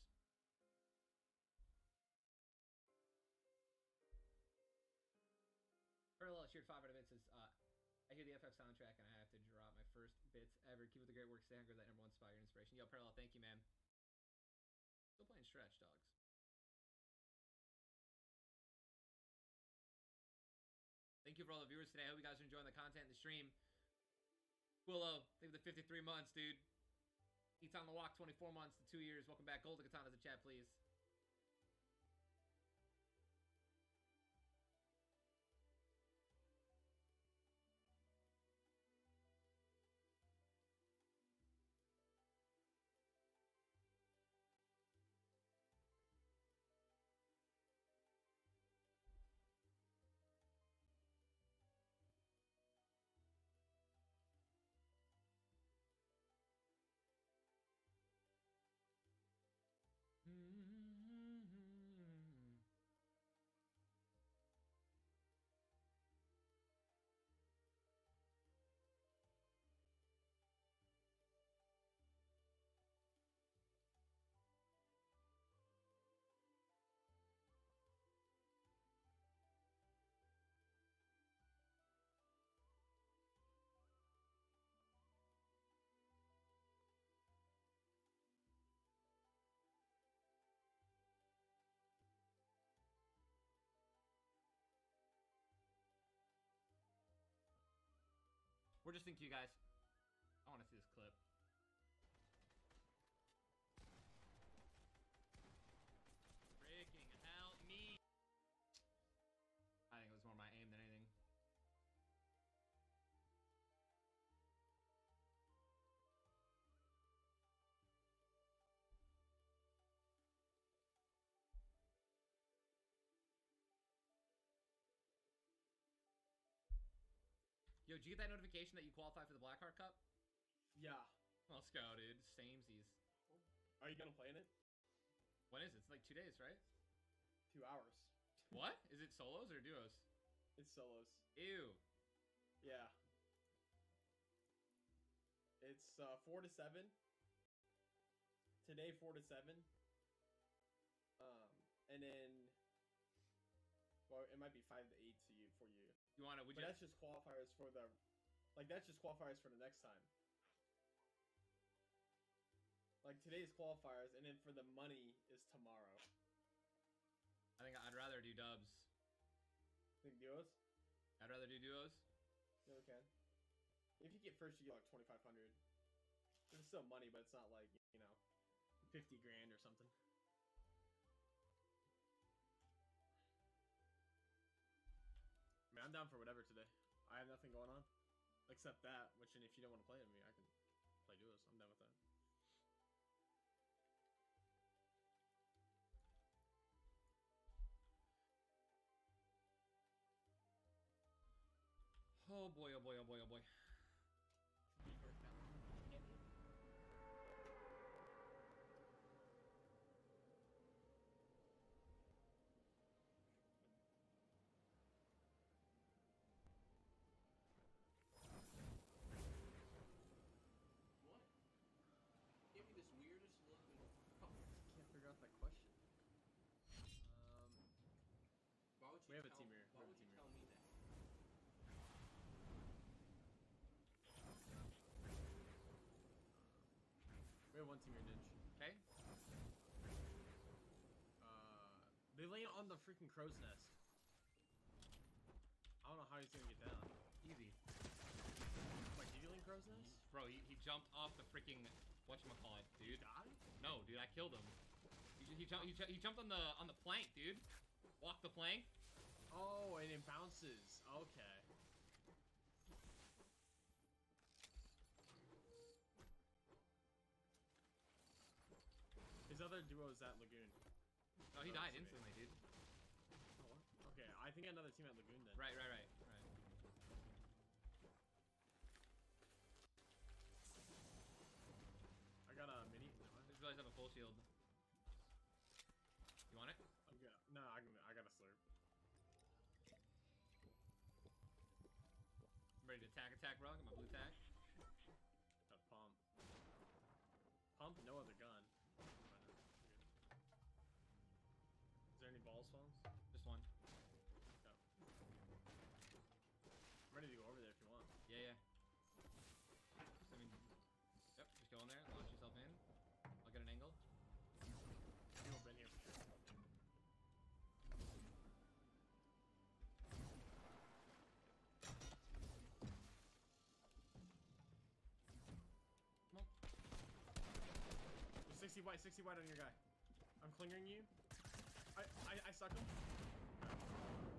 Parallel shared five out of it says, uh, I hear the F F soundtrack and I have to drop my first bits ever. Keep up the great work. Stay hungry. Let number one inspire your inspiration. Yo, Parallel, thank you, man. Still playing Stretch, dogs. Thank you for all the viewers today. I hope you guys are enjoying the content in the stream. Willow, thank you for the fifty-three months, dude. Eats on the Walk, twenty-four months to two years. Welcome back. Golden Katana to the chat, please. We're just thinking, you guys. I want to see this clip. Freaking help me. I think it was more my aim than anything. Yo, did you get that notification that you qualified for the Blackheart Cup? Yeah. Let's go, dude. Samesies. Are you gonna play in it? When is it? It's like two days, right? Two hours. What? Is it solos or duos? It's solos. Ew. Yeah. It's uh, four to seven. Today, four to seven. Um, and then, well, it might be five to eight to you for you. You wanna? Would but you? that's just qualifiers for the, like that's just qualifiers for the next time. Like today's qualifiers, and then for the money is tomorrow. I think I'd rather do dubs. Think duos? I'd rather do duos. Yeah, we can. If you get first, you get like twenty-five hundred. It's still money, but it's not like, you know, fifty grand or something. I mean, I'm down for whatever today. I have nothing going on. Except that, which, and if you don't want to play with me, I can play duos. I'm done with that. Oh boy, oh boy, oh boy, oh boy. What? Give me this weirdest look. Oh, can't figure out that question. Um, Why would you we have a tell, team here. Why We have would a you team tell here. me that? We have one team here, Ninja. Okay. Uh, they lay on the freaking crow's nest. I don't know how he's gonna get down. Easy. Like, did you lay crow's nest? Bro, he, he jumped off the freaking whatchamacallit, dude. You died? No, dude, I killed him. He, he, jumped, he, ju- he jumped on the on the plank, dude. Walked the plank. Oh, and it bounces. Okay. His other duo is at Lagoon. Oh, he So died it's instantly, dude. Oh, what? Okay, I think another team at Lagoon then. Right, right, right, right. I got a mini. These guys have a full shield. You want it? I'm gonna, no, I, I got a slurp. I'm ready to attack, attack, bro. have no other gun. Is there any balls, phones? Just one. Go. I'm ready to go over there if you want. Yeah, yeah. Just, I mean, yep. Just go in there, launch yourself in. I'll get an angle. People have been here for sure. Come on. There's sixty white, sixty white on your guy. I'm clingering you. I, I, I suck him.